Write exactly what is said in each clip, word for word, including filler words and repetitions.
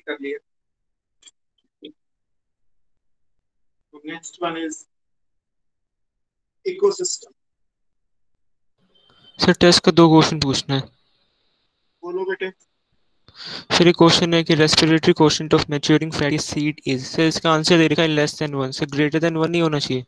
कर लिया। Next one is ecosystem. Sir test का दो क्वेश्चन पूछना है। बोलो बेटे। सर ये क्वेश्चन है कि respiratory quotient of maturing fatty seed is, sir इसका आंसर दे रखा है less than one, sir greater than one नहीं होना चाहिए।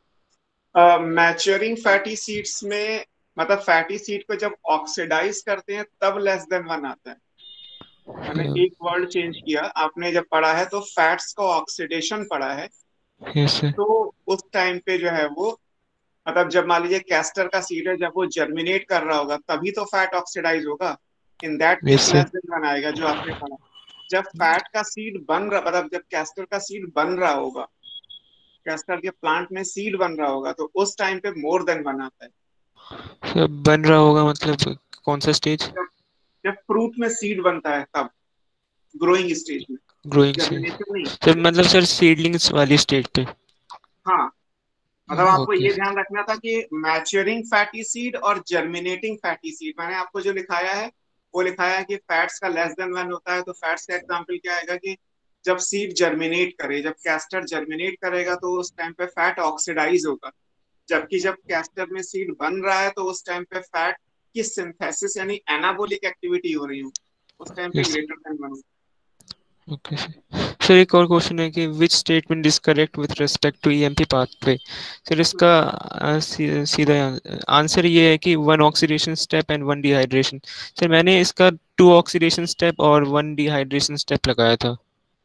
मैच्योरिंग फैटी सीड्स में मतलब फैटी सीड को जब ऑक्सीडाइज करते हैं तब लेस देन वन आता है। मैंने एक वर्ड चेंज किया, आपने जब पढ़ा है तो फैट्स का ऑक्सीडेशन पढ़ा है, यस सर। तो उस टाइम पे जो है वो मतलब जब मान लीजिए कैस्टर का सीड है, जब वो जर्मिनेट कर रहा होगा तभी तो फैट ऑक्सीडाइज होगा। In that yes case sir. Less than one आएगा जो आपने पढ़ा। जब फैट का सीड बन रहा मतलब जब कैस्टर का सीड बन रहा होगा, कैस्टर के प्लांट में सीड बन रहा होगा, तो उस टाइम पे मोर देन वन आता है। सर बन रहा होगा मतलब कौन सा स्टेज? जब जब फ्रूट में सीड बनता है तब, ग्रोइंग स्टेज में, ग्रोइंग स्टेज। जर्मिनेशन नहीं। सर मतलब सर सीडलिंग्स वाली स्टेज पे। हाँ, मतलब आपको ओके। ये ध्यान रखना था कि मैच्योरिंग फैटी सीड और जर्मिनेटिंग फैटी सीड, मैंने आपको जो लिखाया है वो लिखाया है कि फैट्स का लेस देन वन होता है, तो फैट्स का एग्जांपल क्या आएगा कि जब सीड जर्मिनेट करे, जब कैस्टर जर्मिनेट करेगा तो उस टाइम पे फैट ऑक्सीडाइज होगा। जबकि जब कैस्टर में सीड बन रहा है तो उस टाइम पे फैट की सिंथेसिस यानी एनाबोलिक एक्टिविटी हो रही हो, उस टाइम पे yes. Greater than one. Okay sir. Sir एक और क्वेश्चन है कि which statement is correct with respect to EMP pathway. Sir इसका अ, सी, सीधा आंसर ये है कि one oxidation step and one dehydration. Sir मैंने इसका टू ऑक्सीडेशन स्टेप और वन डिहाइड्रेशन स्टेप लगाया था।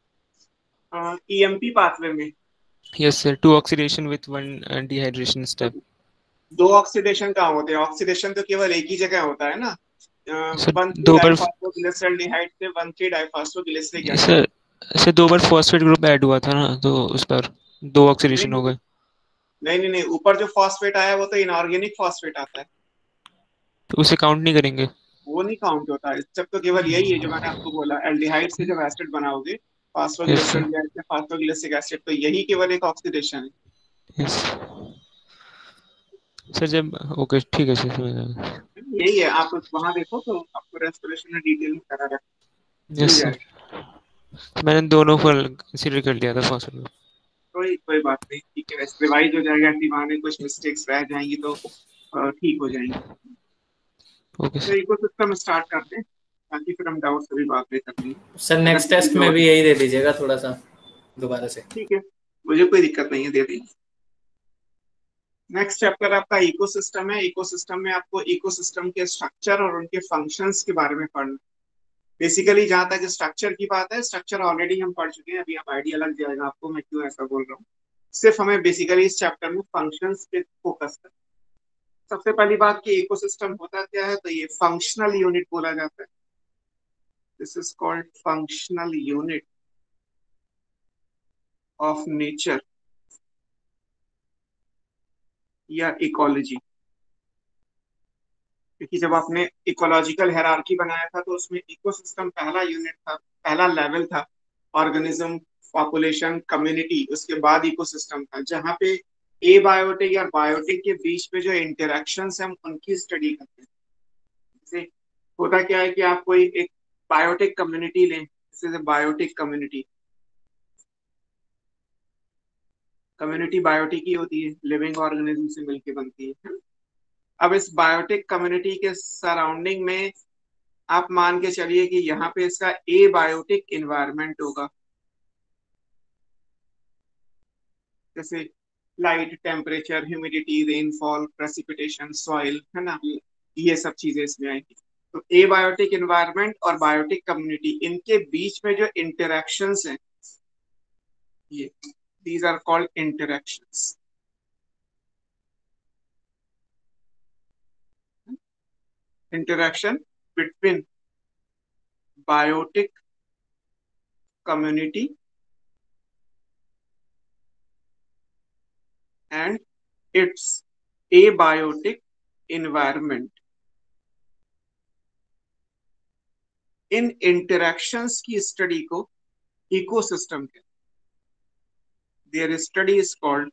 ईएमपी पाथवे में yes sir, two oxidation with one dehydration step. दो ऑक्सीडेशन कहाँ होते हैं? ऑक्सीडेशन तो केवल एक ही जगह होता है ना, सर वन थ्री दो बार। डाइफॉस्फोग्लिसरॉल्डिहाइड से one three diphosphoglyceric acid. Sir sir दो बार फॉस्फेट ग्रुप ऐड हुआ था ना, तो उस पर दो नहीं ऑक्सीडेशन हो नहीं गए। नहीं नहीं नहीं, ऊपर जो फॉस्फेट आया वो तो इनऑर्गेनिक फॉस्फेट आता है, तो उसे काउंट नहीं करेंगे। वो नहीं काउंट होता है। सब तो केवल यही है जो मैंने आपको बोला, एल्डिहाइड से जब एसिड बनाओगे, यस सर। फॉस्फोग्लिसरॉल्डिहाइड से फॉस्फोग्लिसरिक एसिड, तो यही केवल एक ऑक्सीडेशन है। यस सर जब। ओके ठीक है सर, समझ गया। यही है, आप वहां देखो तो आपको रेस्पिरेशन में डिटेल में करा रखा मिल यस सर। जाएगा। मैंने दोनों को कंसीडर कर लिया था फॉस्फेट ग्रुप। कोई कोई बात नहीं, ठीक है, रिवाइज हो जाएगा, ऐसी बहाने कुछ मिस्टेक्स रह जाएंगी तो अ, ठीक हो जाएंगी। ओके तो सर। इकोसिस्टम स्टार्ट करते हैं, ताकि फिर हम डाउट्स भी बात में कर लेंगे। सर अगर नेक्स्ट किसी टेस्ट को में भी यही दे दीजिएगा थोड़ा सा दोबारा से। ठीक है, मुझे कोई दिक्कत नहीं है, दे देंगे। नेक्स्ट चैप्टर आपका इकोसिस्टम है। इकोसिस्टम में आपको इकोसिस्टम के स्ट्रक्चर और उनके फंक्शंस के बारे में पढ़ना। बेसिकली जहां तक स्ट्रक्चर की बात है, स्ट्रक्चर ऑलरेडी हम पढ़ चुके हैं, अभी हम आइडिया लग जाएगा आपको मैं क्यों ऐसा बोल रहा हूँ। सिर्फ हमें बेसिकली इस चैप्टर में फंक्शंस पे फोकस करना। सबसे पहली बात कि इकोसिस्टम होता क्या है, तो ये फंक्शनल यूनिट बोला जाता है। This is called functional unit of nature या इकोलॉजी। क्योंकि जब आपने इकोलॉजिकल हायरार्की बनाया था तो उसमें इकोसिस्टम पहला यूनिट था, पहला लेवल था। ऑर्गेनिज्म, पॉपुलेशन, कम्युनिटी, उसके बाद इकोसिस्टम था, जहाँ पे ए बायोटिक या बायोटिक के बीच में जो इंटरेक्शंस हैं हम उनकी स्टडी करते हैं। जैसे होता क्या है कि आप कोई एक बायोटिक कम्युनिटी लें, जैसे बायोटिक कम्युनिटी, कम्युनिटी बायोटिक ही होती है, लिविंग ऑर्गेनिज्म से मिलकर बनती है। अब इस बायोटिक कम्युनिटी के सराउंडिंग में आप मान के चलिए कि यहाँ पे इसका ए बायोटिक इन्वायरमेंट होगा, जैसे light, temperature, humidity, rainfall, precipitation, soil, है ना, ये सब चीजें इसमें आएंगी। तो ए बायोटिक इन्वायरमेंट और बायोटिक कम्युनिटी, इनके बीच में जो इंटरेक्शंस हैं, ये these are called interactions. Interaction between biotic community and its abiotic environment। इन इंटरेक्शंस की स्टडी को इकोसिस्टम के, their study is called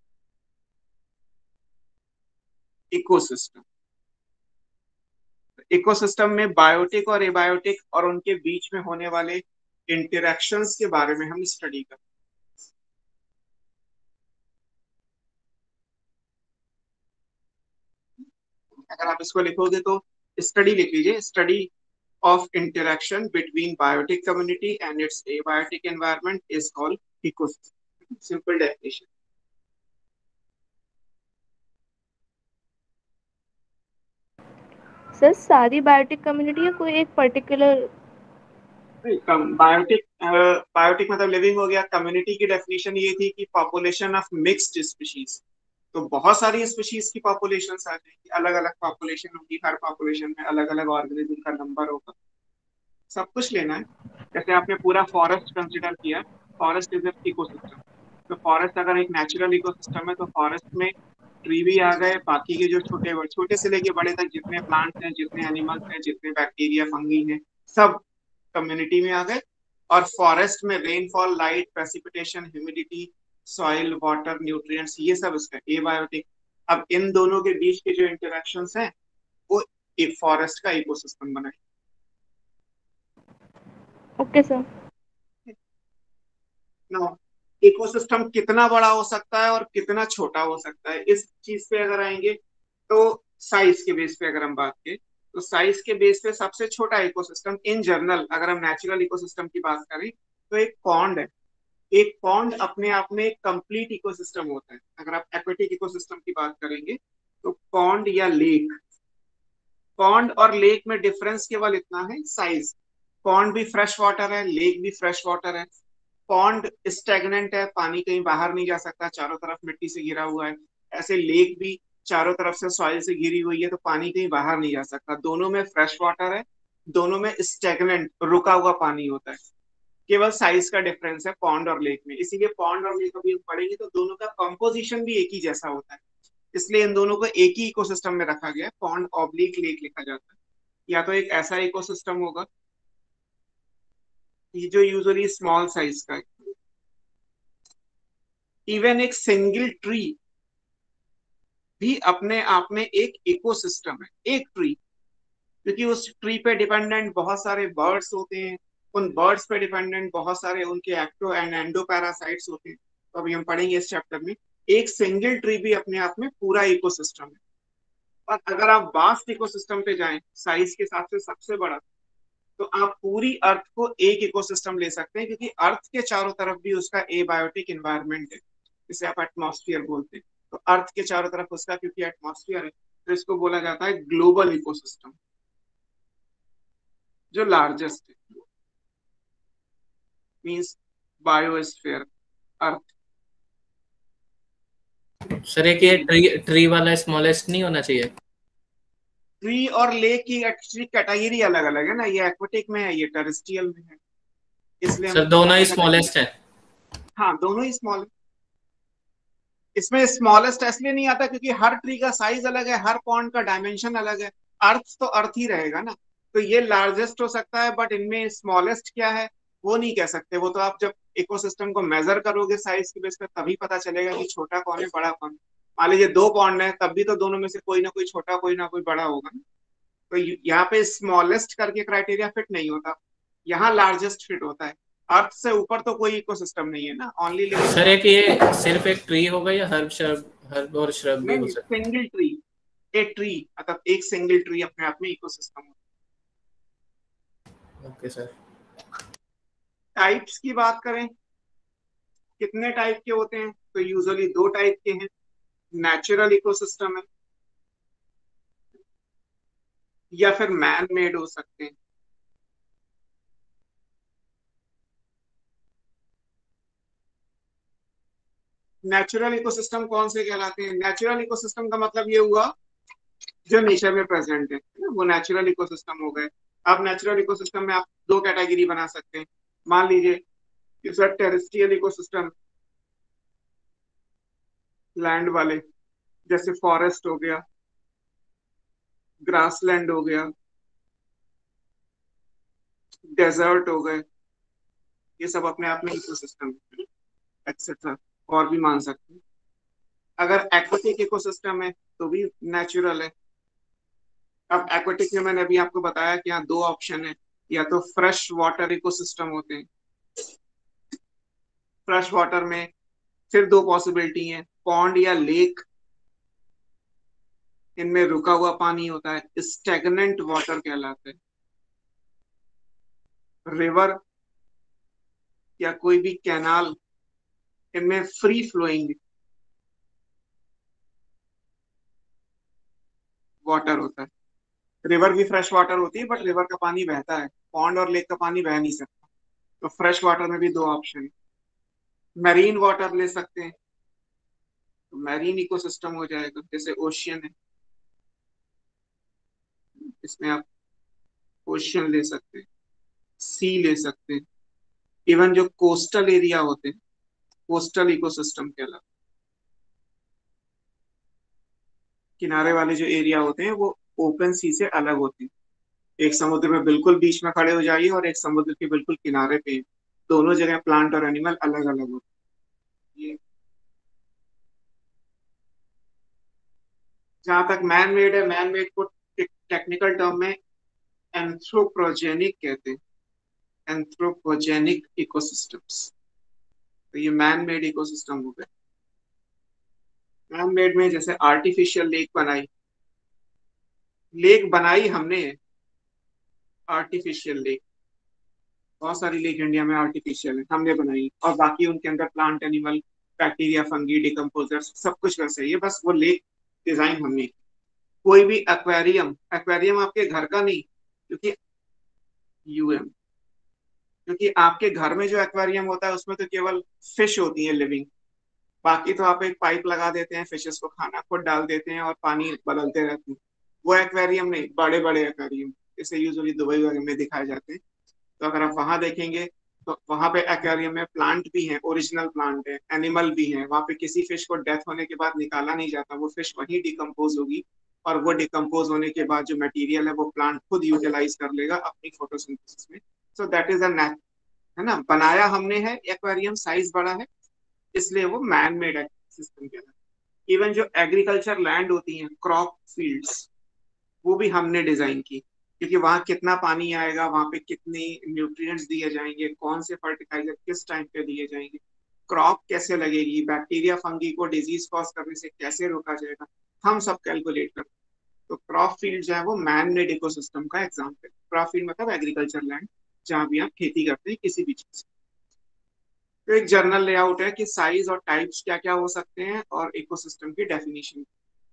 ecosystem. Ecosystem में बायोटिक और एबायोटिक और उनके बीच में होने वाले इंटरेक्शंस के बारे में हम स्टडी करते हैं। अगर आप इसको लिखोगे तो स्टडी लिख लीजिए, study of interaction between biotic community and its abiotic environment is called ecosystem. Simple definition. Sir सारी बायोटिक कम्युनिटी या कोई एक पर्टिकुलर? बायोटिक बायोटिक मतलब लिविंग हो गया। कम्युनिटी की डेफिनेशन ये थी कि पॉपुलेशन ऑफ मिक्स्ड स्पीशीज, तो बहुत सारी स्पीशीज की पॉपुलेशन आ जाएगी, अलग अलग पॉपुलेशन होगी, हर पॉपुलेशन में अलग अलग ऑर्गेनिज्म का नंबर होगा, सब कुछ लेना है। जैसे आपने पूरा फॉरेस्ट कंसिडर किया, फॉरेस्ट इज एन इकोसिस्टम, तो फॉरेस्ट अगर एक नेचुरल इकोसिस्टम है तो फॉरेस्ट में ट्री भी आ गए, बाकी के जो छोटे छोटे से लेके बड़े तक जितने प्लांट्स हैं, जितने एनिमल्स हैं, जितने बैक्टीरिया फंगी हैं, सब कम्युनिटी में आ गए। और फॉरेस्ट में rainfall, light, precipitation, humidity, soil, water, nutrients, ये सब इसका एबायोटिक। अब इन दोनों के बीच के जो इंटरेक्शंस हैं वो एक फॉरेस्ट का इकोसिस्टम बनाए। Okay sir. नो, इकोसिस्टम कितना बड़ा हो सकता है और कितना छोटा हो सकता है, इस चीज पे अगर आएंगे तो साइज के बेस पे अगर हम बात करें तो साइज के बेस पे सबसे छोटा इकोसिस्टम इन जनरल, अगर हम नेचुरल इकोसिस्टम की बात करें तो एक पॉन्ड है। एक पॉन्ड अपने आप में एक कंप्लीट इकोसिस्टम होता है। अगर आप एक्वेटिक इकोसिस्टम की बात करेंगे तो पॉन्ड या लेक, पॉन्ड और लेक में डिफरेंस केवल इतना है साइज। पॉन्ड भी फ्रेश वाटर है, लेक भी फ्रेश वाटर है। पॉन्ड स्टेगनेंट है, पानी कहीं बाहर नहीं जा सकता, चारों तरफ मिट्टी से घिरा हुआ है। ऐसे लेक भी चारों तरफ से सॉइल से घिरी हुई है, तो पानी कहीं बाहर नहीं जा सकता। दोनों में फ्रेश वाटर है, दोनों में स्टेगनेंट रुका हुआ पानी होता है। केवल साइज का डिफरेंस है पॉन्ड और लेक में। इसीलिए पॉन्ड और लेक अभी हम पढ़ेंगे तो दोनों का कंपोजिशन भी एक ही जैसा होता है, इसलिए इन दोनों को एक ही इकोसिस्टम में रखा गया है। पॉन्ड ऑब्लिक लेक लिखा जाता है। या तो एक ऐसा इकोसिस्टम होगा ये जो यूजुअली स्मॉल साइज का है। इवन एक सिंगल ट्री भी अपने आप में एक इकोसिस्टम है, एक ट्री, क्योंकि उस ट्री पे डिपेंडेंट बहुत सारे बर्ड्स होते हैं, उन बर्ड्स पे डिपेंडेंट बहुत सारे उनके एक्टो एंड एंडो पैरासाइट्स होते हैं। तो अभी हम पढ़ेंगे इस चैप्टर में, एक सिंगल ट्री भी अपने आप में पूरा इकोसिस्टम है। और अगर आप वास्ट इकोसिस्टम पे जाएं, साइज के हिसाब से सबसे बड़ा, तो आप पूरी अर्थ को एक इकोसिस्टम ले सकते हैं, क्योंकि अर्थ के चारों तरफ भी उसका एबायोटिक एनवायरनमेंट है, जिसे आप एटमॉस्फेयर बोलते हैं। तो अर्थ के चारों तरफ उसका क्योंकि एटमॉस्फेयर है, तो इसको बोला जाता है ग्लोबल इकोसिस्टम, जो लार्जेस्ट है, मींस बायोस्फीयर, अर्थ। सर एक ये ट्री ट्री वाला स्मॉलेस्ट नहीं होना चाहिए? ट्री और लेक की एक्चुअली कैटेगरी अलग अलग है ना, ये एक्वेटिक में है, ये टेरेस्ट्रियल में है, इसलिए सर दोनों ही स्मॉलेस्ट है? हाँ, दोनों ही स्मॉल। इसमें स्मॉलेस्ट इसलिए नहीं आता क्योंकि हर ट्री का साइज अलग है, हर पॉन्ड का डायमेंशन अलग है। अर्थ तो अर्थ ही रहेगा ना, तो ये लार्जेस्ट हो सकता है, बट इनमें स्मॉलेस्ट क्या है वो नहीं कह सकते। वो तो आप जब इकोसिस्टम को मेजर करोगे साइज की बेस पर, तभी पता चलेगा कि छोटा कौन है बड़ा कौन है। मान लीजिए दो पॉन्ड है, तब भी तो दोनों में से कोई ना कोई छोटा कोई ना कोई बड़ा होगा ना। तो यहाँ पे स्मॉलेस्ट करके क्राइटेरिया फिट नहीं होता, यहाँ लार्जेस्ट फिट होता है। अर्थ से ऊपर तो कोई इकोसिस्टम नहीं है ना, ओनली लिविंग। सर एक ये सिर्फ एक ट्री होगा या हर्ब श्रब, हर्ब और श्रब भी हो सकता है? सिंगल ट्री, एक ट्री मतलब एक सिंगल ट्री अपने आप में इकोसिस्टम होता है। Okay sir. टाइप्स की बात करें, कितने टाइप के होते हैं, तो यूजुअली दो टाइप के हैं। नेचुरल इकोसिस्टम है या फिर मैन मेड हो सकते हैं। नेचुरल इकोसिस्टम कौन से कहलाते हैं? नेचुरल इकोसिस्टम का मतलब ये हुआ जो नेचर में प्रेजेंट है, वो नेचुरल इकोसिस्टम हो गए। अब नेचुरल इकोसिस्टम में आप दो कैटेगरी बना सकते हैं। मान लीजिए सर टेरेस्ट्रियल इकोसिस्टम, लैंड वाले, जैसे फॉरेस्ट हो गया, ग्रासलैंड हो गया, डेजर्ट हो गए, ये सब अपने आप में इकोसिस्टम एक्सेट्रा और भी मान सकते हैं। अगर एक्वेटिक इकोसिस्टम है तो भी नेचुरल है। अब एक्वेटिक में मैंने अभी आपको बताया कि यहाँ दो ऑप्शन है, या तो फ्रेश वाटर इकोसिस्टम होते हैं। फ्रेश वाटर में फिर दो पॉसिबिलिटी है, पॉन्ड या लेक, इनमें रुका हुआ पानी होता है, स्टेगनेंट वाटर कहलाते हैं। रिवर या कोई भी कैनाल, इनमें फ्री फ्लोइंग वाटर होता है। रिवर भी फ्रेश वाटर होती है, बट रिवर का पानी बहता है, पॉन्ड और लेक का पानी बह नहीं सकता। तो फ्रेश वाटर में भी दो ऑप्शन है। मैरीन वाटर ले सकते हैं, तो मैरीन इकोसिस्टम हो जाएगा, जैसे ओशियन है, इसमें आप ओशियन ले सकते हैं, सी ले सकते हैं। इवन जो कोस्टल एरिया होते हैं, कोस्टल इकोसिस्टम कहलाते हैं। किनारे वाले जो एरिया होते हैं वो ओपन सी से अलग होते हैं। एक समुद्र में बिल्कुल बीच में खड़े हो जाइए और एक समुद्र के बिल्कुल किनारे पे, दोनों जगह प्लांट और एनिमल अलग अलग होते हैं। जहां तक मैन मेड है, मैन मेड को टेक्निकल टर्म में एंथ्रोपोजेनिक कहते हैं, एंथ्रोपोजेनिक इकोसिस्टम्स। तो ये मैन मेड इकोसिस्टम हो गए। मैन मेड में जैसे आर्टिफिशियल लेक बनाई, लेक बनाई हमने, आर्टिफिशियल लेक, बहुत सारी लेक इंडिया में आर्टिफिशियल है, हमने बनाई, और बाकी उनके अंदर plant, animal, bacteria, fungi, decomposers, सब कुछ वैसे ही है, बस वो लेक डिजाइन हमने की। कोई भी एक्वेरियम, एक्वेरियम आपके घर का नहीं, क्योंकि यूएम, क्योंकि आपके घर में जो एक्वेरियम होता है उसमें तो केवल फिश होती है लिविंग, बाकी तो आप एक पाइप लगा देते हैं, फिशेस को खाना खुद डाल देते हैं और पानी बदलते रहते हैं। वो एक्वेरियम नहीं, बड़े बड़े एक्वेरियम जैसे यूजुअली दुबई वगैरह में दिखाए जाते हैं। तो अगर आप वहां देखेंगे तो वहां पे एक्वेरियम में प्लांट भी हैं, ओरिजिनल प्लांट है, एनिमल भी हैं। वहां पे किसी फिश को डेथ होने के बाद निकाला नहीं जाता, वो फिश वहीं डिकम्पोज होगी, और वो डिकम्पोज होने के बाद जो मटेरियल है वो प्लांट खुद यूटिलाइज कर लेगा अपनी फोटोसिंथेसिस में। So that is a net, है ना, बनाया हमने है एक्वेरियम, साइज बड़ा है, इसलिए वो मैन मेड सिस्टम कहलाता है। इवन जो एग्रीकल्चर लैंड होती है, क्रॉप फील्ड्स, वो भी हमने डिजाइन की, क्योंकि वहां कितना पानी आएगा, वहां पे कितने न्यूट्रिएंट्स दिए जाएंगे, कौन से फर्टिलाइजर किस टाइम पे दिए जाएंगे, क्रॉप कैसे लगेगी, बैक्टीरिया फंगी को डिजीज कॉज करने से कैसे रोका जाएगा, हम सब कैलकुलेट करते हैं। तो क्रॉप फील्ड जो है वो मैन मेड इकोसिस्टम का एग्जाम्पल। क्रॉप फील्ड मतलब एग्रीकल्चर लैंड, जहाँ भी आप खेती करते हैं किसी भी चीज। तो एक जर्नल लेआउट है कि साइज और टाइप्स क्या क्या हो सकते हैं, और इकोसिस्टम की डेफिनेशन।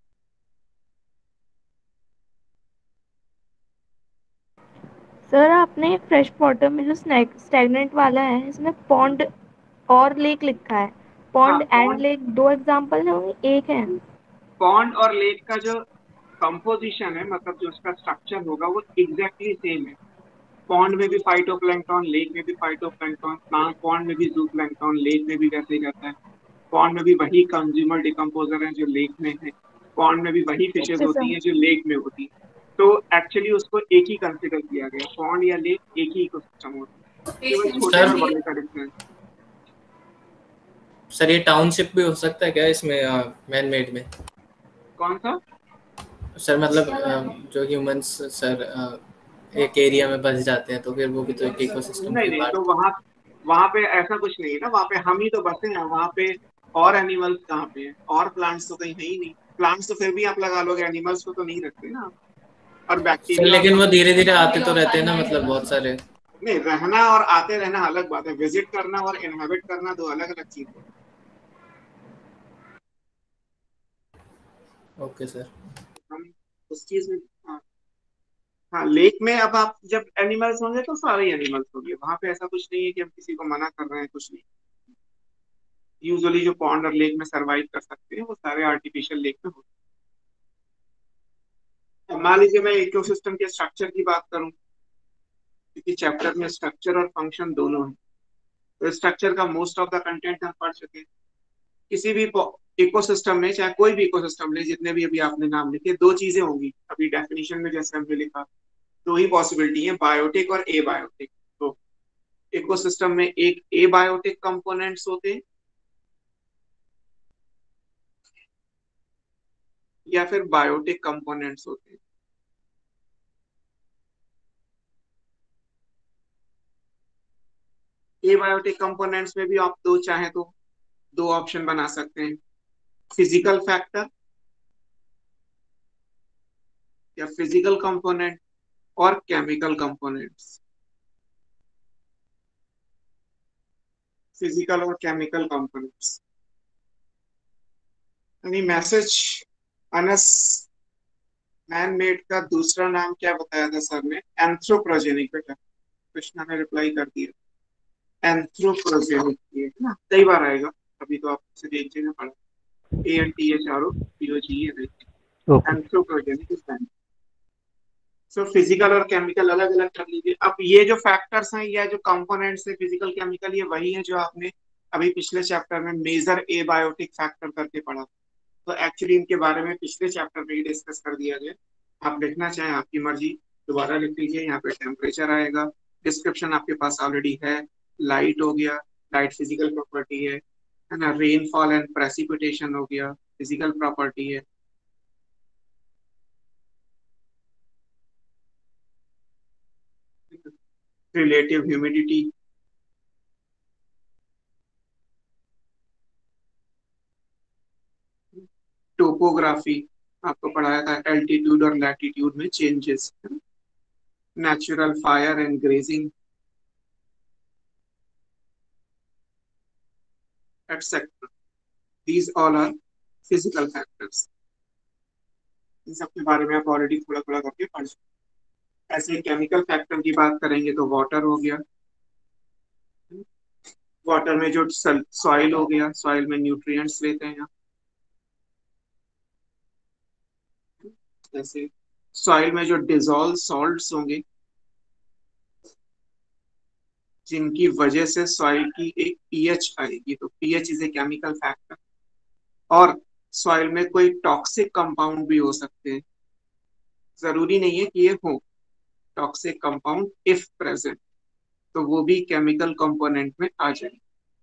सर आपने फ्रेश वाटर में जो स्टैग्नेंट वाला है इसमें पॉन्ड और लेक लिखा है, हाँ, पॉन्ड एंड पॉन्ड, लेक दो एग्जांपल है, एक है? पॉन्ड और लेक का जो कंपोजिशन है, मतलब जो उसका स्ट्रक्चर होगा वो एग्जैक्टली सेम है। पॉन्ड में भी फाइटोप्लैंक्टन, लेक में भी फाइटोप्लैंक्टन, पॉन्ड में भी जूप्लैंक्टन, लेक में भी वैसे ही रहता है। पॉन्ड में भी वही कंज्यूमर डिकम्पोजर है जो लेक में है, पॉन्ड में भी वही फिशेज ओके होती सर। हैं जो लेक में होती हैं। तो एक्चुअली उसको एक ही कंसिडर किया गया, पॉन्ड या लेक एक ही इकोसिस्टम होता है, केवल छोटे और सर बड़े का डिफरेंस। सर ये टाउनशिप भी हो सकता है क्या इसमें, मैन मेड में? कौन सा? सर मतलब अ, जो ह्यूमंस सर अ, एक एरिया में बस जाते हैं तो फिर वो भी तो एक इकोसिस्टम नहीं की नहीं, तो पार्ट। वहाँ वहाँ पे ऐसा कुछ नहीं है ना, वहाँ पे हम ही तो बसे हैं वहाँ पे। और एनिमल्स कहाँ पे हैं, और प्लांट्स तो कहीं है ही नहीं। प्लांट्स तो फिर भी आप लगा लोगे, एनिमल्स को तो नहीं रखते ना आप। और सर बैक्टीरिया और लेकिन वो फंगी, धीरे धीरे आते तो रहते हैं ना, मतलब बहुत सारे। नहीं, रहना और आते रहना अलग बात है, विजिट करना और इनहेबिट करना दो अलग अलग चीज है। Okay sir. हम उस चीज में, हाँ, हाँ, लेक में अब आप जब एनिमल्स होंगे तो सारे एनिमल्स होंगे वहां पे, ऐसा कुछ नहीं है कि हम किसी को मना कर रहे हैं, कुछ नहीं। यूजुअली जो पॉन्ड और लेक में सरवाइव कर सकते हैं वो सारे आर्टिफिशियल लेक में होते हैं। अब मान लीजिए मैं इकोसिस्टम के स्ट्रक्चर की बात करूं, क्योंकि चैप्टर में स्ट्रक्चर और फंक्शन दोनों है, तो स्ट्रक्चर का मोस्ट ऑफ द कंटेंट हम पढ़ चुके हैं। किसी भी इकोसिस्टम में, चाहे कोई भी इकोसिस्टम ले, जितने भी अभी आपने नाम लिखे, दो चीजें होंगी अभी डेफिनेशन में जैसे हमने लिखा, दो ही पॉसिबिलिटी है, बायोटिक और ए बायोटिक। तो इकोसिस्टम में एक ए बायोटिक कंपोनेंट्स होते हैं या फिर बायोटिक कंपोनेंट्स होते हैं। एबायोटिक कंपोनेंट्स में भी आप दो चाहे तो दो ऑप्शन बना सकते हैं, फिजिकल फैक्टर या फिजिकल कंपोनेंट और केमिकल कंपोनेंट्स, फिजिकल और केमिकल कंपोनेंट्स। यानी मैसेज अनस मैन मेड का दूसरा नाम क्या बताया था सर ने? एंथ्रोप्रोजेनिक। बेटा कृष्णा ने रिप्लाई कर दिया, एंथ्रोप्रोजेनिक। ये है ना, कई बार आएगा, अभी तो आपसे एक जगह पढ़ा, A N T H R O P O G है, okay anthropogenic is that. So physical और केमिकल अलग अलग कर लीजिए। अब ये जो फैक्टर्स हैं या जो कंपोनेंट्स है फिजिकल केमिकल, ये वही है जो आपने अभी पिछले चैप्टर में मेजर एबायोटिक फैक्टर करके पढ़ा। तो एक्चुअली इनके बारे में पिछले चैप्टर में ही डिस्कस कर दिया गया। आप लिखना चाहें आपकी मर्जी, दोबारा लिख लीजिए। यहाँ पे टेम्परेचर आएगा, डिस्क्रिप्शन आपके पास ऑलरेडी है। लाइट हो गया, लाइट फिजिकल प्रॉपर्टी है है ना। रेनफॉल एंड प्रेसिपिटेशन हो गया, फिजिकल प्रॉपर्टी है। रिलेटिव ह्यूमिडिटी, टोपोग्राफी आपको पढ़ाया था, एल्टीट्यूड और लैटिट्यूड में changes, natural fire and grazing etcetera. These all are physical factors. इन सब के बारे में आप ऑलरेडी थोड़ा थोड़ा करके पढ़ चुके। ऐसे केमिकल फैक्टर की बात करेंगे तो वाटर हो गया। वाटर में जो सॉइल हो गया, सॉइल में न्यूट्रिएंट्स लेते हैं। जैसे सॉइल में जो डिजॉल्व सॉल्ट्स होंगे, जिनकी वजह से सॉइल की एक पीएच आएगी, तो pH is a chemical factor. और सॉइल में कोई टॉक्सिक कंपाउंड भी हो सकते हैं, जरूरी नहीं है कि ये हो टॉक्सिक कंपाउंड, इफ प्रेजेंट तो वो भी केमिकल कंपोनेंट में आ जाए।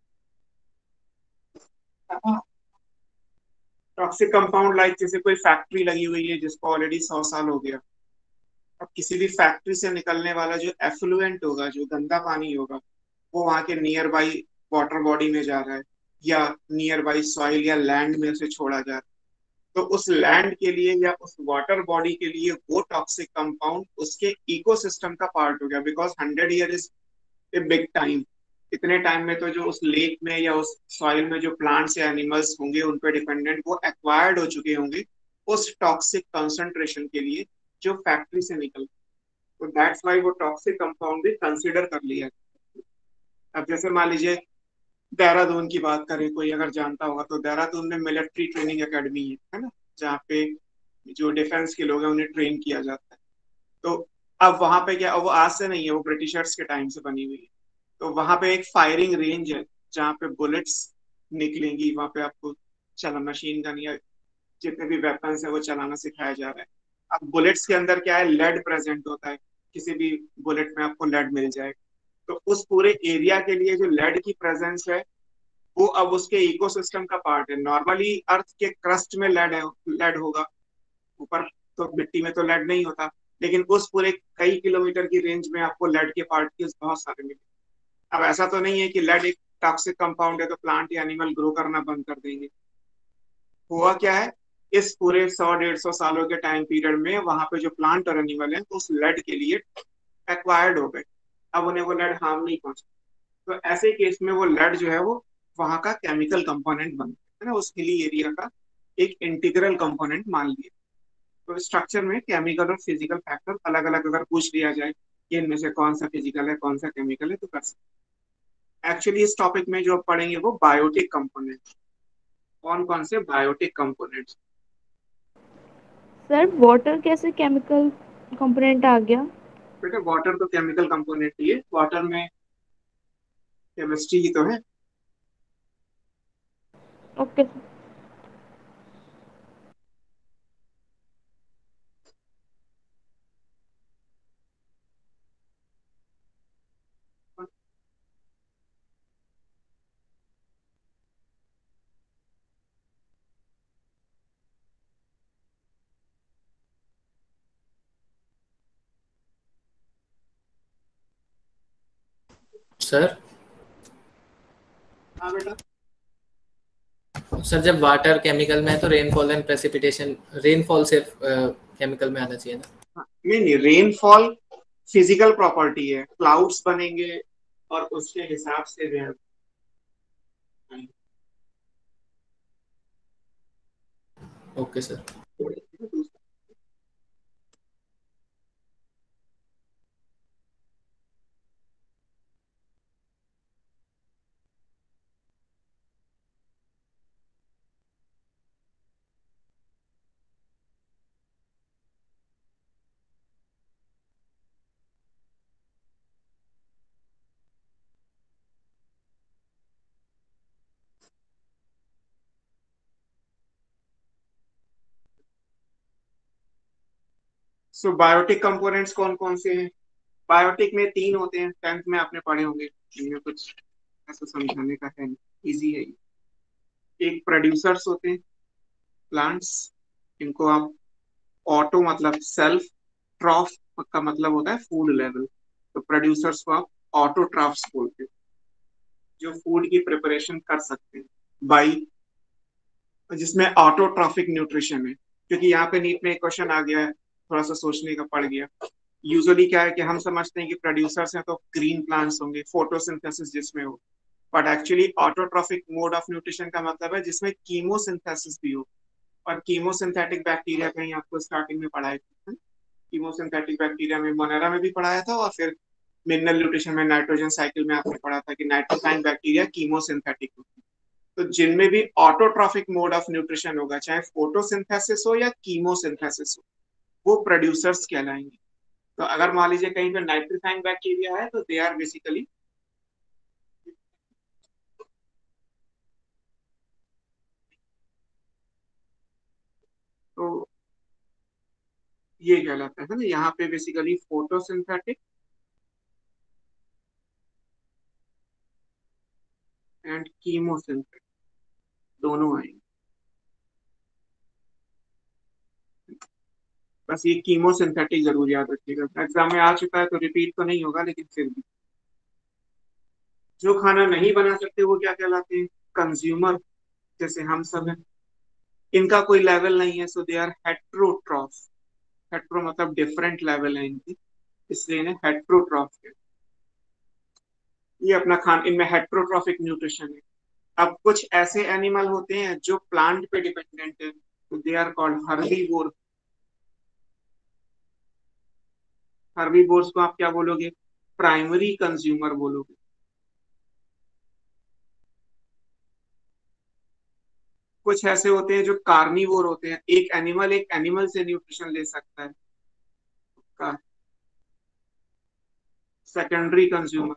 टॉक्सिक कंपाउंड लाइक जैसे कोई फैक्ट्री लगी हुई है जिसको ऑलरेडी सौ साल हो गया, अब किसी भी फैक्ट्री से निकलने वाला जो एफ्लुएंट होगा, जो गंदा पानी होगा, वो वहां के नियर बाई वाटर बॉडी में जा रहा है या नियर बाई सॉइल या लैंड में उसे छोड़ा जा रहा है, तो उस लैंड के लिए या उस वाटर बॉडी के लिए वो टॉक्सिक कंपाउंड उसके इकोसिस्टम का पार्ट हो गया। Because hundred year is a big time. इतने टाइम में तो जो उस लेक में या उस सॉइल में जो प्लांट्स या एनिमल्स होंगे उन पर डिपेंडेंट, वो एक्वायर्ड हो चुके होंगे उस टॉक्सिक कंसंट्रेशन के लिए जो फैक्ट्री से निकल। तो दैट्स वाई वो टॉक्सिक कंपाउंड भी कंसिडर कर लिया। अब जैसे मान लीजिए देहरादून की बात करें, कोई अगर जानता होगा तो देहरादून में मिलिट्री ट्रेनिंग एकेडमी है है ना, जहाँ पे जो डिफेंस के लोग हैं उन्हें ट्रेन किया जाता है। तो अब वहां पे क्या, वो आज से नहीं है, वो ब्रिटिशर्स के टाइम से बनी हुई है। तो वहां पे एक फायरिंग रेंज है जहाँ पे बुलेट्स निकलेंगी, वहां पे आपको चला मशीन गन या जितने भी वेपन्स है वो चलाना सिखाया जा रहा है। अब बुलेट्स के अंदर क्या है, लेड प्रेजेंट होता है, किसी भी बुलेट में आपको लेड मिल जाएगा। तो उस पूरे एरिया के लिए जो लेड की प्रेजेंस है वो अब उसके इकोसिस्टम का पार्ट है। नॉर्मली अर्थ के क्रस्ट में लेड है, लेड होगा, ऊपर तो मिट्टी में तो लेड नहीं होता, लेकिन उस पूरे कई किलोमीटर की रेंज में आपको लेड के पार्टिकल्स बहुत सारे मिले। अब ऐसा तो नहीं है कि लेड एक टॉक्सिक कंपाउंड है तो प्लांट या एनिमल ग्रो करना बंद कर देंगे। हुआ क्या है, इस पूरे सौ डेढ़ सौ सालों के टाइम पीरियड में वहां पे जो प्लांट और एनिमल है उस लेड के लिए एक्वायर्ड हो गए। अब उन्हें वो लेड हार्म नहीं पहुंचा, तो ऐसे केस में वो लेड जो है वो वहां का केमिकल कंपोनेंट बन गया है ना, उस हिली एरिया का एक इंटीग्रल कंपोनेंट मान लिया। तो स्ट्रक्चर में केमिकल और फिजिकल फैक्टर अलग अलग अगर पूछ लिया जाए कि इनमें से कौन सा फिजिकल है कौन सा केमिकल है तो कर सकते। एक्चुअली इस टॉपिक में जो पढ़ेंगे वो बायोटिक कंपोनेंट, कौन कौन से बायोटिक कंपोनेंट्स। सर वाटर कैसे केमिकल कंपोनेंट आ गया? बेटा वाटर तो केमिकल कंपोनेंट ही है, वाटर में केमिस्ट्री ही तो है। Okay sir. सर हाँ बेटा। सर जब वाटर केमिकल में है तो रेनफॉल एंड प्रेसिपिटेशन, रेनफॉल सिर्फ केमिकल में आना चाहिए ना? हाँ, नहीं नहीं, रेनफॉल फिजिकल प्रॉपर्टी है, क्लाउड्स बनेंगे और उसके हिसाब से जो है। Okay sir. So biotic components कौन कौन से हैं? बायोटिक में तीन होते हैं, टेंथ में आपने पढ़े होंगे, इनमें कुछ ऐसा समझाने का है नहीं, इजी है ये। एक प्रोड्यूसर्स होते हैं, प्लांट्स, इनको आप ऑटो मतलब सेल्फ, ट्रॉफ का मतलब होता है फूड लेवल, तो प्रोड्यूसर्स को आप ऑटोट्रॉफ्स बोलते हैं, जो फूड की प्रिपरेशन कर सकते हैं बाई, जिसमें ऑटोट्रॉफिक न्यूट्रिशन है। क्योंकि यहाँ पे नीट में एक क्वेश्चन आ गया है, थोड़ा सा सोचने का पड़ गया। यूजुअली क्या है कि हम समझते हैं कि प्रोड्यूसर्स हैं तो ग्रीन प्लांट्स होंगे, फोटोसिंथेसिस जिसमें हो, but actually autotrophic mode of nutrition का मतलब है जिसमें कीमोसिंथेसिस भी हो। और कीमोसिंथेटिक बैक्टीरिया कहीं आपको स्टार्टिंग में पढ़ाया था, कीमोसिंथेटिक बैक्टीरिया में मोनेरा में भी पढ़ाया था, और फिर मिनरल न्यूट्रिशन में नाइट्रोजन साइकिल में आपने पढ़ा था कि नाइट्रोफाइन बैक्टीरिया कीमोसिंथेटिक होती है। तो जिनमें भी ऑटोट्रॉफिक मोड ऑफ न्यूट्रिशन होगा, चाहे फोटोसिंथेसिस हो या कीमोसिंथेसिस हो, वो प्रोड्यूसर्स कहलाएंगे। तो अगर मान लीजिए कहीं पर नाइट्रोफाइन बैक्टीरिया है तो दे आर बेसिकली तो ये कहलाता है ना, यहाँ पे बेसिकली फोटोसिंथेटिक एंड कीमोसिंथेटिक दोनों आएंगे। बस ये कीमोसिंथेटिक जरूर याद रखिएगा, एग्जाम में आ चुका है तो रिपीट तो नहीं होगा, लेकिन फिर भी। जो खाना नहीं बना सकते वो क्या कहलाते हैं? कंज्यूमर, जैसे हम सब हैं। इनका कोई लेवल नहीं है, so they are heterotroph. Hetero मतलब डिफरेंट लेवल है इनकी, इसलिए इन्हें हेट्रोट्रॉफ कहते हैं। ये अपना खान, इनमें हेट्रोट्रॉफिक न्यूट्रिशन है। अब कुछ ऐसे एनिमल होते हैं जो प्लांट पे डिपेंडेंट है, तो they are called herbivore. Herbivores को आप क्या बोलोगे? प्राइमरी कंज्यूमर बोलोगे। कुछ ऐसे होते हैं जो कार्निवोर होते हैं, एक एनिमल एक एनिमल से न्यूट्रिशन ले सकता है, का सेकेंडरी कंज्यूमर।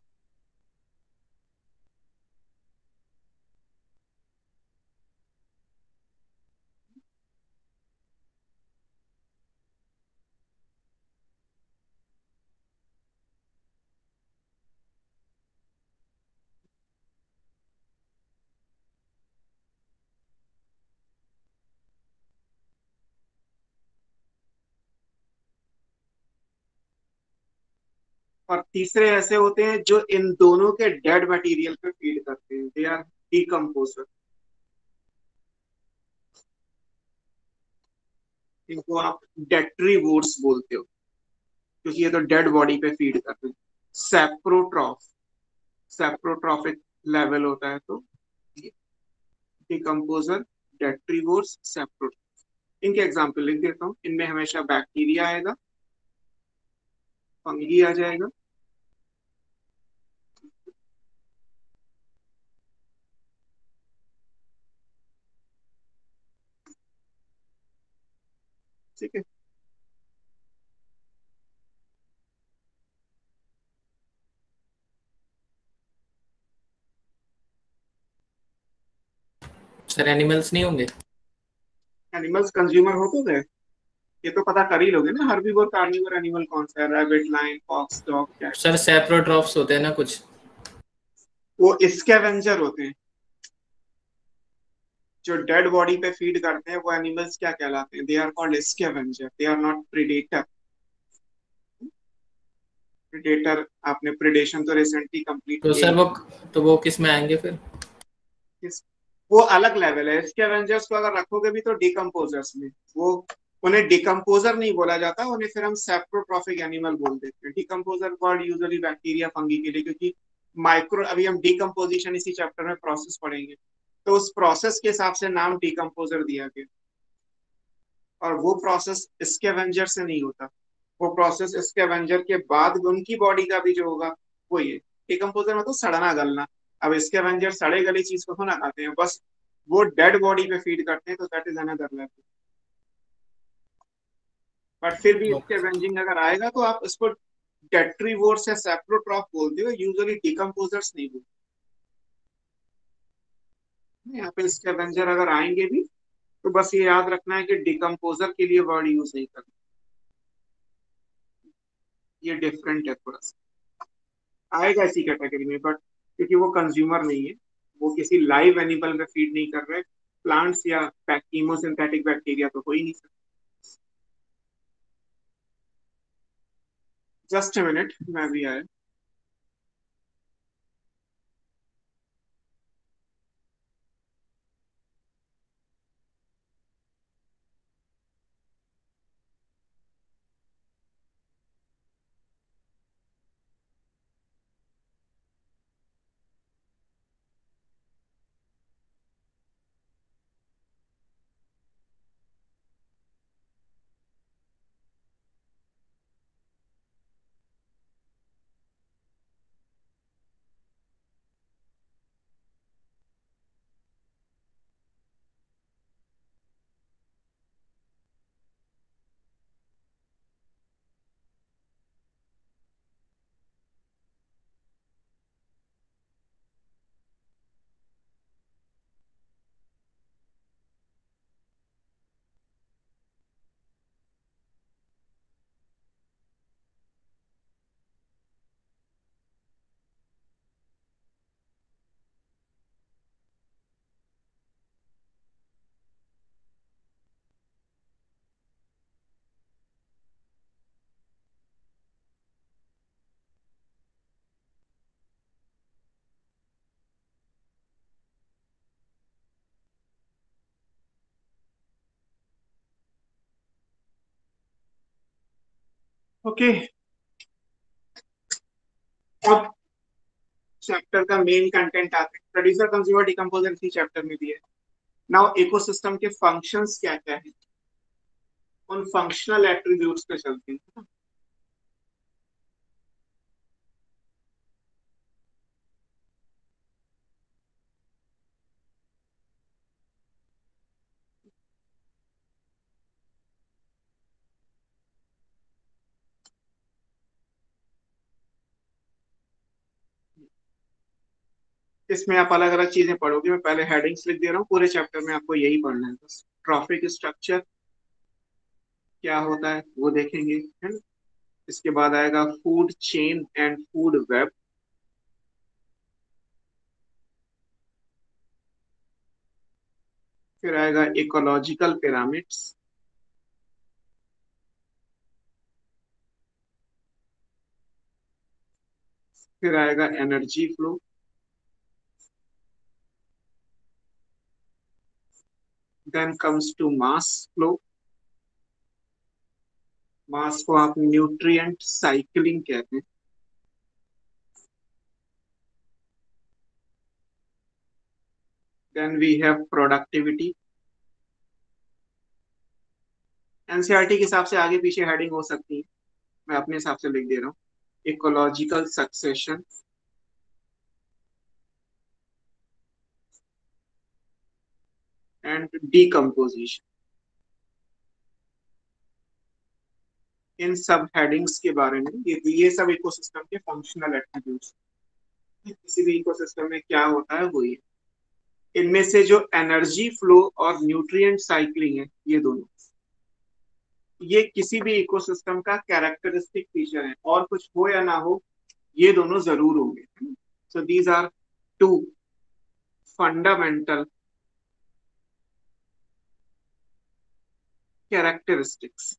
और तीसरे ऐसे होते हैं जो इन दोनों के डेड मटेरियल पे फीड करते हैं, दे आर डिकम्पोजर। इनको आप डेट्रीवोर्स बोलते हो, क्योंकि ये तो डेड बॉडी पे फीड करते हैं। सेप्रोट्रॉफ, सेप्रोट्रॉफिक लेवल होता है, तो डिकम्पोजर, डेट्रीवोर्स, सेप्रोट्रॉफ। इनके एग्जाम्पल लिख देता हूँ, इनमें हमेशा बैक्टीरिया आएगा, फंगी आ जाएगा, ठीक है। सर एनिमल्स नहीं होंगे? एनिमल्स कंज्यूमर हो तो गए, ये तो पता कर ही लोगे ना, हर्बीवोर कार्निवोर एनिमल कौन सा है, rabbit, lion, fox, dog, cat. Sir saprotrophs होते हैं ना कुछ? वो स्कैवेंजर होते हैं, जो डेड बॉडी पे फीड करते हैं, वो एनिमल्स क्या कहलाते हैं? They are called scavenger, they are not predator. Predator, आपने प्रीडेशन तो रिसेंटली कंप्लीट तो किया सर ही। वो तो वो किस में आएंगे फिर? इस वो अलग लेवल है। स्कैवेंजर्स को अगर रखोगे भी तो डिकम्पोजर्स में, वो उन्हें डिकम्पोजर नहीं बोला जाता, उन्हें फिर हम सेप्रोट्रॉफिक एनिमल बोल देते हैं। Decomposer word usually bacteria fungi के लिए, क्योंकि माइक्रो, अभी हम डिकम्पोजिशन इसी चैप्टर में प्रोसेस पढ़ेंगे, तो उस प्रोसेस के हिसाब से नाम डिकम्पोजर दिया गया। और वो प्रोसेस स्कैवेंजर से नहीं होता, वो प्रोसेस स्कैवेंजर के बाद उनकी बॉडी का भी जो होगा वो ये। डिकम्पोजर मतलब सड़ना गलना। अब स्कैवेंजर सड़े गली चीज को ना खाते हैं, बस वो डेड बॉडी पे फीड करते हैं, तो that is another level. But फिर भी स्कैवेंजिंग अगर आएगा तो आप इसको डेट्रीवोर्स या सेप्रोट्रॉफ बोलते हो, यूजुअली डिकम्पोजर्स नहीं बोलते। यहाँ पे स्कैवेंजर अगर आएंगे भी तो बस ये याद रखना है कि डिकम्पोजर के लिए वर्ड यूज नहीं करना, ये डिफरेंट है थोड़ा सा। आएगा इसी कैटेगरी में, बट क्योंकि वो कंज्यूमर नहीं है, वो किसी लाइव एनिमल में फीड नहीं कर रहे, प्लांट्स या कीमोसिंथेटिक बैक्टीरिया तो हो ही नहीं सकता। जस्ट अ मिनट, मैं भी आया। ओके, अब चैप्टर का मेन कंटेंट आते हैं। प्रोड्यूसर, कंज्यूमर, डिकम्पोजर इसी चैप्टर में भी है। नाउ इकोसिस्टम के फंक्शंस क्या क्या है, उन फंक्शनल एट्रीब्यूट्स पे चलते हैं। इसमें आप अलग अलग चीजें पढ़ोगे, मैं पहले हेडिंग्स लिख दे रहा हूँ, पूरे चैप्टर में आपको यही पढ़ना है बस। ट्रॉफिक स्ट्रक्चर क्या होता है वो देखेंगे, है ना। इसके बाद आएगा food chain and food web. फिर आएगा इकोलॉजिकल पिरामिड्स। फिर आएगा energy flow. Then comes to mass flow. Mass को आप न्यूट्रिएंट साइकिलिंग कहते हैं। Then we have productivity. NCERT के हिसाब से आगे पीछे हेडिंग हो सकती है, मैं अपने हिसाब से लिख दे रहा हूँ। Ecological succession and decomposition. इन सब हेडिंग्स के बारे में, ये ये सब इकोसिस्टम के फंक्शनल एट्रीब्यूट्स। किसी भी इकोसिस्टम में क्या होता है वो ये। इनमें से जो एनर्जी फ्लो और न्यूट्रिएंट साइक्लिंग है, ये दोनों, ये किसी भी इकोसिस्टम का कैरेक्टरिस्टिक फीचर है, और कुछ हो या ना हो ये दोनों जरूर होंगे। So these are two fundamental characteristics.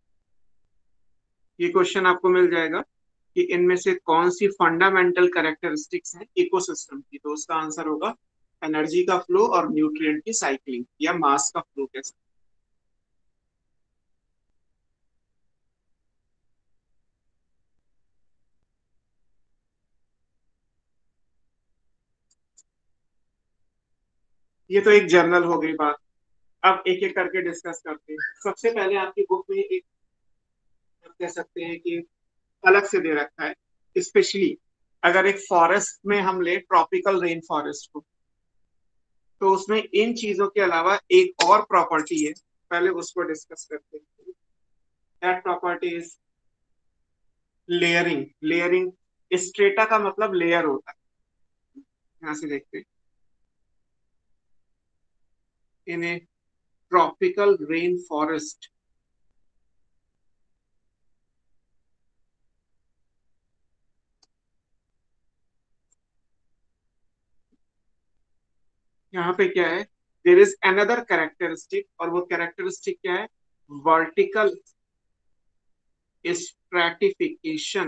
ये क्वेश्चन आपको मिल जाएगा कि इनमें से कौन सी फंडामेंटल कैरेक्टरिस्टिक्स हैं इकोसिस्टम की, तो उसका आंसर होगा एनर्जी का फ्लो और न्यूट्रिएंट की साइक्लिंग या मास का फ्लो कह सकते हैं। ये तो एक जर्नल हो गई बात। अब एक एक करके डिस्कस करते हैं। सबसे पहले आपकी बुक में एक, आप कह सकते हैं कि अलग से दे रखा है, स्पेशली अगर एक फॉरेस्ट में हम ले ट्रॉपिकल रेन फॉरेस्ट को, तो उसमें इन चीजों के अलावा एक और प्रॉपर्टी है, पहले उसको डिस्कस करते हैं। That property is layering. Layering, strata का मतलब लेयर होता है। यहां से देखते हैं, in a tropical rain forest यहाँ पे क्या है, देर इज अनदर कैरेक्टरिस्टिक, और वो कैरेक्टरिस्टिक क्या है, vertical stratification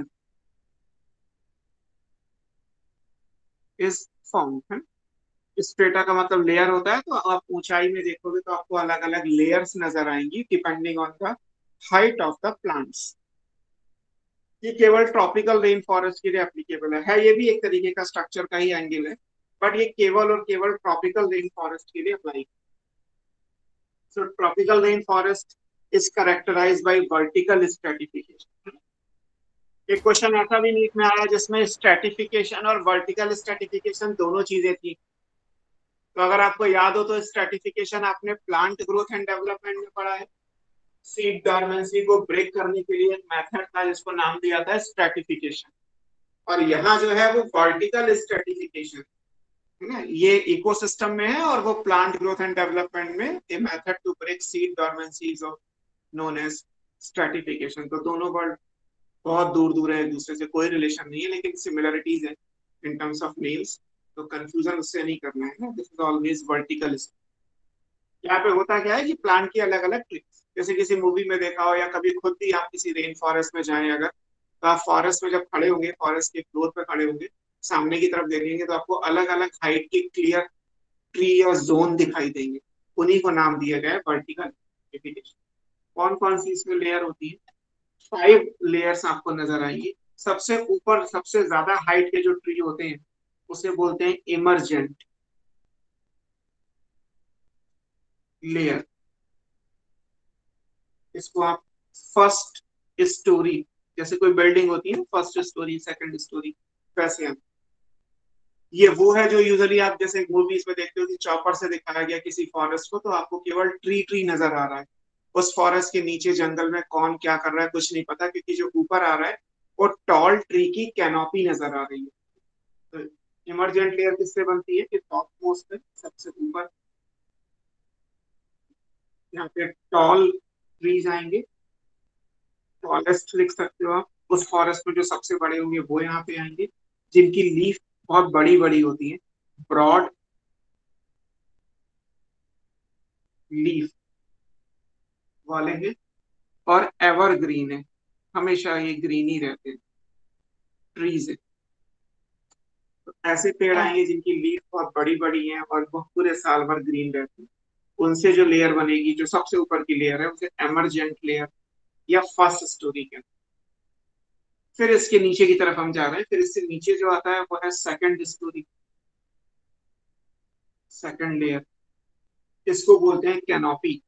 is found. Strata का मतलब लेयर होता है, तो आप ऊंचाई में देखोगे तो आपको अलग अलग लेयर्स नजर आएंगी depending on the height of the plants. ये केवल ट्रॉपिकल रेन फॉरेस्ट के लिए एप्लीकेबल है, है ये भी एक तरीके का स्ट्रक्चर का ही एंगल है, बट ये केवल और केवल ट्रॉपिकल रेन फॉरेस्ट के लिए apply. So tropical rain forest is characterised by vertical stratification. एक क्वेश्चन ऐसा भी नीट में आया जिसमें स्ट्रैटिफिकेशन और वर्टिकल स्ट्रैटिफिकेशन दोनों चीजें थी। तो अगर आपको याद हो तो स्ट्रैटिफिकेशन आपने प्लांट ग्रोथ एंड डेवलपमेंट में पढ़ा है। सीड डॉर्मेंसी को ब्रेक करने के लिए एक मेथड था जिसको नाम दिया था स्ट्रैटिफिकेशन, और यहाँ जो है वो वर्टिकल स्ट्रैटिफिकेशन है ना, ये इकोसिस्टम में है, और वो प्लांट ग्रोथ एंड डेवलपमेंट में a method to break seed dormancy is known as stratification. तो दोनों वर्ड बहुत दूर दूर है, एक दूसरे से कोई रिलेशन नहीं है, लेकिन सिमिलरिटीज है इन टर्म्स ऑफ नेम्स, तो कंफ्यूजन उससे नहीं करना है ना। This is always vertical. यहाँ पे होता क्या है कि प्लांट की अलग अलग ट्रिक्स, जैसे किसी मूवी में देखा हो या कभी खुद भी आप किसी रेन फॉरेस्ट में जाएं अगर, तो आप फॉरेस्ट में जब खड़े होंगे, फॉरेस्ट के फ्लोर पे खड़े होंगे, सामने की तरफ देखेंगे तो आपको अलग अलग हाइट की क्लियर ट्री और जोन दिखाई देंगे। उन्हीं को नाम दिया गया है वर्टिकल स्ट्रैटिफिकेशन। कौन कौन सी इसमें लेयर होती है, फाइव लेयर्स आपको नजर आएंगी। सबसे ऊपर सबसे ज्यादा हाइट के जो ट्री होते हैं उसे बोलते हैं इमरजेंट लेयर। इसको आप फर्स्ट स्टोरी, जैसे कोई बिल्डिंग होती है फर्स्ट स्टोरी सेकंड स्टोरी, वैसे हम, ये वो है जो यूजुअली आप जैसे मूवीज में देखते हो कि चॉपर से दिखाया गया किसी फॉरेस्ट को, तो आपको केवल ट्री ट्री नजर आ रहा है। उस फॉरेस्ट के नीचे जंगल में कौन क्या कर रहा है कुछ नहीं पता, क्योंकि जो ऊपर आ रहा है वो टॉल ट्री की कैनोपी नजर आ रही है। तो इमरजेंट लेयर किससे बनती है कि टॉप मोस्ट पे सबसे ऊपर यहाँ पे टॉल ट्रीज आएंगे, टॉलेस्ट लिख सकते हो आप। उस फॉरेस्ट में जो सबसे बड़े होंगे वो यहाँ पे आएंगे, जिनकी लीफ बहुत बड़ी बड़ी होती है, ब्रॉड लीफ वाले हैं, और एवरग्रीन है, हमेशा ये ग्रीन ही रहते हैं, ट्रीज है। तो ऐसे पेड़ आएंगे जिनकी लीफ बहुत बड़ी बड़ी है और वो पूरे साल भर ग्रीन रहती है। उनसे जो लेयर बनेगी, जो सबसे ऊपर की लेयर है, उसे एमरजेंट लेयर या फर्स्ट स्टोरी कहते हैं। फिर इसके नीचे की तरफ हम जा रहे हैं, फिर इससे नीचे जो आता है वो है सेकंड स्टोरी, सेकंड लेयर, इसको बोलते हैं कैनोपी।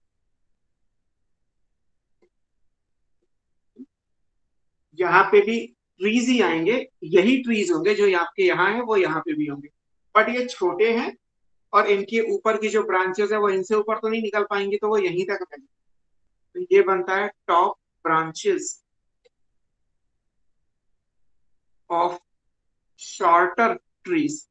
यहाँ पे भी ट्रीज ही आएंगे, यही ट्रीज होंगे जो आपके यहाँ है वो यहाँ पे भी होंगे, बट ये छोटे हैं और इनके ऊपर की जो ब्रांचेस है वो इनसे ऊपर तो नहीं निकल पाएंगी, तो वो यहीं तक रहेंगे। तो ये बनता है top branches of shorter trees.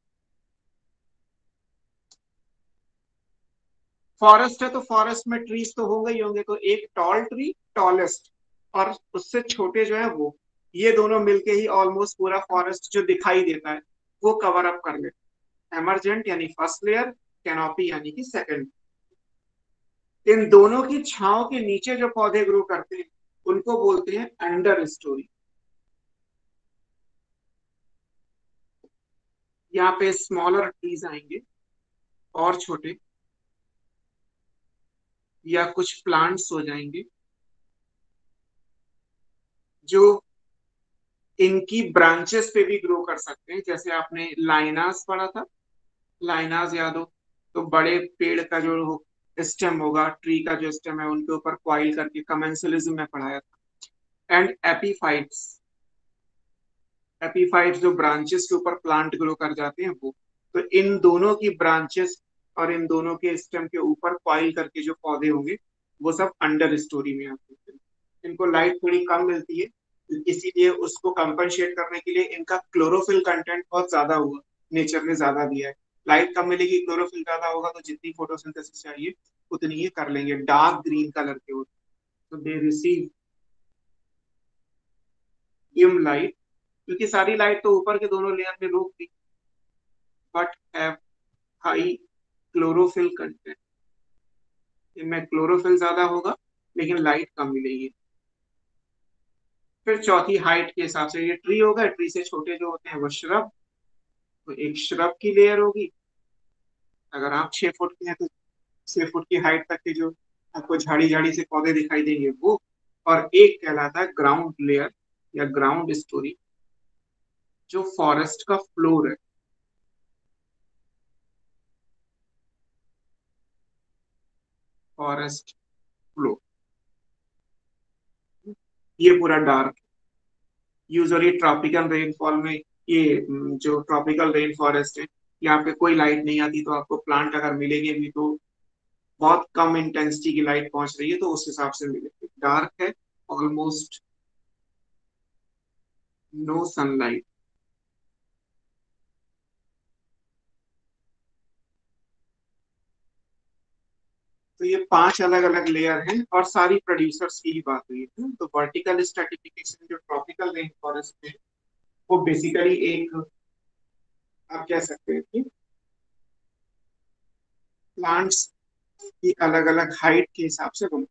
Forest है तो फॉरेस्ट में ट्रीज तो होंगे ही होंगे, तो एक टॉल ट्री, टॉलेस्ट, और उससे छोटे जो है वो, ये दोनों मिलके ही ऑलमोस्ट पूरा फॉरेस्ट जो दिखाई देता है वो कवर अप कर लेते। एमरजेंट यानी फर्स्ट लेयर, कैनोपी यानी कि सेकंड। इन दोनों की छांव के नीचे जो पौधे ग्रो करते हैं उनको बोलते हैं अंडर स्टोरी। यहाँ पे स्मॉलर ट्रीज आएंगे और छोटे, या कुछ प्लांट्स हो जाएंगे जो इनकी ब्रांचेस पे भी ग्रो कर सकते हैं। जैसे आपने लाइनास पढ़ा था, लाइनास याद हो तो, बड़े पेड़ का जो स्टेम होगा, ट्री का जो स्टेम है, उनके ऊपर कॉइल करके कमेंसलिज्म में पढ़ाया था। एंड एपीफाइट्स, एपीफाइट्स जो ब्रांचेस के ऊपर प्लांट ग्रो कर जाते हैं वो। तो इन दोनों की ब्रांचेस और इन दोनों के स्टेम के ऊपर कॉइल करके जो पौधे होंगे वो सब अंडर स्टोरी में आते हैं। इनको लाइट थोड़ी कम मिलती है, इसीलिए उसको कंपनसेट करने के लिए इनका क्लोरोफिल कंटेंट बहुत ज्यादा हुआ, नेचर ने ज्यादा दिया है। लाइट कम मिलेगी, क्लोरोफिल ज्यादा होगा, तो जितनी फोटोसिंथेसिस चाहिए उतनी ही कर लेंगे। डार्क ग्रीन कलर के होते, तो दे रिसीव डिम लाइट, क्योंकि सारी लाइट तो ऊपर के दोनों लेयर में रोक दी, but have high chlorophyll content. इनमें क्लोरोफिल ज्यादा होगा लेकिन लाइट कम मिलेगी। फिर चौथी हाइट के हिसाब से, ये ट्री होगा, ट्री से छोटे जो होते हैं वो श्रब, तो एक श्रब की लेयर होगी। अगर आप छह फुट के हैं तो छह फुट की हाइट तक के जो आपको झाड़ी झाड़ी से पौधे दिखाई देंगे वो। और एक कहलाता है ग्राउंड लेयर या ग्राउंड स्टोरी, जो फॉरेस्ट का फ्लोर है। फॉरेस्ट फ्लोर ये पूरा डार्क, यूजुअली ट्रॉपिकल रेनफॉल में, ये जो ट्रॉपिकल रेन फॉरेस्ट है यहाँ पे कोई लाइट नहीं आती, तो आपको प्लांट अगर मिलेंगे भी तो बहुत कम इंटेंसिटी की लाइट पहुंच रही है, तो उस हिसाब से मिलेगी। डार्क है, ऑलमोस्ट नो सनलाइट। तो ये पांच अलग अलग लेयर हैं और सारी प्रोड्यूसर्स की ही बात हुई है। तो वर्टिकल स्ट्रेटिफिकेशन जो ट्रॉपिकल रेन फॉरेस्ट में, वो बेसिकली एक, आप कह सकते हैं कि प्लांट्स की अलग अलग हाइट के हिसाब से बने।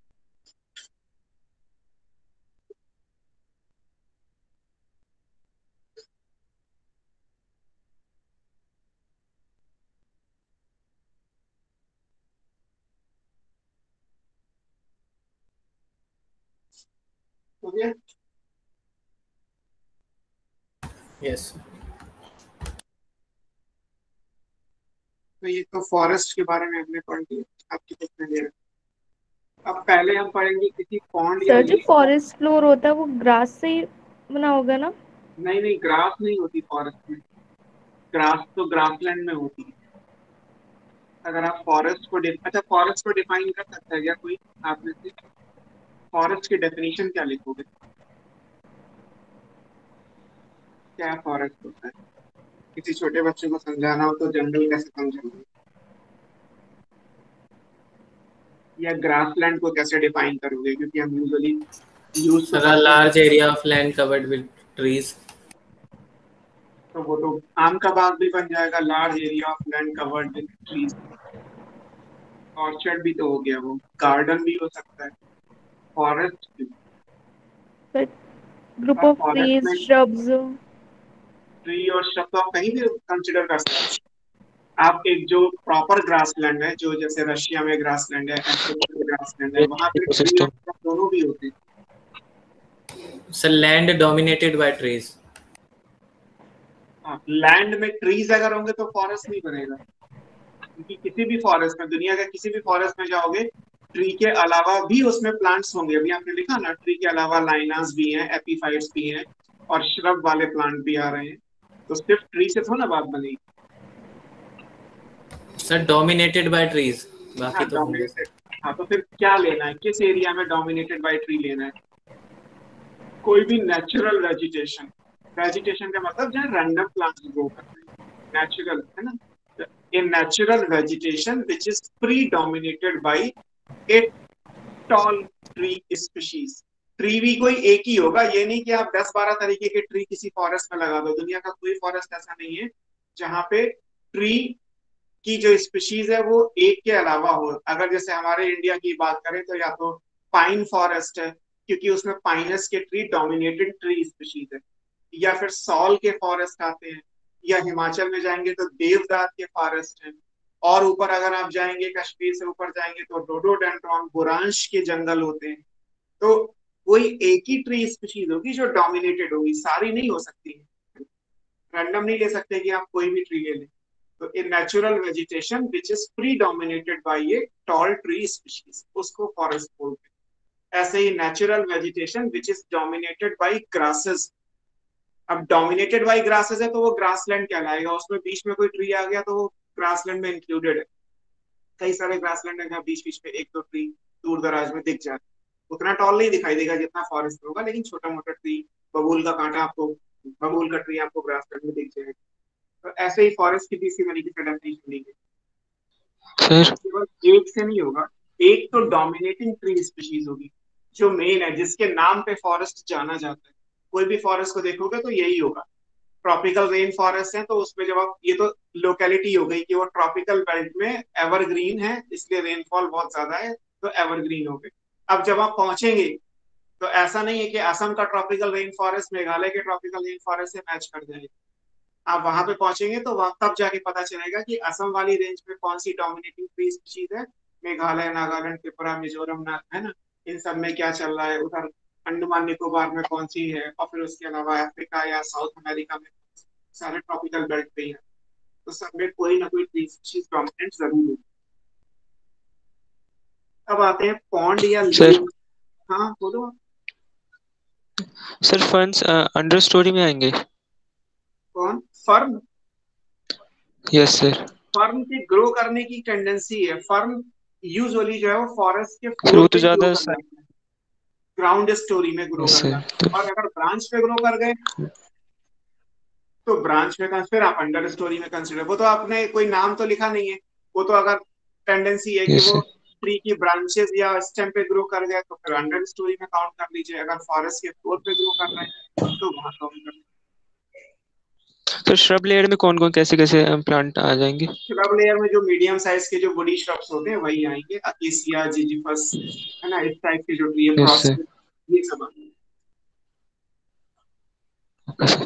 हो गया? यस। तो ये तो फॉरेस्ट के बारे में हमने पढ़ लिया, आपकी बुक में दे रहा। अब पहले हम पढ़ेंगे किसी पॉन्ड या सर जो लेक। फॉरेस्ट फ्लोर होता है वो ग्रास से ही बना होगा ना? नहीं नहीं, ग्रास नहीं होती फॉरेस्ट में, ग्रास तो ग्रासलैंड में होती है। अगर आप फॉरेस्ट को डिफ... अच्छा, फॉरेस्ट को डिफाइन कर सकता है क्या कोई आप में से? फॉरेस्ट की डेफिनेशन क्या लिखोगे? क्या फॉरेस्ट होता है? किसी छोटे बच्चे को समझाना हो तो जंगल कैसे समझाओगे, या ग्रासलैंड को कैसे डिफाइन करोगे? क्योंकि हम usually use sir a large area of land covered with trees. तो वो तो आम का बाग भी बन जाएगा, large area of land covered with trees. Orchard भी तो हो गया, वो गार्डन भी हो सकता है। Forest sir group of forest trees, में श्रब्स। ट्री और श्रब तो आप कहीं भी कंसिडर कर सकते हैं। आप एक जो प्रॉपर ग्रासलैंड है, जो जैसे रशिया में ग्रासलैंड है, अफ्रीका में ग्रासलैंड है, वहां पे ट्री और श्रब दोनों भी होते हैं। Sir land dominated by trees. Land में ट्रीज अगर होंगे तो फॉरेस्ट नहीं बनेगा, क्योंकि किसी भी फॉरेस्ट में, दुनिया के किसी भी फॉरेस्ट में जाओगे, ट्री के अलावा भी उसमें प्लांट्स होंगे। अभी आपने लिखा ना, ट्री के अलावा लाइनास भी हैं, एपीफाइट्स भी हैं, और श्रब वाले प्लांट भी आ रहे हैं। तो सिर्फ ट्री से थोड़ा बात बनेगी। सर डोमिनेटेड बाय ट्रीज, बाकी हाँ, तो होंगे। हाँ, तो फिर क्या लेना है, किस एरिया में डोमिनेटेड बाय ट्री लेना है? कोई भी नेचुरल वेजिटेशन, वेजिटेशन का मतलब जहाँ रैंडम प्लांट्स ग्रो करते हैं, नेचुरल है ना। a natural vegetation which is predominated by a tall tree species। Tree भी कोई एक ही होगा, ये नहीं कि आप दस बारह तरीके के ट्री किसी फॉरेस्ट में लगा दो। दुनिया का कोई फॉरेस्ट ऐसा नहीं है जहाँ पे ट्री की जो स्पीशीज है वो एक के अलावा हो। अगर जैसे हमारे इंडिया की बात करें तो या तो पाइन फॉरेस्ट है, क्योंकि उसमें पाइनस के ट्री डोमिनेटेड ट्री स्पीशीज है, या फिर सॉल के फॉरेस्ट आते हैं, या हिमाचल में जाएंगे तो देवदार के फॉरेस्ट हैं, और ऊपर अगर आप जाएंगे, कश्मीर से ऊपर जाएंगे तो डोडोडेंड्रॉन, बुरांश के जंगल होते हैं। तो कोई एक ही ट्री स्पीशीज होगी जो डोमिनेटेड होगी, सारी नहीं हो सकती है। रैंडम नहीं ले सकते कि आप कोई भी ट्री ले लें। तो a natural vegetation which is predominated by a tall tree species, उसको फॉरेस्ट बोलते हैं। ऐसे ही natural vegetation which is dominated by grasses. अब डोमिनेटेड बाई ग्रासेस है तो वो ग्रासलैंड कहलाएगा, उसमें बीच में कोई ट्री आ गया तो वो ग्रासलैंड में इंक्लूडेड है। कई सारे ग्रासलैंड है बीच बीच में एक दो ट्री दूर दराज में दिख जाते, उतना टॉल नहीं दिखाई देगा जितना फॉरेस्ट होगा, लेकिन छोटा मोटा ट्री, बबूल का कांटा आपको, बबूल का ट्री आपको ग्रासलैंड में दिख जाएगा। तो ऐसे ही फॉरेस्ट की भी इसी तरीके से डेफिनेशन दी गई। सर केवल एक से नहीं होगा, एक तो डोमिनेटिंग ट्री स्पीशीज होगी जो मेन है, जिसके नाम पे फॉरेस्ट जाना जाता है। कोई भी फॉरेस्ट को देखोगे तो यही होगा। ट्रॉपिकल रेन फॉरेस्ट है तो उसमें जब आप, ये तो लोकेलिटी हो गई कि वो ट्रॉपिकल बेल्ट में एवरग्रीन है इसलिए रेनफॉल बहुत ज्यादा है तो एवरग्रीन हो गए। अब जब आप पहुंचेंगे तो ऐसा नहीं है कि असम का ट्रॉपिकल रेन फॉरेस्ट मेघालय के ट्रॉपिकल रेन फॉरेस्ट से मैच कर जाएगा। आप वहां पे पहुंचेंगे तो वहां तब जाके पता चलेगा कि असम वाली रेंज में कौन सी डोमिनेटिंग ट्री स्पीशीज है, मेघालय, नागालैंड, त्रिपुरा, मिजोरम, है ना, इन सब में क्या चल रहा है, उधर अंडमान निकोबार में कौन सी है, और फिर उसके अलावा अफ्रीका या साउथ अमेरिका में सारे ट्रॉपिकल बेल्ट पे ही है। तो सब में कोई ना कोई ट्री स्पीशीज डोमिनेंट जरूर होगी। अब आते हैं पॉन्ड या सर लेक। हाँ बोलो। सर फर्न्स अंडर स्टोरी में आएंगे? कौन? फर्न? Yes sir. फर्न की ग्रो करने की टेंडेंसी है। फर्न यूजुअली जो है वो फॉरेस्ट के सर फ्लोर वो पे तो ही ग्रो ज्यादा कर जाते हैं, ग्राउंड स्टोरी में ग्रो यस कर सर। जाते हैं। और अगर ब्रांच पे ग्रो कर गए तो ब्रांच में फिर आप अंडर स्टोरी में कंसिडर, वो तो आपने कोई नाम तो लिखा नहीं है, वो तो अगर टेंडेंसी है कि यस वो सर। ट्री की ब्रांचेस या स्टेम पे ग्रो कर गए तो फिर अंडर स्टोरी में काउंट कर लीजिए। अगर फॉरेस्ट के फ्लोर पे ग्रो कर रहे हैं तो वहां काउंट कर लीजिए। तो श्रब लेयर में कौन कौन कैसे कैसे प्लांट आ जाएंगे? श्रब लेयर में जो मीडियम साइज के जो वुडी श्रब्स होते हैं वही आएंगे, अकेसिया, जिजिफस, है ना, इस टाइप के जो ट्री है, यस सर। प्रोस्पेर, ये सब आएंगे। Okay sir.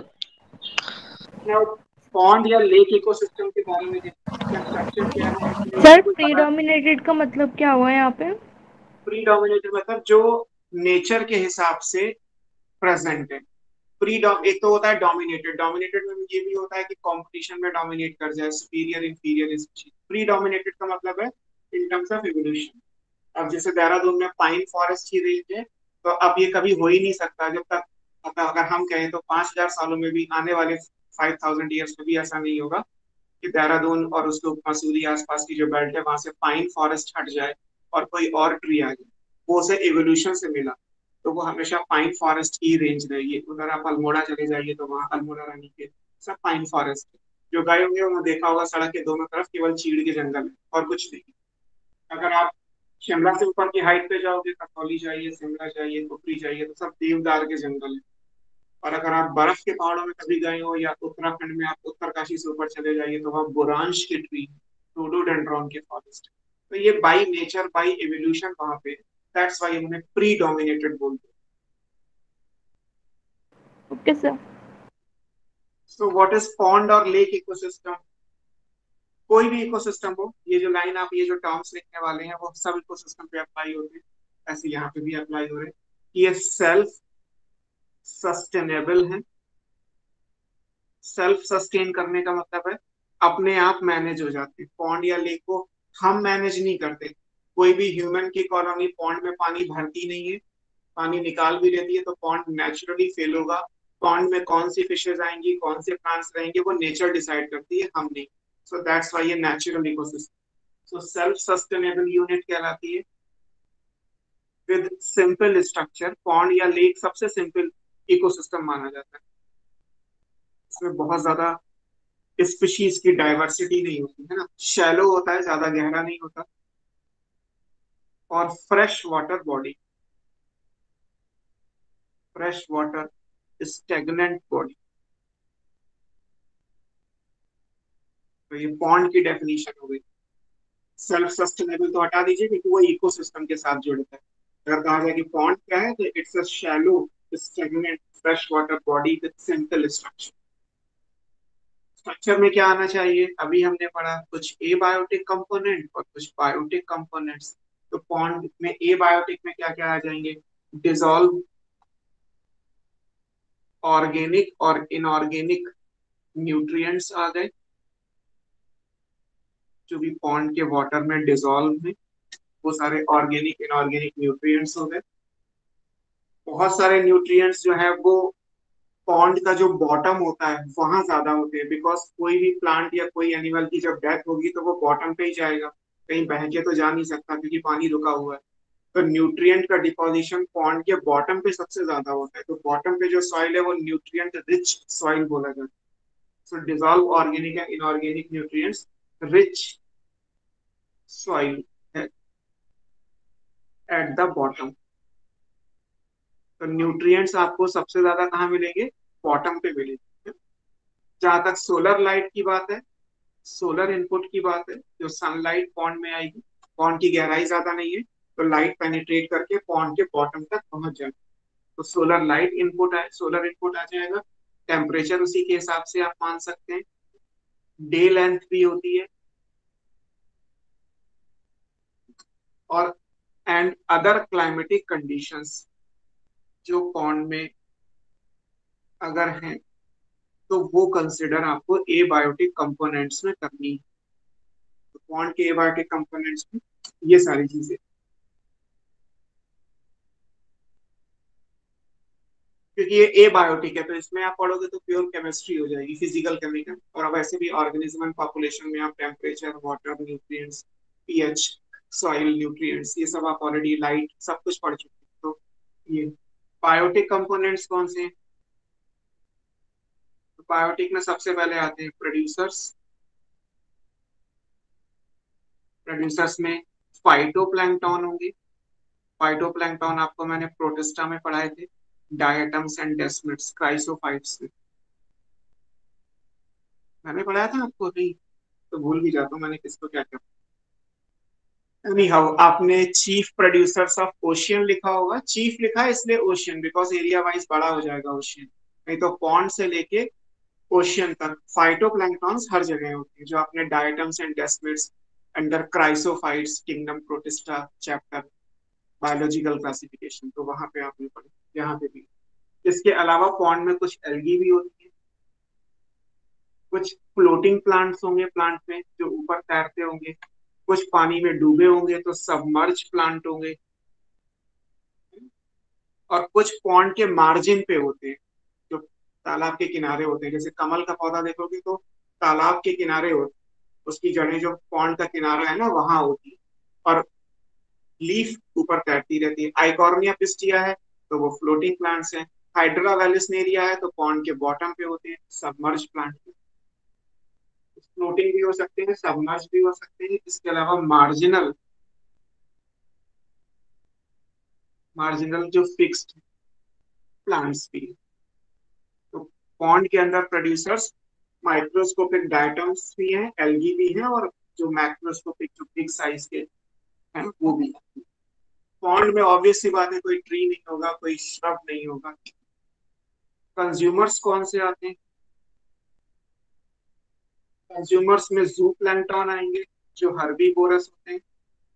पॉन्ड या लेक इकोसिस्टम के बारे में क्या स्ट्रक्चर क्या है, सर प्रीडोमिनेटेड का मतलब क्या हुआ यहाँ पे? प्रीडोमिनेटेड मतलब जो नेचर के हिसाब से प्रेजेंट है। प्री एक तो होता है डोमिनेटेड, डोमिनेटेड में ये भी होता है कि कंपटीशन में डोमिनेट कर जाए, superior inferior species. Predominated का मतलब है इन टर्म्स ऑफ इवोल्यूशन। अब जैसे देहरादून में पाइन फॉरेस्ट की रेंज है, तो अब ये कभी हो ही नहीं सकता जब तक, मतलब अगर हम कहें तो पांच हजार सालों में भी, आने वाले फाइव थाउजेंड ईयर्स में भी ऐसा नहीं होगा कि देहरादून और उसके मसूरी आसपास की जो बेल्ट है वहां से पाइन फॉरेस्ट हट जाए और कोई और ट्री आ जाए। वो उसे एवोल्यूशन से मिला, तो वो हमेशा पाइन फॉरेस्ट की रेंज रहेगी। उधर आप अल्मोड़ा चले जाइए तो वहाँ अल्मोड़ा रानी के सब पाइन फॉरेस्ट है। जो गए होंगे उन्होंने देखा होगा सड़क के दोनों तरफ केवल चीड़ के जंगल है और कुछ नहीं। अगर आप शिमला से ऊपर की हाइट पे जाओगे, कसौली जाइए, शिमला जाइए, कुफरी जाइए, तो सब देवदार के जंगल है। और अगर आप बर्फ के पहाड़ों में कभी गए हो या उत्तराखंड में आप उत्तरकाशी से ऊपर चले जाइए तो वहाँ बुरांश के ट्री, रोडोडेंड्रॉन के फॉरेस्ट। तो ये बाई नेचर, बाई एवोल्यूशन वहां पे, दैट्स व्हाई उन्हें प्री डोमिनेटेड बोलते हैं। Okay sir. So what is pond और लेक इकोसिस्टम? कोई भी इकोसिस्टम हो, ये जो लाइन आप, ये जो टर्म्स लिखने वाले हैं वो सब इकोसिस्टम पे अप्लाई होते हैं, ऐसे यहाँ पे भी अप्लाई हो रहे हैं। ये सेल्फ सस्टेनेबल है। सेल्फ सस्टेन करने का मतलब है अपने आप मैनेज हो जाते हैं। पॉन्ड या लेक को हम मैनेज नहीं करते। कोई भी ह्यूमन की कॉलोनी पॉन्ड में पानी भरती नहीं है, पानी निकाल भी लेती है तो पॉन्ड नेचुरली फेल होगा। पॉन्ड में कौन सी फिशेज आएंगी, कौन से प्लांट्स रहेंगे, वो नेचर डिसाइड करती है, हम नहीं। सो दैट्स व्हाई ये natural ecosystem. So self sustainable unit कहलाती है विद सिंपल स्ट्रक्चर। पॉन्ड या लेक सबसे सिंपल इकोसिस्टम माना जाता है, इसमें बहुत ज्यादा स्पीशीज की डाइवर्सिटी नहीं होती है ना, शैलो होता है, ज्यादा गहरा नहीं होता, और fresh water body, fresh water stagnant body. तो ये पॉन्ड की डेफिनेशन हो गई। सेल्फ सस्टेनेबल तो हटा दीजिए क्योंकि वो इकोसिस्टम के साथ जुड़ता है। अगर कहा जाए कि पॉन्ड क्या है तो it's a shallow stagnant fresh water body with simple structure. Structure में क्या आना चाहिए, अभी हमने पढ़ा कुछ एबायोटिक कंपोनेंट और कुछ बायोटिक कंपोनेंट्स। तो पॉन्ड में एबायोटिक में क्या क्या आ जाएंगे, डिसॉल्व ऑर्गेनिक और इनऑर्गेनिक न्यूट्रिएंट्स आ गए, जो भी पॉन्ड के वाटर में डिसॉल्व है वो सारे ऑर्गेनिक इनऑर्गेनिक न्यूट्रिएंट्स हो गए। बहुत सारे न्यूट्रिएंट्स जो है वो पॉन्ड का जो बॉटम होता है वहां ज्यादा होते हैं, बिकॉज कोई भी प्लांट या कोई एनिमल की जब डेथ होगी तो वो बॉटम पे ही जाएगा, कहीं बह के तो जा नहीं सकता क्योंकि पानी रुका हुआ है। तो न्यूट्रिएंट का डिपोजिशन पॉन्ड के बॉटम पे सबसे ज्यादा होता है, तो बॉटम पे जो सॉइल है वो न्यूट्रिएंट रिच सॉइल बोला जाता है। So dissolve organic and inorganic nutrients rich soil है एट द बॉटम। तो न्यूट्रिएंट्स आपको सबसे ज्यादा कहाँ मिलेंगे, बॉटम पे मिलेंगे। जहां तक सोलर लाइट की बात है, सोलर इनपुट की बात है, जो सनलाइट पॉन्ड में आएगी, पॉन्ड की गहराई ज्यादा नहीं है तो लाइट पेनिट्रेट करके पॉन्ड के बॉटम तक पहुंच जाएगी, तो सोलर लाइट इनपुट आए, सोलर इनपुट आ जाएगा। टेम्परेचर उसी के हिसाब से आप मान सकते हैं, डे लेंथ भी होती है, और एंड अदर क्लाइमेटिक कंडीशंस जो पॉन्ड में अगर हैं तो वो कंसिडर आपको एबायोटिक कंपोनेंट्स में करनी है। तो पॉन्ड के एबायोटिक कंपोनेंट्स में ये सारी चीजें, क्योंकि ये एबायोटिक है तो इसमें आप पढ़ोगे तो प्योर केमिस्ट्री हो जाएगी, फिजिकल केमिकल। और वैसे भी ऑर्गेनिज्म एंड पॉपुलेशन में आप temperature, water, nutrients, pH, soil nutrients, ये सब आप ऑलरेडी लाइट सब कुछ पढ़ चुके हैं। तो ये बायोटिक कंपोनेंट्स कौन से हैं, तो बायोटिक में सबसे पहले आते हैं प्रोड्यूसर्स। प्रोड्यूसर्स में फाइटोप्लैंक्टन होंगे। फाइटोप्लैंक्टन आपको मैंने प्रोटिस्टा में पढ़ाए थे, डायटम्स एंड डेस्मिड्स, क्राइसोफाइट्स में मैंने पढ़ाया था आपको, नहीं तो भूल भी जाता हूँ मैंने किसको क्या क्या। एनीहाउ आपने चीफ प्रोड्यूसर्स ऑफ ओशियन लिखा होगा, चीफ लिखा है इसलिए ओशियन बिकॉज एरिया वाइज बड़ा हो जाएगा ओशियन, नहीं तो पॉन्ड से लेके ओशियन तक फाइटोप्लैंक्टन्स हर जगह होते हैं, जो आपने diatoms and desmids under chrysophytes kingdom protista chapter biological classification, तो वहां पे आपने पढ़ा, यहाँ पे भी। इसके अलावा पॉन्ड में कुछ एल्गी भी होती है, कुछ फ्लोटिंग प्लांट्स होंगे, प्लांट में जो ऊपर तैरते होंगे, कुछ पानी में डूबे होंगे तो सबमर्ज प्लांट होंगे, और कुछ पॉन्ड के मार्जिन पे होते हैं, जो तालाब के किनारे होते हैं। जैसे कमल का पौधा देखोगे तो तालाब के किनारे होते, उसकी जड़ें जो पॉन्ड का किनारा है ना वहां होती है, और लीफ ऊपर तैरती रहती है। आइकॉर्निया पिस्टिया है तो वो फ्लोटिंग प्लांट्स हैं। हाइड्रा वेलिसनेरिया है तो पॉन्ड के बॉटम पे होते हैं, सबमर्ज प्लांट, फ्लोटिंग भी हो सकते हैं, सबमर्ज भी हो सकते हैं। इसके अलावा मार्जिनल मार्जिनल जो फिक्स्ड प्लांट्स भी। तो पॉन्ड के अंदर प्रोड्यूसर्स माइक्रोस्कोपिक डायटम्स भी हैं, एल्गी भी हैं, और जो मैक्रोस्कोपिक जो बिग साइज के हैं वो भी। पॉन्ड में ऑब्वियस सी बात है कोई ट्री नहीं होगा, कोई श्रब नहीं होगा। कंज्यूमर्स कौन से आते हैं, कंज्यूमर्स में जू प्लैंक्टन आएंगे जो हर्बीवोरस होते हैं,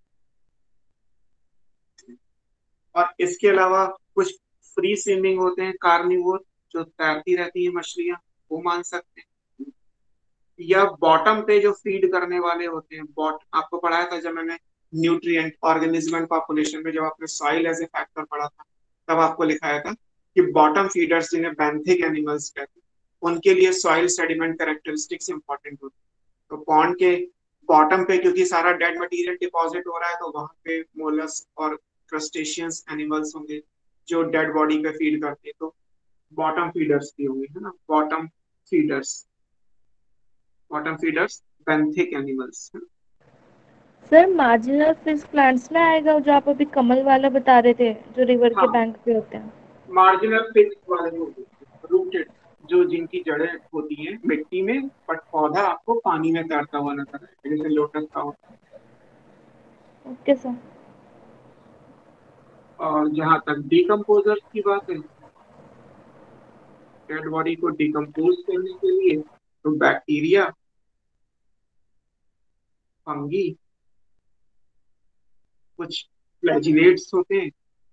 और इसके अलावा कुछ फ्री स्विमिंग होते हैं कार्निवोर, जो तैरती रहती है मछलियां, वो मान सकते हैं। या बॉटम पे जो फीड करने वाले होते हैं, बॉट आपको पढ़ाया था जब मैंने न्यूट्रिएंट ऑर्गेनिज्म एंड पॉपुलेशन में, जब आपने सॉइल एज ए फैक्टर पढ़ा था तब आपको लिखाया था कि बॉटम फीडर्स जिन्हें बेंथिक एनिमल्स कहते हैं उनके लिए सॉइल सेडिमेंट कैरेक्टरिस्टिक्स इंपॉर्टेंट होती है। तो पॉन्ड के बॉटम पे क्योंकि सारा डेड मटेरियल डिपॉजिट हो रहा है तो वहां पे मोलस्क और क्रस्टेशियंस एनिमल्स होंगे जो डेड बॉडी पे फीड करते हैं, तो बॉटम फीडर्स भी होंगे, है ना, bottom feeders bottom feeders benthic animals. Sir marginal fish plants में आएगा जो आप अभी कमल वाला बता रहे थे, जो रिवर के हाँ, बैंक पे होते हैं। मार्जिनल फिश वाले रूटेड, जो जिनकी जड़ें होती हैं मिट्टी में बट पौधा आपको पानी में तैरता हुआ नजर आए, जैसे लोटस का होता है। Okay sir. और जहां तक डिकम्पोजर्स की बात है, डेड बॉडी को डिकम्पोज करने के लिए तो बैक्टीरिया, फंगी, कुछ फ्लैजिलेट्स होते हैं,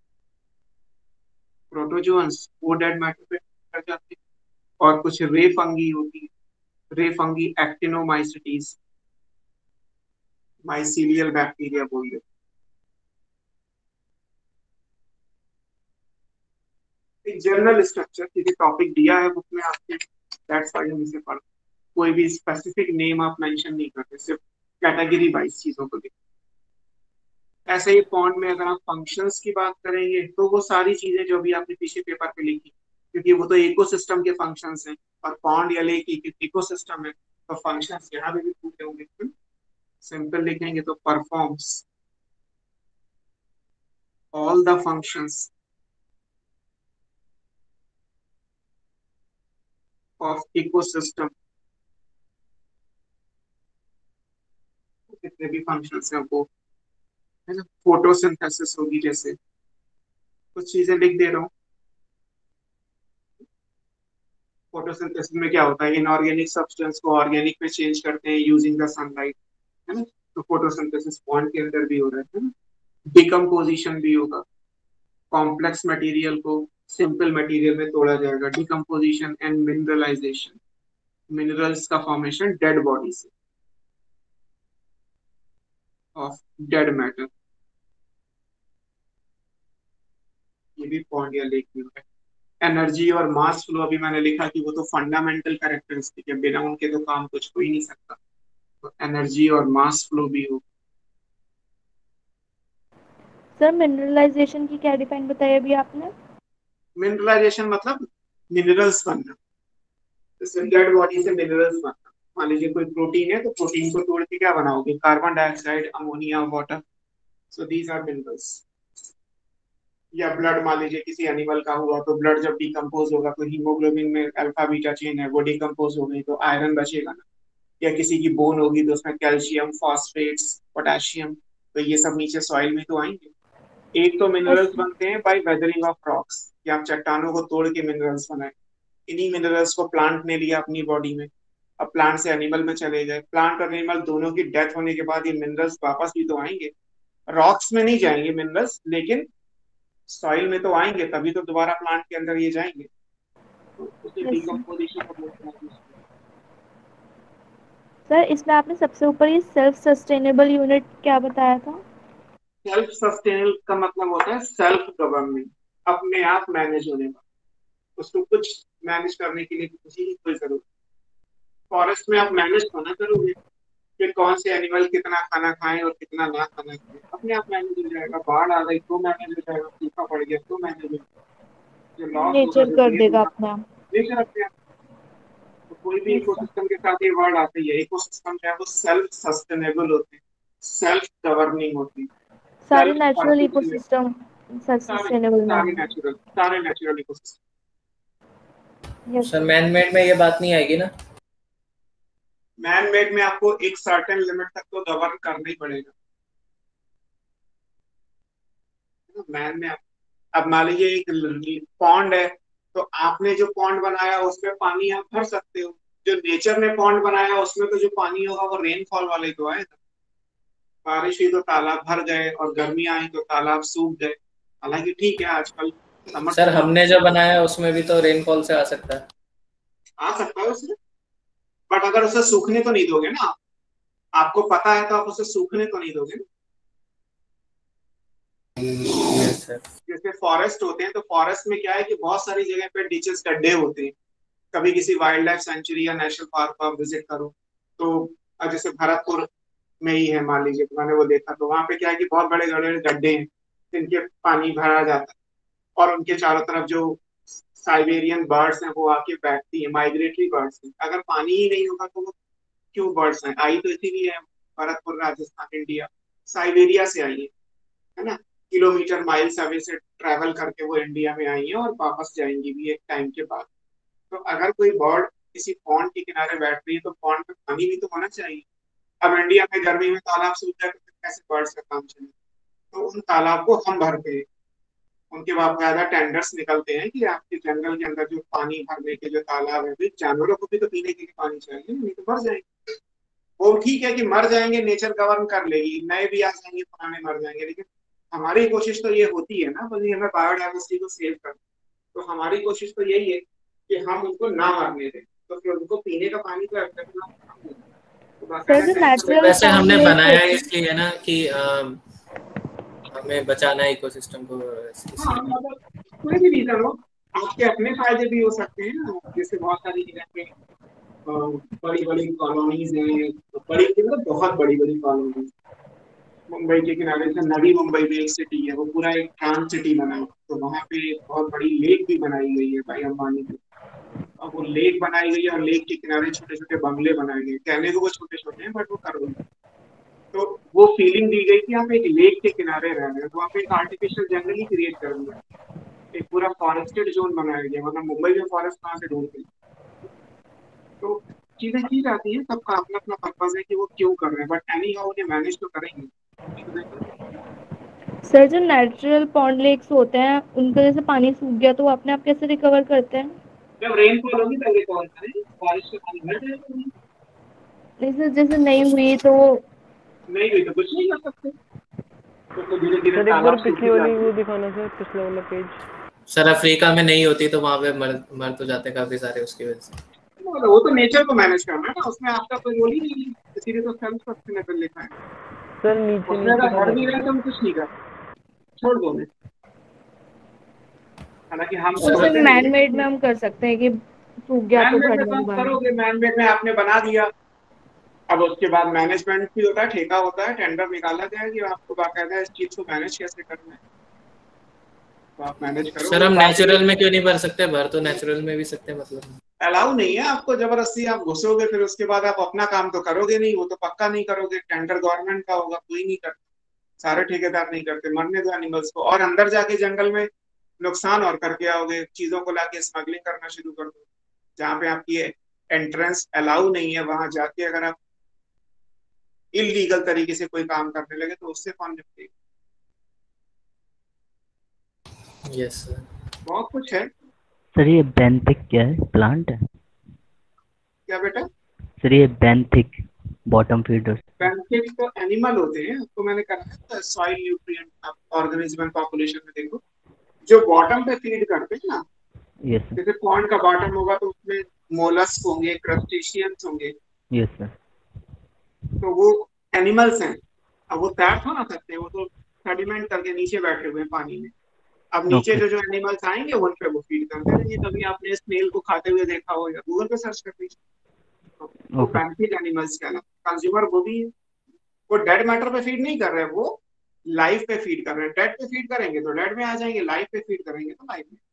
प्रोटोजोअन्स वो डेड मैटर पे कर जाते हैं, और कुछ रे फंगी होती है, रे फंगी एक्टिनोमाइसिटीज, माइसीलियल बैक्टीरिया बोल देते हैं। एक जनरल स्ट्रक्चर क्योंकि टॉपिक दिया है बुक में आपके, दैट्स व्हाई हम इसे पढ़, कोई भी स्पेसिफिक नेम आप मेंशन नहीं करते, सिर्फ कैटेगरी वाइज चीजों को देखते। ऐसे ही पॉन्ड में अगर आप फंक्शंस की बात करेंगे तो वो सारी चीजें जो भी आपने पीछे पेपर पे लिखी, क्योंकि वो तो इकोसिस्टम के फंक्शंस हैं, और पॉन्ड या लेक एक इकोसिस्टम है, तो फंक्शंस यहाँ पे भी पूरे होंगे। सिंपल लिखेंगे तो performs all the functions of ecosystem, जितने भी फंक्शंस हैं वो, है ना, फोटोसिंथेसिस होगी, जैसे कुछ चीजें लिख दे रहा हूँ। फोटोसिंथेसिस में क्या होता है, इनऑर्गेनिक सब्सटेंस को ऑर्गेनिक में चेंज करते हैं यूजिंग द सनलाइट, है ना, तो फोटोसिंथेसिस पॉन्ड के अंदर भी हो रहा है ना। डिकम्पोजिशन भी होगा, कॉम्प्लेक्स मटेरियल को सिंपल मटेरियल में तोड़ा जाएगा, डिकम्पोजिशन एंड मिनरलाइजेशन, मिनरल्स का फॉर्मेशन डेड बॉडी से, ऑफ डेड मैटर, ये भी पॉन्ड या लेक में होगा। एनर्जी और मास फ्लो अभी मैंने लिखा कि वो तो फंडामेंटल कैरेक्टरिस्टिक है, बिना उनके तो काम कुछ हो ही नहीं सकता, तो एनर्जी और मास फ्लो भी हो। सर मिनरलाइजेशन की क्या डिफाइन बताई अभी आपने? मिनरलाइजेशन मतलब मिनरल्स बनना, जैसे डेड बॉडी से मिनरल्स बनना। मान लीजिए कोई प्रोटीन है, तो प्रोटीन को तोड़ के क्या बनाओगे, carbon dioxide, ammonia, water, so these are minerals. या ब्लड मान लीजिए किसी एनिमल का हुआ, तो ब्लड जब डिकम्पोज होगा तो हीमोग्लोबिन में अल्फा बीटा चेन है, वो डिकम्पोज हो गई तो आयरन बचेगा ना। या किसी की बोन होगी तो उसमें कैल्शियम, फॉस्फेट्स, पोटेशियम, तो ये सब नीचे सॉइल में तो आएंगे। एक तो मिनरल्स अच्छा। बनते हैं बाय वेदरिंग ऑफ रॉक्स, कि आप चट्टानों को तोड़ के मिनरल्स बनाए। इन्हीं मिनरल्स को प्लांट ने लिया अपनी बॉडी में, अब प्लांट से एनिमल में चले गए, प्लांट और एनिमल दोनों की डेथ होने के बाद ये मिनरल्स वापस भी तो आएंगे। रॉक्स में नहीं जाएंगे मिनरल्स, लेकिन सॉइल में तो आएंगे, तभी तो दोबारा प्लांट के अंदर ये जाएंगे, तो उसे यस सर। डिकम्पोजिशन और मोर्फोलॉजी। सर इसमें आपने सबसे ऊपर ये सेल्फ सस्टेनेबल यूनिट क्या बताया था? सेल्फ सस्टेनेबल का मतलब होता है सेल्फ गवर्निंग, अपने आप मैनेज होने का, उसको कुछ मैनेज करने के लिए किसी की कोई जरूरत। फॉरेस्ट में आप मैनेज तो ना करोगे कि कौन से एनिमल कितना खाना खाएं और कितना ना खाना खाएं, अपने आप मैनेज हो जाएगा। बाढ़ आ गई तो मैनेज हो जाएगा, सूखा पड़ गया तो मैनेज हो जाएगा, जो लॉस होगा, नेचर जो कर गेन देगा होगा, अपने आप। नेचर अपने आप। तो कोई भी यस सर। इकोसिस्टम के साथ ये वर्ड आते ही है, इकोसिस्टम जो है वो सेल्फ सस्टेनेबल होते हैं, सेल्फ गवर्निंग होती है, सारे सेल्फ नेचुरल परपेचुएट, इकोसिस्टम सारे सस्टेनेबल सारे मान लो। नेचुरल, सारे natural ecosystem. Yes sir sir. Man made में ये बात नहीं आएगी ना? मैन मेड में आपको एक सर्टेन लिमिट तक तो गवर्न करना ही पड़ेगा। मैन में आप, अब मान लीजिए एक पॉन्ड है, तो आपने जो पॉन्ड बनाया उसमें पानी आप भर सकते हो, जो नेचर ने पॉन्ड बनाया उसमें तो जो पानी होगा वो रेनफॉल वाले तो आएगा। बारिश हुई तो तालाब भर गए, और गर्मी आई तो तालाब सूख गए। हालांकि ठीक है, आजकल समर सर सीजन हमने जो बनाया उसमें भी तो रेनफॉल से आ सकता है। आ सकता है उसमें, बट अगर उसे सूखने तो नहीं दोगे ना आप, आपको पता है तो आप उसे सूखने तो नहीं दोगे ना। Yes sir. जैसे फॉरेस्ट होते हैं, तो फॉरेस्ट में क्या है कि बहुत सारी जगह पे डिचेस, गड्ढे होते हैं। कभी किसी वाइल्ड लाइफ सेंचुरी या नेशनल पार्क को आप विजिट करो, तो अब जैसे भरतपुर में ही है मान लीजिए, तो मैंने वो देखा, तो वहां पे क्या है कि बहुत बड़े बड़े गड्ढे हैं जिनके पानी भरा जाता है, और उनके चारों तरफ जो साइबेरियन बर्ड्स हैं वो आके बैठती है, माइग्रेटरी बर्ड्स हैं। अगर पानी ही नहीं होगा तो वो क्यों बर्ड्स हैं, आई तो इसीलिए है, भरतपुर राजस्थान इंडिया, साइबेरिया से आई है है ना, किलोमीटर माइल्स अवे से ट्रेवल करके वो इंडिया में आई है, और वापस जाएंगी भी एक टाइम के बाद। तो अगर कोई बर्ड किसी पॉन्ड के किनारे बैठ रही है, तो पॉन्ड में पानी भी तो होना चाहिए। अब इंडिया में गर्मी में तालाब सूख जाए तो फिर कैसे बर्ड्स का काम चले, तो उन तालाब को हम भरते हैं, उनके बाकायदा टेंडर्स निकलते हैं कि आपके जंगल के अंदर जो पानी भरने के जो तालाब है, भी जानवरों को भी तो पीने के लिए पानी चाहिए, नहीं तो मर जाएंगे। वो ठीक है कि मर जाएंगे, नेचर गवर्न कर लेगी, नए भी आ जाएंगे, पुराने मर जाएंगे, लेकिन हमारी कोशिश तो ये होती है ना बल्कि हमें बायोडाइवर्सिटी को सेव करना। तो हमारी कोशिश तो यही है कि हम उनको ना मरने दें, तो फिर उनको पीने का पानी तो अवेलेबल हम दें। तो सर जो बाकायदा नेचुरल वैसे पॉन्ड हमने लेक बनाया होते हैं, इसलिए है ना कि अम, हमें बचाना है इकोसिस्टम को, हाँ, इसलिए। मतलब कोई भी रीजन हो, आपके अपने फायदे भी हो सकते हैं ना। जैसे बहुत सारी जगह पे बड़ी बड़ी कॉलोनीज हैं, बड़ी मतलब बहुत बड़ी बड़ी कॉलोनीज। मुंबई के किनारे से नवी मुंबई भी एक सिटी है, वो पूरा एक ट्रांस सिटी बना है, तो वहाँ पे बहुत बड़ी लेक भी बनाई गई है भाई अंबानी की। अब वो लेक बनाई गई है और लेक के किनारे छोटे छोटे बंगले बनाए गए, कहने को वो छोटे छोटे हैं बट वो करोड़। तो वो फीलिंग दी गई कि आप एक लेक के किनारे रह रहे हैं, तो आप एक आर्टिफिशियल जंगल ही क्रिएट कर दिया, एक पूरा फॉरेस्टेड जोन बनाया गया, मतलब मुंबई में फॉरेस्ट कहाँ से ढूंढते हैं। तो चीजें की जाती हैं, सबका अपना अपना पर्पज है कि वो क्यों कर रहे हैं, बट एनी हाउ उन्हें मैनेज तो करेंगे। चीजें करेंगे। सर जो नेचुरल पॉन्ड लेक्स होते हैं उनका जैसे पानी सूख गया तो वो अपने आप कैसे रिकवर करते हैं? जब रेनफॉल होगी तब रिकवर करें, बारिश का पानी भर जाएगा नहीं। जैसे जैसे नहीं हुई तो नहीं हुई तो कुछ नहीं कर सकते, तो, तो धीरे धीरे सर एक बार तालाब पिछली सूखी वाली जाती वो है। दिखाना सर, पिछला वाला पेज। सर अफ्रीका में नहीं होती तो वहां पे मर मर तो जाते काफी सारे उसकी वजह से। तो वो तो नेचर को मैनेज करना है ना, उसमें आपका कोई रोल ही नहीं है, इसीलिए तो सेल्फ सस्टेनेबल लिखा है। सर नीचे उसमें नीचे अगर का हर भी रहे देखो। तो हम कुछ नहीं कर, छोड़ दो उन्हें। हालांकि हम तो सोचते सर नहीं मैन है। मेड में हम कर सकते हैं कि सूख गया मैन तो मेड में भरना तो आप दोबारा। करोगे, मैन मेड में आपने बना दिया, अब उसके बाद मैनेजमेंट भी होता है, ठेका होता है, टेंडर निकाला जाए कि आपको बाकायदा इस चीज को मैनेज कैसे करना है, तो आप मैनेज सर करोगे। हम बाकी नेचुरल में क्यों नहीं भर सकते? भर तो नेचुरल में भी सकते हैं मतलब। अलाउ नहीं है आपको जबरदस्ती, आप घुसोगे फिर उसके बाद आप अपना काम तो करोगे नहीं, वो तो पक्का नहीं करोगे, टेंडर गवर्नमेंट का होगा, कोई नहीं करता, सारे ठेकेदार नहीं करते, मरने दो एनिमल्स को, और अंदर जाके जंगल में नुकसान और करके आओगे, चीजों को लाके स्मगलिंग करना शुरू कर दो। जहाँ पे आपकी एंट्रेंस अलाउ नहीं है, वहां जाके अगर आप इलीगल तरीके से कोई काम करने लगे तो उससे कौन निपटेगा। Yes sir. बहुत कुछ है। सर ये बेंथिक क्या है, प्लांट है? क्या बेटा? सर ये बेंथिक बॉटम फीडर्स। बेनिफिट तो एनिमल होते हैं, आपको मैंने कहा सॉइल न्यूट्रिएंट ऑर्गेनिज्म पॉपुलेशन में देखो, जो बॉटम पे फीड करते हैं ना, यस सर। जैसे पॉन्ड का बॉटम होगा तो उसमें मोलस्क होंगे, क्रस्टेशियंस होंगे, यस सर। तो वो एनिमल्स हैं। अब वो तैर थोड़ा ना सकते हैं, वो तो सेडिमेंट करके नीचे बैठे हुए हैं पानी में। अब नीचे ओके जो जो एनिमल्स आएंगे उन पे वो फीड करते रहेंगे। कभी आपने स्नेल को खाते हुए देखा हो या गूगल पे सर्च कर लीजिए, तो वो ओके बेनिफिट एनिमल्स कहलाते। कंज्यूमर वो भी है, वो डेड मैटर पे फीड नहीं कर रहे हैं, वो लाइफ पे फीड कर रहे हैं। डेड पे फीड करेंगे तो डेड में आ जाएंगे, लाइफ पे फीड करेंगे तो लाइफ में।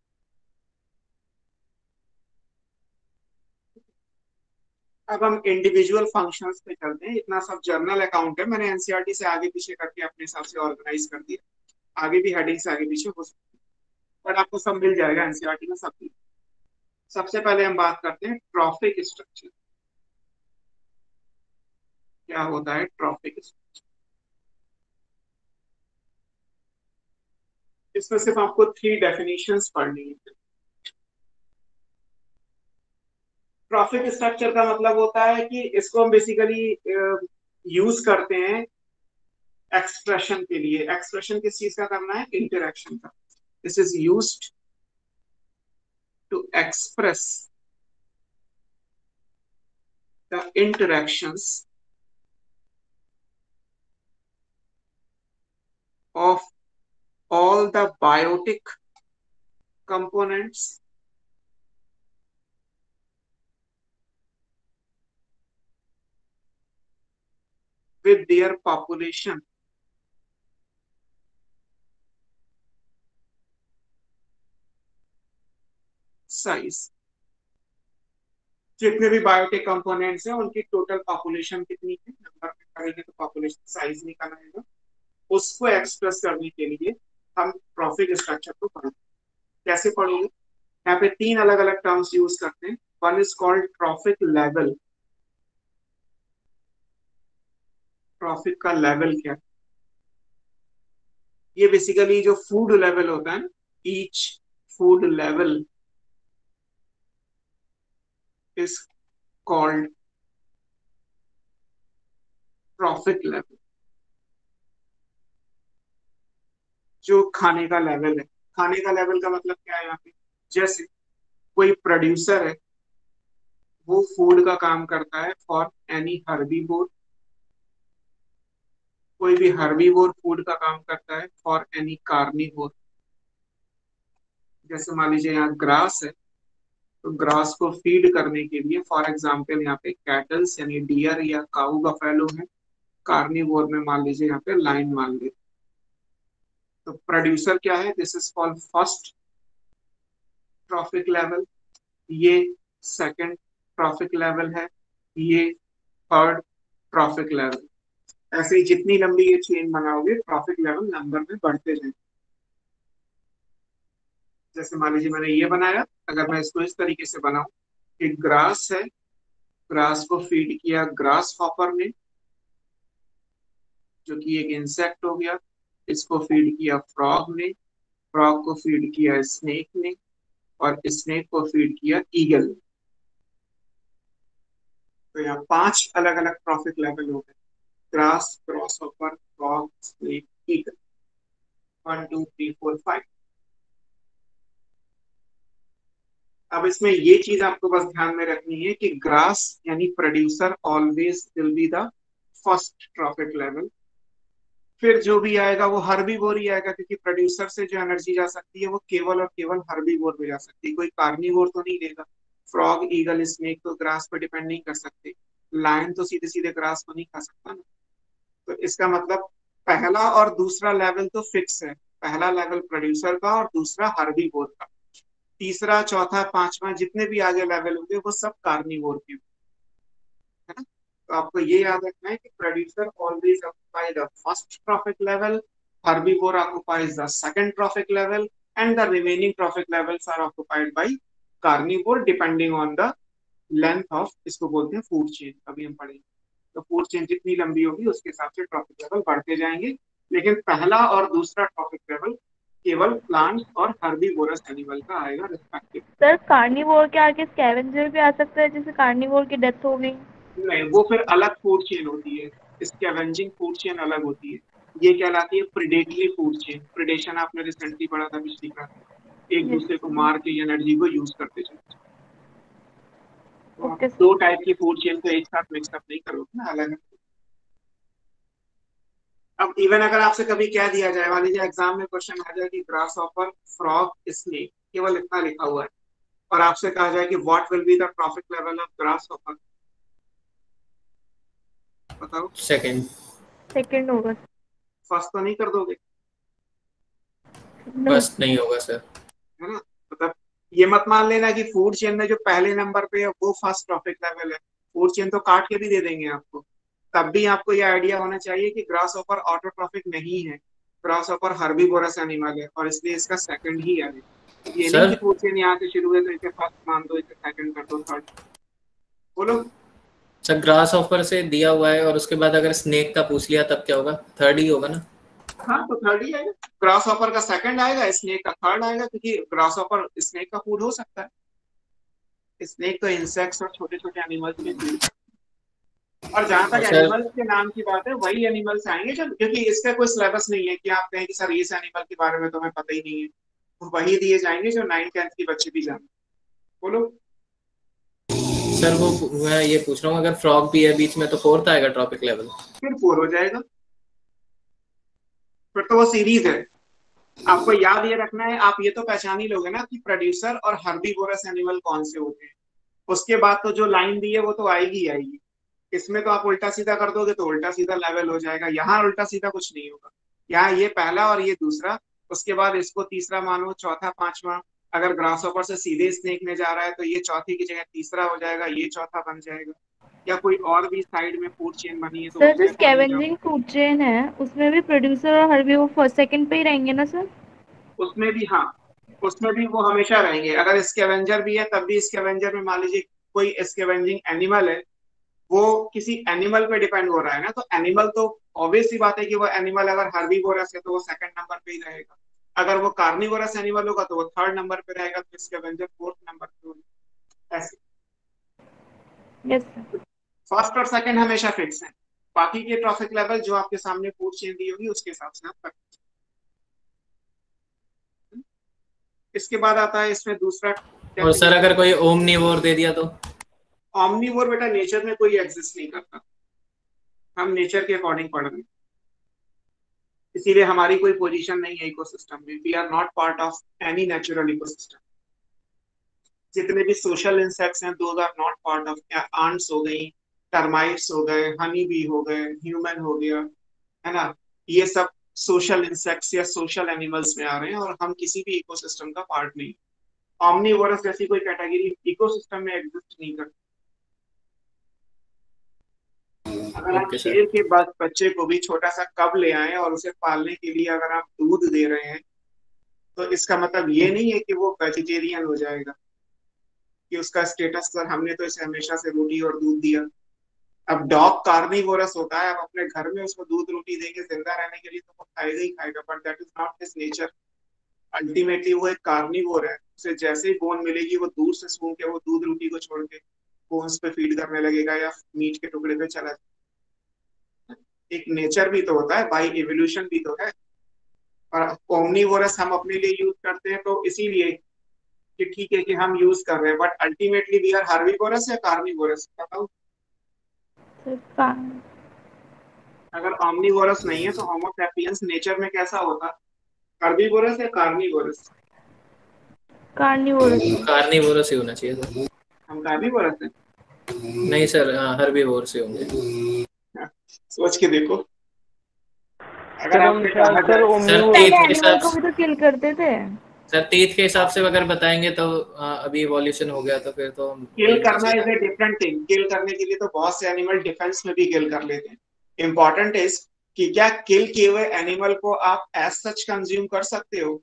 अब हम इंडिविजुअल फंक्शंस पे चलते हैं। इतना सब जर्नल अकाउंट है, मैंने एनसीईआरटी से आगे पीछे करके अपने हिसाब से ऑर्गेनाइज कर दिया, आगे भी हेडिंग से आगे पीछे हो सकती है, बट आपको सब मिल जाएगा एनसीईआरटी में सब। सबसे पहले हम बात करते हैं ट्रॉफिक स्ट्रक्चर। क्या होता है ट्रॉफिक स्ट्रक्चर? इसमें सिर्फ आपको थ्री डेफिनेशंस पढ़नी है। ट्रॉफिक स्ट्रक्चर का मतलब होता है कि इसको हम बेसिकली यूज करते हैं एक्सप्रेशन के लिए। एक्सप्रेशन किस चीज का करना है? इंटरेक्शन का। This is used to express the interactions of all the biotic components with their population size। जितने भी बायोटिक कंपोनेंट्स हैं उनकी टोटल पॉपुलेशन कितनी है, नंबर में करेंगे तो पॉपुलेशन साइज निकल आएगा। उसको एक्सप्रेस करने के लिए हम ट्रॉफिक स्ट्रक्चर को पढ़ते हैं। कैसे पढ़ोगे? यहाँ पे तीन अलग अलग टर्म्स यूज करते हैं। One is called trophic level. Trophic का लेवल क्या है? ये बेसिकली जो फूड लेवल होता है ना, each food level is called trophic level. जो खाने का लेवल है, खाने का लेवल का मतलब क्या है यहाँ पे, जैसे कोई प्रोड्यूसर है, वो फूड का काम करता है फॉर एनी हर्बीवोर, कोई भी हर्बीवोर फूड का काम करता है फॉर एनी कार्निवोर। जैसे मान लीजिए यहाँ ग्रास है, तो ग्रास को फीड करने के लिए फॉर एग्जांपल यहाँ पे कैटल्स यानी डियर या काऊ बफेलो है, कार्निवोर में मान लीजिए यहाँ पे लाइन मान लीजिए। तो प्रोड्यूसर क्या है, this is called first trophic level, ये सेकंड ट्रॉफिक लेवल है, ये थर्ड ट्रॉफिक लेवल। ऐसे ही जितनी लंबी ये चेन बनाओगे ट्रॉफिक लेवल नंबर में बढ़ते जाएंगे। जैसे मान लीजिए मैंने ये बनाया, अगर मैं इसको इस तरीके से बनाऊं कि ग्रास है, ग्रास को फीड किया ग्रास हॉपर ने, जो कि एक इंसेक्ट हो गया, इसको फीड किया फ्रॉग ने, फ्रॉग को फीड किया स्नेक ने, और स्नेक को फीड किया ईगल ने। तो यहाँ पांच अलग अलग ट्रॉफिक लेवल हो गए, grass, grasshopper, frog, snake, eagle. One two three four five. अब इसमें ये चीज आपको बस ध्यान में रखनी है कि ग्रास यानी producer always will be the first trophic level. फिर जो भी आएगा वो हर्बीवोर ही आएगा, क्योंकि प्रोड्यूसर से जो एनर्जी जा सकती है वो केवल और केवल हर्बीवोर में जा सकती है, कोई कार्निवोर तो नहीं लेगा। फ्रॉग, ईगल, स्नेक तो ग्रास पर डिपेंड नहीं कर सकते, लायन तो सीधे सीधे ग्रास को नहीं खा सकता ना। तो इसका मतलब पहला और दूसरा लेवल तो फिक्स है, पहला लेवल प्रोड्यूसर का और दूसरा हर्बीवोर का। तीसरा, चौथा, पांचवा जितने भी आगे लेवल होंगे वो सब कार्निवोर के, है ना। तो आपको ये याद रखना है कि producer always occupy the first trophic level, herbivore occupies the second trophic level, and the remaining trophic levels are occupied by carnivore depending on the length of, इसको बोलते हैं फूड चेन, अभी हम पढ़ेंगे। तो फूड चेन जितनी लंबी होगी उसके हिसाब से ट्रॉफिक लेवल बढ़ते जाएंगे, लेकिन पहला और दूसरा ट्रॉफिक लेवल केवल प्लांट और हर्बीवोरस एनिमल का आएगा रिस्पेक्टिव। सर कार्निवोर के आगे स्कैवेंजर भी आ सकता है, जैसे कार्निवोर की डेथ हो गई? नहीं, वो फिर अलग फूड चेन होती है, स्कैवेंजिंग फूड चेन अलग होती है, ये कहलाती है प्रेडेटरी फूड चेन। प्रेडेशन आपने रिसेंटली पढ़ा था पिछली क्लास, एक दूसरे को मार के एनर्जी को यूज करते चलते। ओके दो टाइप की फूड चेन को एक साथ मिक्सअप नहीं करोगे ना, अलग। अब इवन अगर आपसे कभी कह दिया जाए, मान लीजिए एग्जाम में क्वेश्चन आ जाए कि ग्रास हॉपर, फ्रॉग, स्नेक, केवल इतना लिखा हुआ है, और आपसे कहा जाए कि what will be the trophic level of grasshopper, बताओ। सेकंड सेकंड होगा। फर्स्ट तो नहीं कर दोगे? No. फर्स्ट नहीं होगा सर, है ना। मतलब ये मत मान लेना कि फूड चेन में जो पहले नंबर पे है वो फर्स्ट ट्रॉफिक लेवल है, फूड चेन तो काट के भी दे देंगे आपको। तब भी आपको ये आइडिया होना चाहिए कि ग्रास हॉपर ऑटोट्रॉफिक नहीं है, ग्रास हॉपर हर्बीवोरस एनिमल है, और इसलिए इसका सेकंड ही आएगा। ये नहीं कि फूड चेन यहाँ से शुरू हुए तो इसे फर्स्ट मान दो, इसे सेकंड कर दो, थर्ड। बोलो सर ग्रास हॉपर से दिया हुआ है और उसके बाद अगर स्नेक का पूछ लिया तब क्या होगा? थर्ड ही होगा ना? हाँ, तो थर्ड ही आएगा, ग्रास हॉपर का सेकंड आएगा, स्नेक का थर्ड आएगा, क्योंकि ग्रास हॉपर स्नेक का फूड हो सकता है। स्नेक तो इंसेक्ट्स और छोटे छोटे एनिमल्स में फूड। और जहां तक एनिमल्स के नाम की बात है, वही एनिमल्स आएंगे जब, क्योंकि इसका कोई सिलेबस नहीं है कि आप कहें कि सर इस एनिमल के बारे में तो हमें पता ही नहीं है, तो वही दिए जाएंगे जो नाइन टेंथ के बच्चे भी जाने। बोलो सर, वो मैं ये पूछ रहा हूँ अगर फ्रॉग भी है बीच में तो फोर्थ आएगा ट्रॉपिक लेवल? फिर फोर हो जाएगा, फिर तो वो सीरीज है। आपको याद ये रखना है, आप ये तो पहचान ही लोगे ना कि प्रोड्यूसर और हर्बीवोरस एनिमल कौन से होते हैं। उसके बाद तो जो लाइन दी है वो तो आएगी आएगी। इसमें तो आप उल्टा सीधा कर दोगे तो उल्टा सीधा लेवल हो जाएगा, यहाँ उल्टा सीधा कुछ नहीं होगा। यहाँ ये पहला और ये दूसरा, उसके बाद इसको तीसरा मानो, चौथा, पांचवा। अगर ग्रास हॉपर से सीधे स्नेक में जा रहा है तो ये चौथी की जगह तीसरा हो जाएगा, ये चौथा बन जाएगा। या कोई और भी साइड में फूड चेन बनी है तो सर जो स्कैवेंजिंग फूड चेन है उसमें भी प्रोड्यूसर और हर्बीवोर फर्स्ट सेकंड पे ही रहेंगे ना सर? उसमें भी, हाँ, उसमें भी वो हमेशा रहेंगे। अगर स्कैवेंजर भी है तब भी स्कैवेंजर में मान लीजिए कोई स्कैवेंजिंग एनिमल है, वो किसी एनिमल पे डिपेंड हो रहा है ना, तो एनिमल तो ऑब्वियस सी बात है कि वो एनिमल अगर हर्बीवोरस है तो वो सेकंड नंबर पे ही रहेगा, अगर वो कार्निवोरस एनिमल होगा तो वो थर्ड नंबर पे रहेगा, तो स्कैवेंजर फोर्थ नंबर पे होगा। ऐसे यस सर। फर्स्ट और सेकंड हमेशा फिक्स है, बाकी के ट्रॉफिक लेवल जो आपके सामने फूड चेन दी होगी उसके हिसाब से आप कर। इसके बाद आता है इसमें दूसरा। और सर अगर कोई ओमनिवोर दे दिया तो? ओमनिवोर बेटा नेचर में कोई एग्जिस्ट नहीं करता, हम नेचर के अकॉर्डिंग पढ़ रहे हैं, इसीलिए हमारी कोई पोजीशन नहीं है इकोसिस्टम में। We are not part of any natural ecosystem. जितने भी सोशल इंसेक्ट्स हैं those are not part of, ants हो गई, टर्माइट्स हो गए, हनी बी हो गए, ह्यूमन हो गया, है ना, ये सब सोशल इंसेक्ट्स या सोशल एनिमल्स में आ रहे हैं और हम किसी भी इकोसिस्टम का पार्ट नहीं। ऑमनीवोरस जैसी कोई कैटेगरी इकोसिस्टम में एग्जिस्ट नहीं करती। अगर आप शेर के बाद बच्चे को भी छोटा सा कब ले आए और उसे पालने के लिए अगर आप दूध दे रहे हैं तो इसका मतलब ये नहीं है कि वो वेजिटेरियन हो जाएगा, कि उसका स्टेटस सर हमने तो इसे हमेशा से रोटी और दूध दिया। अब डॉग कार्निवोरस होता है, आप अपने घर में उसको दूध रोटी देंगे जिंदा रहने के लिए तो वो खाएगा ही खाएगा, but that is not his nature. Ultimately वो एक कार्निवोर है, उसे जैसे ही बोन मिलेगी वो दूर से सूंघ के वो दूध रोटी को छोड़ के बोन्स पे फीड करने लगेगा या मीट के टुकड़े पे चला जाएगा। एक नेचर भी तो होता है, बाय इवोल्यूशन भी तो है। और ओमनीवोरस हम अपने लिए यूज करते हैं तो इसीलिए कि ठीक है कि हम यूज कर रहे हैं, but ultimately we are herbivorous या कार्निवोरस बताओ। अगर ओमनीवोरस नहीं है तो होमो सैपियंस नेचर में कैसा होता, हार्बीवोरस या कार्निवोरस? कार्निवोरस। कार्निवोरस ही होना चाहिए सर। हम कार्निवोरस हैं? नहीं सर, हर्बीवोर से होंगे। सोच के देखो। अगर सर आप हम शायद सर सर ओमनिवोर टीथ के एनिमल हिसाब को भी तो किल करते थे सर टीथ के हिसाब से अगर बताएंगे तो आ, अभी इवोल्यूशन हो गया तो फिर तो हम किल करना is a different thing. Kill करने के लिए तो बहुत से एनिमल डिफेंस में भी किल कर लेते हैं। इम्पोर्टेंट इज कि क्या किल किए हुए एनिमल को आप एज सच कंज्यूम कर सकते हो?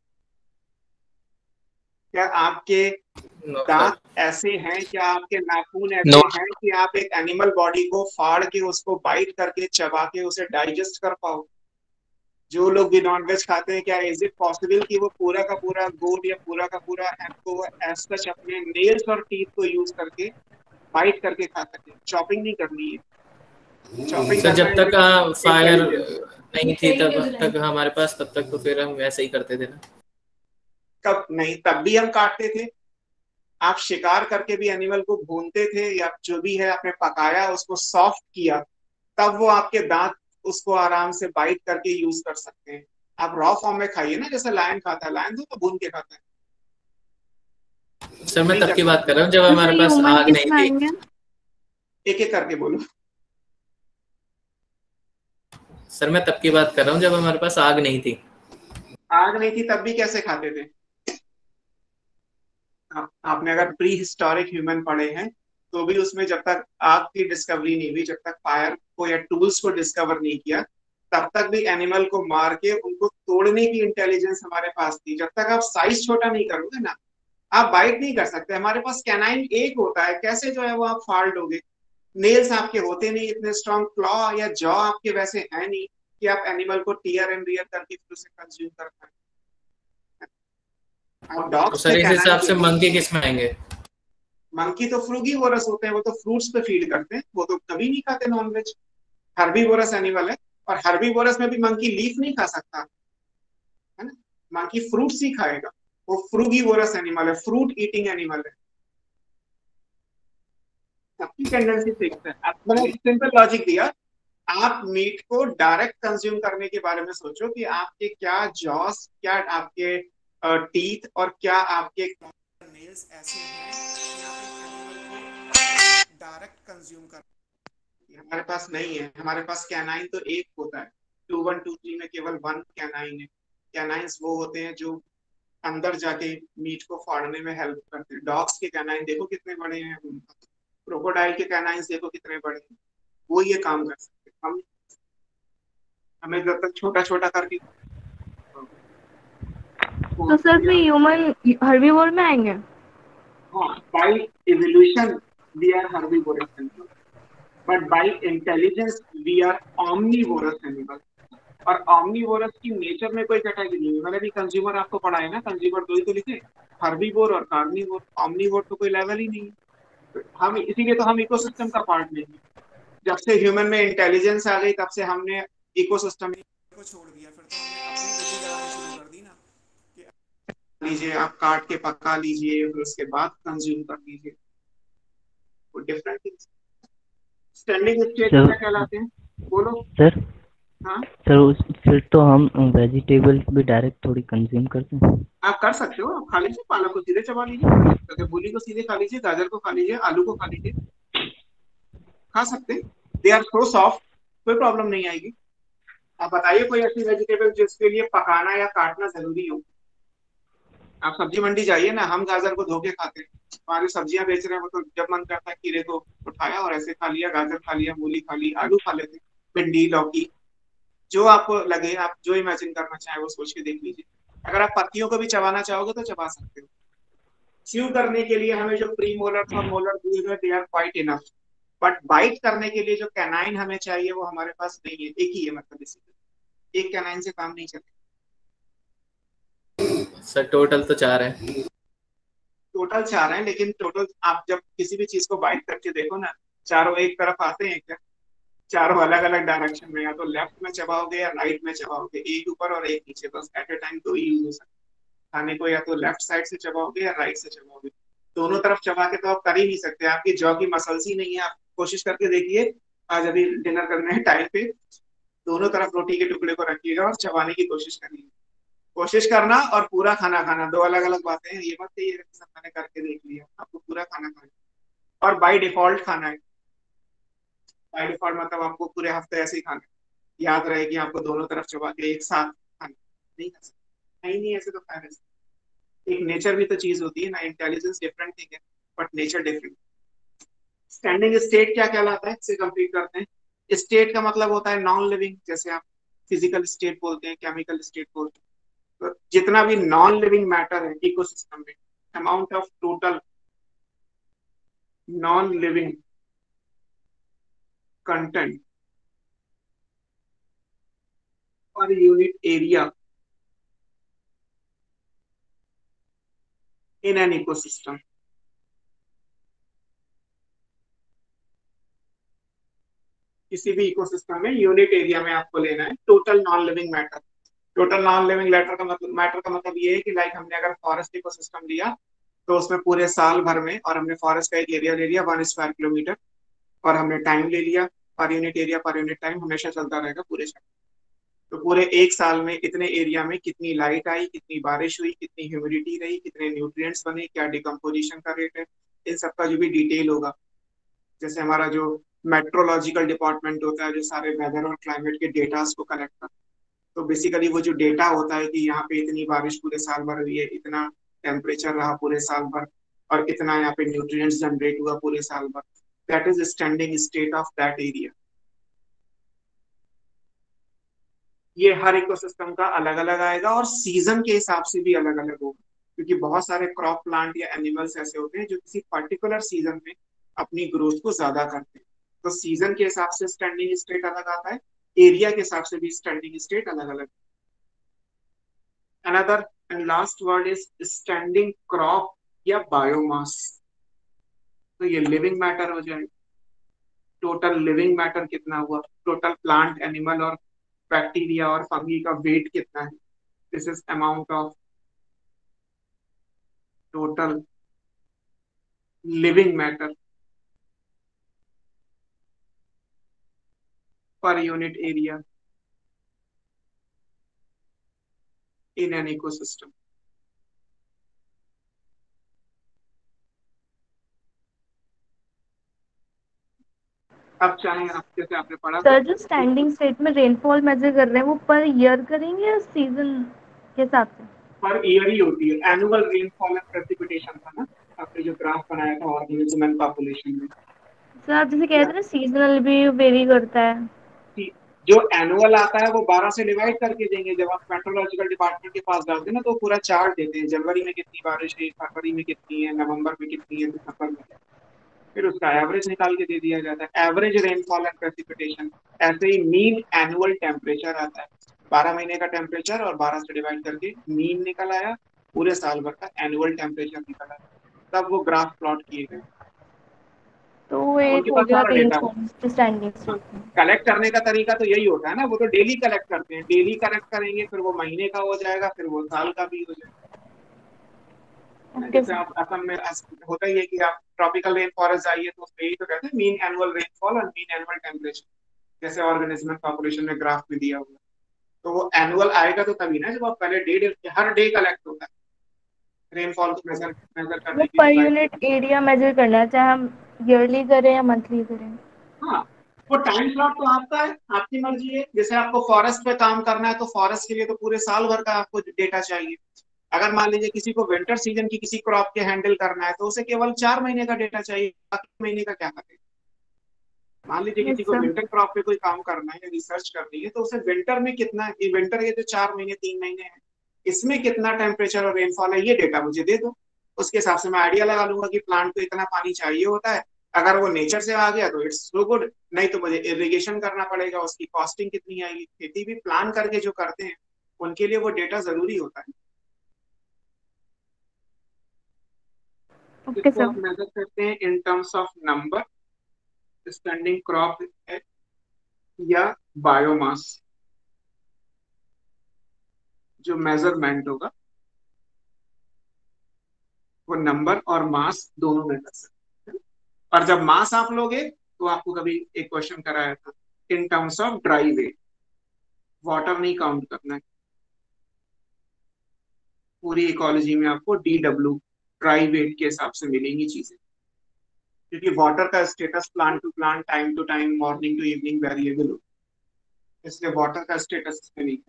क्या आपके No, दांत ऐसे हैं, क्या आपके नाखून ऐसे No. हैं कि आप एक एनिमल बॉडी को फाड़ के उसको बाइट करके चबा के उसे डाइजेस्ट कर पाओ? जो लोग भी नॉन वेज खाते हैं, क्या इज इट पॉसिबल कि वो पूरा का पूरा गोट या पूरा का पूरा एग को एज सच अपने नेल्स और टीथ को यूज करके बाइट करके खा सकते हैं? चॉपिंग नहीं करनी है। चॉपिंग सर जब तक फायर नहीं थी तब नहीं, तक हमारे पास, तब तक तो फिर हम वैसे ही करते थे ना। कब नहीं, तब भी हम काटते थे। आप शिकार करके भी एनिमल को भूनते थे या जो भी है आपने पकाया उसको सॉफ्ट किया, तब वो आपके दांत उसको आराम से बाइट करके यूज कर सकते हैं। आप रॉ फॉर्म में खाइए ना, जैसे लायन खाता है, लायन तो भून के खाता है। सर मैं तब की बात कर रहा हूँ जब हमारे पास आग नहीं थी। एक एक करके बोलो। सर मैं तब की बात कर रहा हूँ जब हमारे पास आग नहीं थी। आग नहीं थी तब भी कैसे खाते थे? आप, आपने अगर प्री हिस्टोरिक ह्यूमन पढ़े हैं तो भी उसमें जब तक आग की डिस्कवरी नहीं हुई, जब तक फायर को या टूल्स को डिस्कवर नहीं किया, तब तक भी एनिमल को मार के उनको तोड़ने की इंटेलिजेंस हमारे पास थी। जब तक आप साइज छोटा नहीं करोगे ना, आप बाइट नहीं कर सकते। हमारे पास कैनाइन एक होता है, कैसे जो है वो आप फाड़ लोगे? नेल्स आपके होते नहीं इतने स्ट्रॉन्ग, क्लॉ या जॉ आपके वैसे है नहीं कि आप एनिमल को टीयर एंड रियर करके फिर उसे कंज्यूम कर पाए। आप डॉग तो सर इस हिसाब से मंकी किस में आएंगे? मंकी तो फ्रूगीवोरस होते हैं, वो तो फ्रूट्स पे फीड करते हैं, वो तो कभी नहीं खाते नॉनवेज। हर्बीवोरस एनिमल है, और हर्बीवोरस में भी मंकी लीफ नहीं खा सकता है ना, मंकी फ्रूट्स ही खाएगा। वो फ्रूगीवोरस एनिमल है, फ्रूट ईटिंग एनिमल है। सबकी टेंडेंसी फिक्स है। अब मैंने एक सिंपल लॉजिक दिया, आप मीट को डायरेक्ट कंज्यूम करने के बारे में सोचो कि आपके क्या जॉस, क्या आपके टीथ uh, और क्या आपके नेल्स ऐसे हैं कि आप एक एनिमल को डायरेक्ट कंज्यूम कर। हमारे पास नहीं है। हमारे पास कैनाइन तो एक होता है, टू वन टू थ्री में केवल वन कैनाइन है। कैनाइंस वो होते हैं जो अंदर जाके मीट को फाड़ने में हेल्प करते हैं। डॉग्स के कैनाइन देखो कितने बड़े हैं, क्रोकोडाइल के कैनाइंस देखो कितने बड़े हैं, वो ये काम कर सकते हैं। हम हमें जब तक छोटा छोटा करके। तो सर फिर ह्यूमन हर्बीवोर में आएंगे? हाँ, by evolution we are herbivorous. But by intelligence we are omnivorous animal. और ऑमनीवोरस की नेचर में कोई कैटेगरी नहीं है। मैंने भी कंज्यूमर आपको पढ़ा है ना, कंज्यूमर दो ही तो लिखे, हर्बीवोर और कार्निवोर। ऑमनीवोर तो कोई लेवल ही नहीं है। तो हम इसीलिए तो हम इकोसिस्टम का पार्ट नहीं है। जब से ह्यूमन में इंटेलिजेंस आ गई तब से हमने इकोसिस्टम को छोड़ दिया। फिर तो हमने अपनी बुद्धि लगानी शुरू कर दी ना कि लीजिए आप काट के पका लीजिए, फिर उसके बाद कंज्यूम कर लीजिए। वो different things. Standing state sir क्या कहलाते हैं, बोलो। सर हाँ सर उस फिर तो हम वेजिटेबल्स भी डायरेक्ट थोड़ी कंज्यूम करते हैं। आप कर सकते हो, आप खा लीजिए, पालक को सीधे चबा लीजिए, मूली को सीधे खा लीजिए, गाजर को खा लीजिए, आलू को खा लीजिए, खा सकते हैं। दे आर सो सॉफ्ट, कोई प्रॉब्लम नहीं आएगी। आप बताइए कोई ऐसी वेजिटेबल जिसके लिए पकाना या काटना जरूरी हो। आप सब्जी मंडी जाइए ना, हम गाजर को धो के खाते हैं। हमारी सब्जियां बेच रहे हैं, वो तो जब मन करता है खीरे को उठाया और ऐसे खा लिया, गाजर खा लिया, मूली खा ली, आलू खा लेते, भिंडी, लौकी, जो आपको लगे, आप जो इमेजिन करना चाहे वो सोच के देख लीजिए। अगर आप पत्तियों को भी चबाना चाहोगे तो चबा सकते हो। च्यू करने के लिए हमें जो प्री मोलर और मोलर दिए गए they are quite enough, but bite करने के लिए जो कैनाइन हमें चाहिए वो हमारे पास नहीं है। एक ही है, मतलब इसी एक कैनाइन से काम नहीं चलेगा। सर टोटल तो चार है। टोटल चार है, लेकिन टोटल आप जब किसी भी चीज को बाइट करके देखो ना, चारों एक तरफ आते हैं क्या? चारों अलग अलग डायरेक्शन में, या तो लेफ्ट में चबाओगे या राइट में चबाओगे, एक ऊपर और एक नीचे, बस एट ए टाइम दो ही यूज हो सकते। खाने को या तो लेफ्ट साइड से चबाओगे या राइट से चबाओगे, दोनों तरफ चबा के तो आप कर ही नहीं सकते। आपकी जॉ की मसल्स ही नहीं है। आप कोशिश करके देखिए, आज अभी डिनर करने है टाइम पे, दोनों तरफ रोटी के टुकड़े को रखिएगा और चबाने की कोशिश करिए। कोशिश करना और पूरा खाना खाना दो अलग अलग बातें हैं। ये मत कहिए सब मैंने करके देख लिया, आपको पूरा खाना खाना और बाय डिफॉल्ट खाना है। बाय डिफॉल्ट मतलब आपको पूरे हफ्ते ऐसे ही खाना है। याद रहे कि आपको दोनों तरफ चबा के एक साथ खाना नहीं खा सकते। नहीं नहीं ऐसे तो खा रहे। एक नेचर भी तो चीज होती है ना। इंटेलिजेंस डिफरेंट थिंग है but nature different. Standing state क्या कहलाता है, इससे कंप्लीट करते हैं। स्टेट का मतलब होता है नॉन लिविंग, जैसे आप फिजिकल स्टेट बोलते हैं, केमिकल स्टेट बोलते हैं। तो जितना भी नॉन लिविंग मैटर है इकोसिस्टम में, amount of total non living content per unit area in an ecosystem. किसी भी इकोसिस्टम में यूनिट एरिया में आपको लेना है total non living matter. Total non living matter का मतलब मैटर का मतलब ये है कि लाइक हमने अगर फॉरेस्ट इकोसिस्टम लिया तो उसमें पूरे साल भर में, और हमने फॉरेस्ट का एक एरिया ले लिया वन स्क्वायर किलोमीटर, और हमने टाइम ले लिया per unit area per unit time हमेशा चलता रहेगा पूरे साल। तो पूरे एक साल में इतने एरिया में कितनी लाइट आई, कितनी बारिश हुई, कितनी ह्यूमिडिटी रही, कितने न्यूट्रिएंट्स बने, क्या डिकम्पोजिशन का रेट है, इन सब का जो भी डिटेल होगा। जैसे हमारा जो मेट्रोलॉजिकल डिपार्टमेंट होता है जो सारे वेदर और क्लाइमेट के डेटास को कलेक्ट करता है, तो बेसिकली वो जो डेटा होता है कि यहाँ पे इतनी बारिश पूरे साल भर हुई है, इतना टेम्परेचर रहा पूरे साल भर, और इतना यहाँ पे न्यूट्रिएंट्स जनरेट हुआ पूरे साल भर, that is standing state of that area. ये हर इकोसिस्टम का अलग अलग आएगा और सीजन के हिसाब से भी अलग अलग होगा, क्योंकि बहुत सारे क्रॉप प्लांट या एनिमल्स ऐसे होते हैं जो किसी पर्टिकुलर सीजन में अपनी ग्रोथ को ज्यादा करते हैं। तो सीजन के हिसाब से स्टैंडिंग स्टेट अलग आता है, एरिया के हिसाब से भी स्टैंडिंग स्टेट अलग अलग। Another and last word is standing crop या बायोमास। तो ये लिविंग मैटर हो जाएगा। टोटल लिविंग मैटर कितना हुआ, टोटल प्लांट, एनिमल और बैक्टीरिया और फंगी का वेट कितना है, this is amount of total living matter per unit area in an ecosystem. अब चाहे आप जैसे आपने पढ़ा सर जो स्टैंडिंग स्टेट में रेनफॉल मेजर कर रहे हैं वो पर ईयर करेंगे या सीजन के हिसाब से? पर ईयर ही होती है। एनुअल रेनफॉल एंड प्रेसिपिटेशन था ना आपने जो ग्राफ बनाया था ऑर्गेनिज्म एंड पॉपुलेशन में। सर आप जैसे कह रहे थे ना सीजनल भी वेरी करता है। जो एनुअल आता है वो बारह से डिवाइड करके देंगे। जब आप मेट्रोलॉजिकल डिपार्टमेंट के पास जाते हैं ना तो पूरा चार्ट देते हैं, जनवरी में कितनी बारिश है, फरवरी में कितनी है, नवंबर में कितनी है, दिसंबर में। फिर उसका एवरेज निकाल के दे दिया जाता है, एवरेज रेनफॉल एंड प्रेसिपिटेशन। ऐसे ही मीन एनुअल टेम्परेचर आता है, बारह महीने का टेम्परेचर और बारह से डिवाइड करके मीन निकल आया, पूरे साल भर का एनुअल टेम्परेचर निकल आया, तब वो ग्राफ प्लॉट किए गए। तो वो एक उनके हो पास गया सारा डेटा है। Base standing statement. कलेक्ट करने का तरीका तो यही होता है ना, वो तो डेली कलेक्ट करते हैं, डेली कलेक्ट करेंगे, फिर वो महीने का हो जाएगा, फिर वो साल का भी हो जाएगा। ओके जैसे सर। आप असम में अस- होता ही है कि आप ट्रॉपिकल रेन फॉरेस्ट जाइए तो उसमें यही तो कहते हैं मीन एनुअल रेनफॉल और मीन एनुअल टेम्परेचर, जैसे ऑर्गेनिज्म पॉपुलेशन में ग्राफ में दिया हुआ है। तो वो एनुअल आएगा तो तभी ना जब आप पहले डे डे हर डे कलेक्ट होता है रेनफॉल को मेजर मेजर वो करने की पर डिवाइस। यूनिट एरिया मेजर करना है, चाहे हम ईयरली करें या मंथली करें। हाँ, वो टाइम स्लॉट तो आपका है, आपकी मर्जी है। जैसे आपको फॉरेस्ट पे काम करना है तो फॉरेस्ट के लिए तो पूरे साल भर का आपको डेटा चाहिए। अगर मान लीजिए किसी को विंटर सीजन की किसी क्रॉप के हैंडल करना है तो उसे केवल चार महीने का डेटा चाहिए, बाकी महीने का क्या करें। मान लीजिए यस किसी को सर। विंटर क्रॉप पे कोई काम करना है या रिसर्च करनी है तो उसे विंटर में कितना, ये विंटर के जो चार महीने तीन महीने हैं इसमें कितना टेम्परेचर और रेनफॉल है ये डेटा मुझे दे दो। उसके हिसाब से मैं आइडिया लगा लूंगा कि प्लांट को इतना पानी चाहिए होता है। अगर वो नेचर से आ गया तो इट्स सो गुड, नहीं तो मुझे इरिगेशन करना पड़ेगा, उसकी कॉस्टिंग कितनी आएगी। खेती भी प्लान करके जो करते हैं उनके लिए वो डेटा जरूरी होता है। ओके इसको सर। आप मेजर करते हैं in terms of number, standing crop या बायोमास। जो मेजरमेंट होगा वो नंबर और मास दोनों में कर सकते हैं। और जब मास आप लोगे तो आपको कभी एक क्वेश्चन कराया था in terms of dry weight, water नहीं काउंट करना है। पूरी इकोलॉजी में आपको डी डब्ल्यू ड्राई वेट के हिसाब से मिलेंगी चीजें, क्योंकि वाटर का status plant to plant time to time morning to evening variable हो, इसलिए वाटर का स्टेटस इसमें नहीं।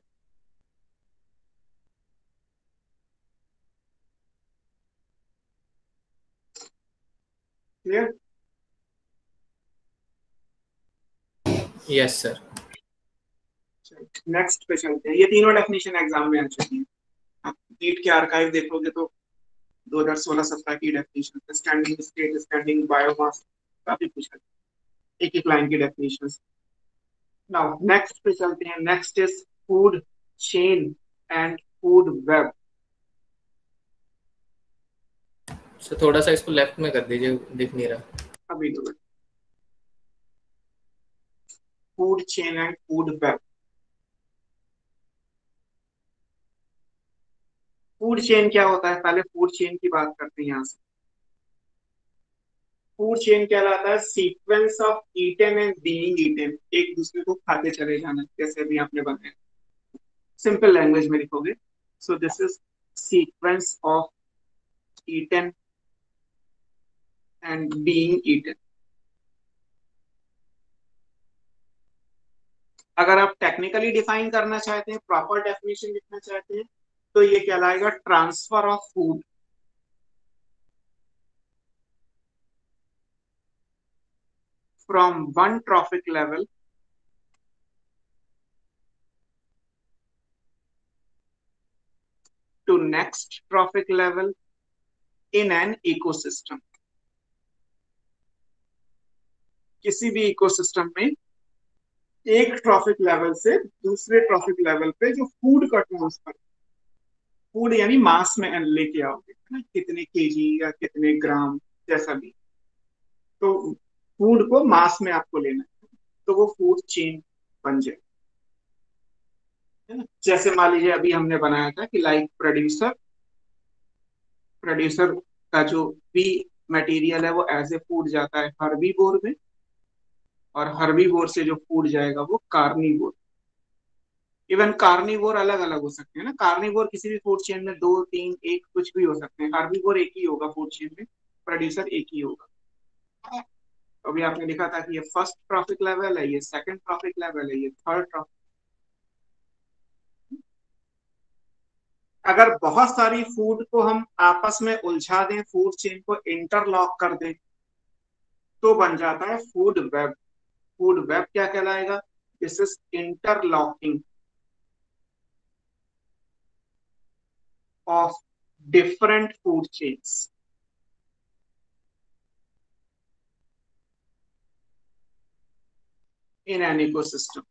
क्लियर? Yes sir. नेक्स्ट पे चलते हैं। ये तीनों डेफिनेशन एग्जाम में आ चुकी है, आप नीट के आर्काइव देखोगे तो दो हज़ार सोलह सत्रह की definition, standing state, standing biomass, काफी पूछा एक एक लाइन की डेफिनेशन। नाउ नेक्स्ट पे चलते हैं। Next is food chain and food web. Sir थोड़ा सा इसको लेफ्ट में कर दीजिए, दिख नहीं रहा। अभी तो food chain and food web. Food chain क्या होता है, पहले फूड चेन की बात करते हैं यहाँ से। फूड चेन कहलाता है sequence of eaten and being eaten, एक दूसरे को खाते चले जाना, जैसे अभी आपने बताया। सिंपल लैंग्वेज में लिखोगे so this is sequence of eaten and being eaten. अगर आप टेक्निकली डिफाइन करना चाहते हैं, प्रॉपर डेफिनेशन लिखना चाहते हैं, तो ये कहलाएगा transfer of food from one trophic level to next trophic level in an ecosystem। किसी भी इकोसिस्टम में एक ट्रॉफिक लेवल से दूसरे ट्रॉफिक लेवल पे जो फूड का ट्रांसफर, फूड यानी मास में लेके आओगे ना, कितने केजी या कितने ग्राम जैसा भी, तो फूड को मास में आपको लेना है तो वो फूड चेन बन जाए, है ना। जैसे मान लीजिए अभी हमने बनाया था कि लाइक प्रोड्यूसर, प्रोड्यूसर का जो भी मटेरियल है वो एज ए फूड जाता है हर्बीवोर में, और हर्बीवोर से जो फूड जाएगा वो कार्निवोर। इवन कार्निवोर अलग अलग हो सकते हैं ना, कार्निवोर किसी भी फूड चेन में दो तीन एक कुछ भी हो सकते हैं, हर्बीवोर एक ही होगा फूड चेन में, प्रोड्यूसर एक ही होगा। अभी आपने लिखा था कि ये फर्स्ट ट्रॉफिक लेवल है, ये सेकंड ट्रॉफिक लेवल है, ये थर्ड ट्रॉफिक। अगर बहुत सारी फूड को हम आपस में उलझा दें, फूड चेन को इंटरलॉक कर दें, तो बन जाता है फूड वेब। फूड वेब क्या कहलाएगा, this is interlocking of different food chains। in an ecosystem.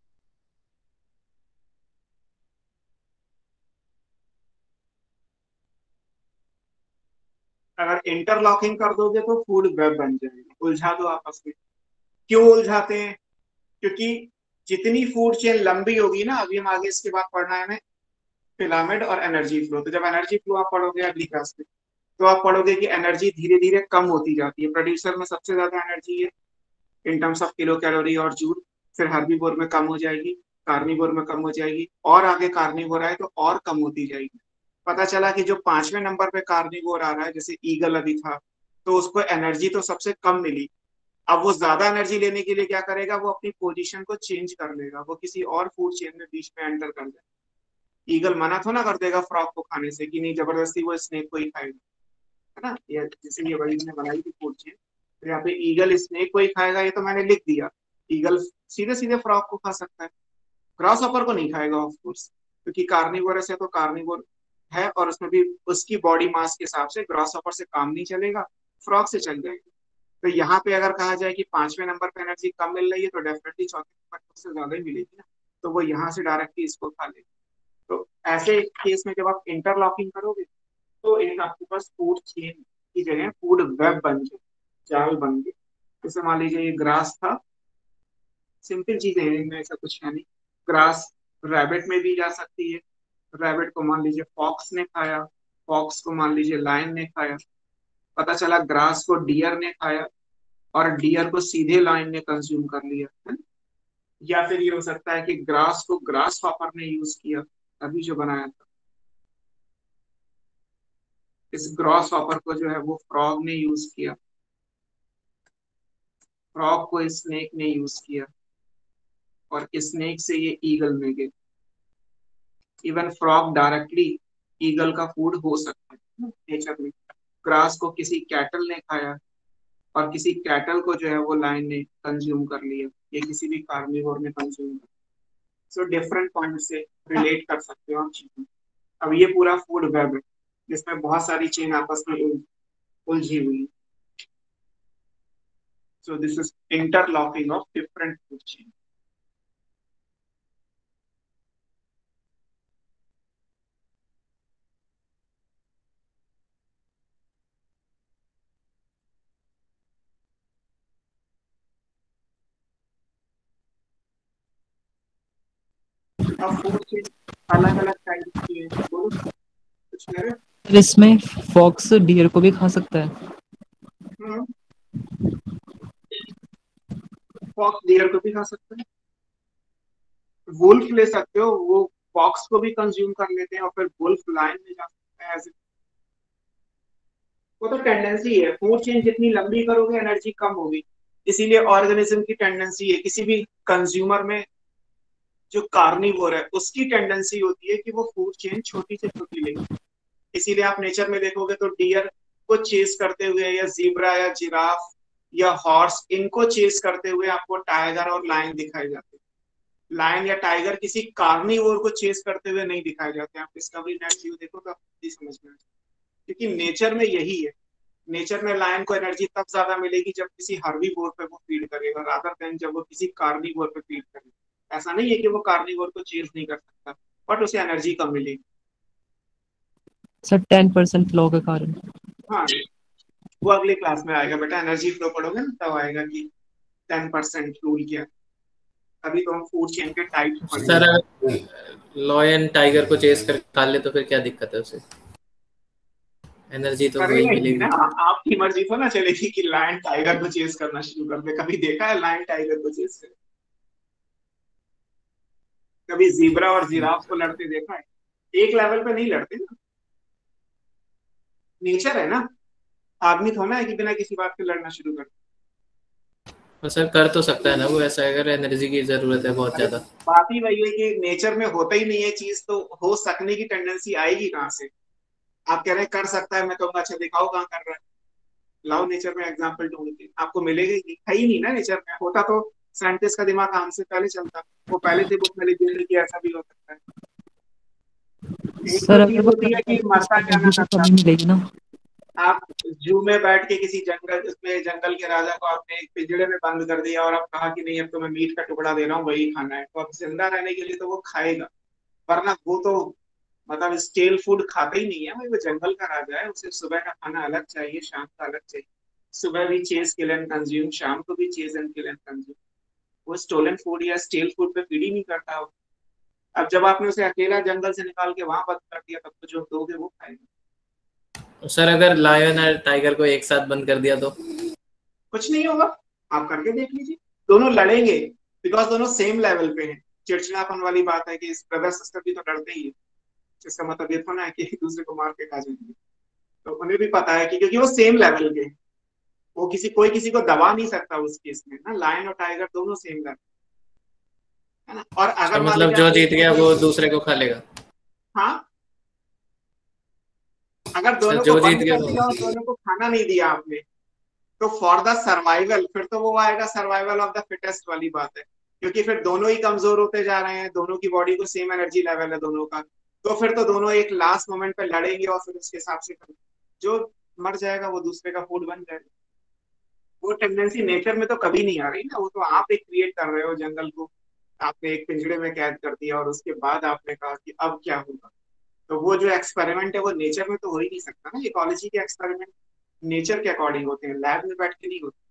अगर इंटरलॉकिंग कर दोगे तो फूड वेब बन जाएगी, उलझा दो आपस में। क्यों उलझाते हैं? क्योंकि जितनी फूड चेन लंबी होगी ना, अभी हम आगे इसके बाद पढ़ना है हमें पिरामिड और एनर्जी फ्लो। तो जब एनर्जी फ्लो आप पढ़ोगे अगली क्लास में, तो आप पढ़ोगे कि एनर्जी धीरे धीरे कम होती जाती है। प्रोड्यूसर में सबसे ज्यादा एनर्जी है in terms of kilo calorie और जूल, फिर हर्बीवोर में कम हो जाएगी, कार्निवोर में कम हो जाएगी, और आगे कार्निवोर आए तो और कम होती जाएगी। पता चला कि जो पांचवें नंबर पे कार्निवोर आ रहा है, जैसे ईगल अभी था, तो उसको एनर्जी तो सबसे कम मिली। अब वो ज्यादा एनर्जी लेने के लिए क्या करेगा, वो अपनी पोजीशन को चेंज कर लेगा, वो किसी और फूड चेन में बीच में एंटर कर जाएगा। ईगल मना थोड़ा कर देगा फ्रॉग को खाने से कि नहीं, जबरदस्ती वो स्नेक को ही खाएगा, है ना। ये जैसे ये वही ने बनाई थी फूड चेन, तो यहाँ पे ईगल स्नेक को ही खाएगा, ये तो मैंने लिख दिया। ईगल सीधे सीधे फ्रॉग को खा सकता है, ग्रास हॉपर को नहीं खाएगा ऑफ कोर्स, क्योंकि कार्निवोरस है तो कार्निवोर है, और उसमें भी उसकी बॉडी मास के हिसाब से ग्रास हॉपर से काम नहीं चलेगा, फ्रॉग से चल जाएगा। तो यहाँ पे अगर कहा जाए कि पांचवें नंबर पे एनर्जी कम मिल रही है, तो डेफिनेटली चौथे नंबर पर से ज्यादा ही मिलेगी ना, तो वो यहाँ से डायरेक्टली इसको खा लेगा। तो ऐसे केस में जब आप इंटरलॉकिंग करोगे तो एक आपके पास फूड चेन की जगह फूड वेब बन जाए, जाल बन गए। जैसे मान लीजिए ये ग्रास था, सिंपल चीजें हैं इनमें, ऐसा कुछ है नहीं। ग्रास रैबिट में भी जा सकती है, रैबिट को मान लीजिए फॉक्स ने खाया, फॉक्स को मान लीजिए लायन ने खाया, पता चला ग्रास को डियर ने खाया और डियर को सीधे लायन ने कंज्यूम कर लिया, है? या फिर ये हो सकता है कि ग्रास को ग्रास हॉपर ने यूज किया, अभी जो बनाया था इस ग्रास हॉपर को जो है वो फ्रॉग ने यूज किया, फ्रॉग को स्नेक ने यूज किया, और स्नेक से ये ईगल में गए। इवन फ्रॉग डायरेक्टली ईगल का फूड हो सकता है नेचर में। ग्रास को किसी कैटल ने खाया और किसी कैटल को जो है वो लायन ने कंज्यूम कर लिया, ये किसी भी कार्निवोर ने कंज्यूम कर। सो डिफरेंट पॉइंट से रिलेट कर सकते हो आप चीजें। अब ये पूरा फूड वेब है जिसमें बहुत सारी चेन आपस में उलझी हुई। So this is interlocking of different food chain. अब फूड चेन अलग अलग टाइप की है, बोलो कुछ कह रहे? इसमें फॉक्स डियर को भी खा सकता है। हम्म, फॉक्स डियर को भी खा सकते हैं, वुल्फ ले सकते हो, वो फॉक्स को भी कंज्यूम कर लेते हैं, और फिर वुल्फ लायन में जा सकता है। ऐसे वो तो टेंडेंसी है, फूड चेन जितनी लंबी करोगे एनर्जी कम होगी। इसीलिए ऑर्गेनिज्म की टेंडेंसी है, किसी भी कंज्यूमर में जो कार्निवोर है उसकी टेंडेंसी होती है कि वो फूड चेन छोटी से छोटी लेगी। इसीलिए आप नेचर में देखोगे तो डियर को चेस करते हुए, या जीब्रा या जिराफ या हॉर्स, इनको चेस करते हुए आपको टाइगर और लायन दिखाए जाते हैं। लायन या टाइगर किसी कार्निवोर को चेस करते हुए नहीं दिखाए जाते। आप डिस्कवरी नेट व्यू देखो तो आप समझ में, क्योंकि नेचर में यही है। नेचर में लायन को एनर्जी तब ज्यादा मिलेगी जब किसी हर्बीवोर पे वो फीड करेगा, रादर देन जब वो किसी कार्निवोर पे फीड करेगा। ऐसा नहीं है कि वो कार्निवोर को चेस नहीं कर सकता, बट उसे एनर्जी कम मिलेगी। सर टेन परसेंट फ्लो के कारण। हाँ, वो अगली क्लास में आएगा बेटा, एनर्जी फ्लो पढ़ोगे ना तब आएगा कि टेन परसेंट रूल क्या। अभी तो हम फूड चेन के टाइप पढ़ेंगे। सर लॉयन टाइगर को चेस कर खा ले तो फिर क्या दिक्कत है उसे? एनर्जी तो वही मिलेगी ना। आपकी मर्जी तो ना चलेगी कि लायन टाइगर को चेस करना शुरू कर दे। कभी देखा है लायन टाइगर को चेस करे? कभी जीब्रा और जिराफ को लड़ते देखा है? एक लेवल पे नहीं लड़ते ना, नेचर है ना। आदमी थोड़ा है कि बिना किसी बात के लड़ना शुरू कर। तो सर कर तो सकता है ना वो ऐसा, अगर एनर्जी की जरूरत है बहुत ज्यादा। बात ही वही है कि नेचर में होता ही नहीं है चीज, तो हो सकने की टेंडेंसी आएगी कहाँ से? आप कह रहे हैं कर सकता है, मैं कहूँगा अच्छा दिखाओ कहाँ कर रहा है, लाओ नेचर में एग्जांपल ढूंढ के, आपको मिलेगा ही है ही नहीं ना। नेचर में होता तो साइंटिस्ट का दिमाग हमसे पहले चलता, वो पहले से बुक में लिख देते कि ऐसा भी हो सकता है। एक सर तो चीज होती है कि मरता क्या ना करता, मिलेगी ना। आप जू में बैठ के किसी जंगल उसमें जंगल के राजा को आपने एक पिंजड़े में बंद कर दिया और आप कहा कि नहीं अब तो मैं मीट का टुकड़ा दे रहा हूँ वही खाना है, तो अब जिंदा रहने के लिए तो वो खाएगा, वरना वो तो मतलब स्टेल फूड खाता ही नहीं है भाई, वो जंगल का राजा है, उसे सुबह का खाना अलग चाहिए, शाम का अलग चाहिए। सुबह भी चेज किल एंड कंज्यूम, शाम को भी chase and kill and consume. वो स्टोलन फूड या स्टेल फूड पे फीड ही नहीं करता हो। अब जब आपने उसे अकेला जंगल से निकाल के वहां बंद कर दिया, तब तो जो दोगे वो खाएगा। सर अगर लायन और टाइगर को एक साथ बंद कर दिया तो कुछ नहीं होगा, आप करके देख लीजिए, दोनों लड़ेंगे बिकॉज दोनों सेम लेवल पे हैं। चिड़चिड़ापन वाली बात है कि इस ब्रदर सिस्टर भी तो लड़ते ही है, इसका मतलब ये थोड़ा है कि एक दूसरे को मार के खा जाएंगे। तो उन्हें भी पता है कि क्योंकि वो सेम लेवल के हैं, वो किसी कोई किसी को दबा नहीं सकता उस केस में ना, लायन और टाइगर दोनों सेम लेवल है ना। और अगर मान मतलब लीजिए जो जीत गया वो दूसरे को खा लेगा। हाँ, अगर दोनों जो को जीत बंद गया कर दिया और दोनों को खाना नहीं दिया आपने, तो फॉर द सर्वाइवल फिर तो वो आएगा सर्वाइवल ऑफ द फिटेस्ट वाली बात है, क्योंकि फिर दोनों ही कमजोर होते जा रहे हैं, दोनों की बॉडी को सेम एनर्जी लेवल है दोनों का, तो फिर तो दोनों एक लास्ट मोमेंट पे लड़ेंगे और फिर उसके हिसाब से जो मर जाएगा वो दूसरे का फूड बन जाएगा। वो टेंडेंसी नेचर में तो कभी नहीं आ रही ना, वो तो आप एक क्रिएट कर रहे हो जंगल को, आपने एक पिंजड़े में कैद कर दिया और उसके बाद आपने कहा कि अब क्या होगा। तो वो जो एक्सपेरिमेंट है वो नेचर में तो हो ही नहीं सकता ना, इकोलॉजी के एक्सपेरिमेंट नेचर के अकॉर्डिंग होते हैं, लैब में बैठ के नहीं होते।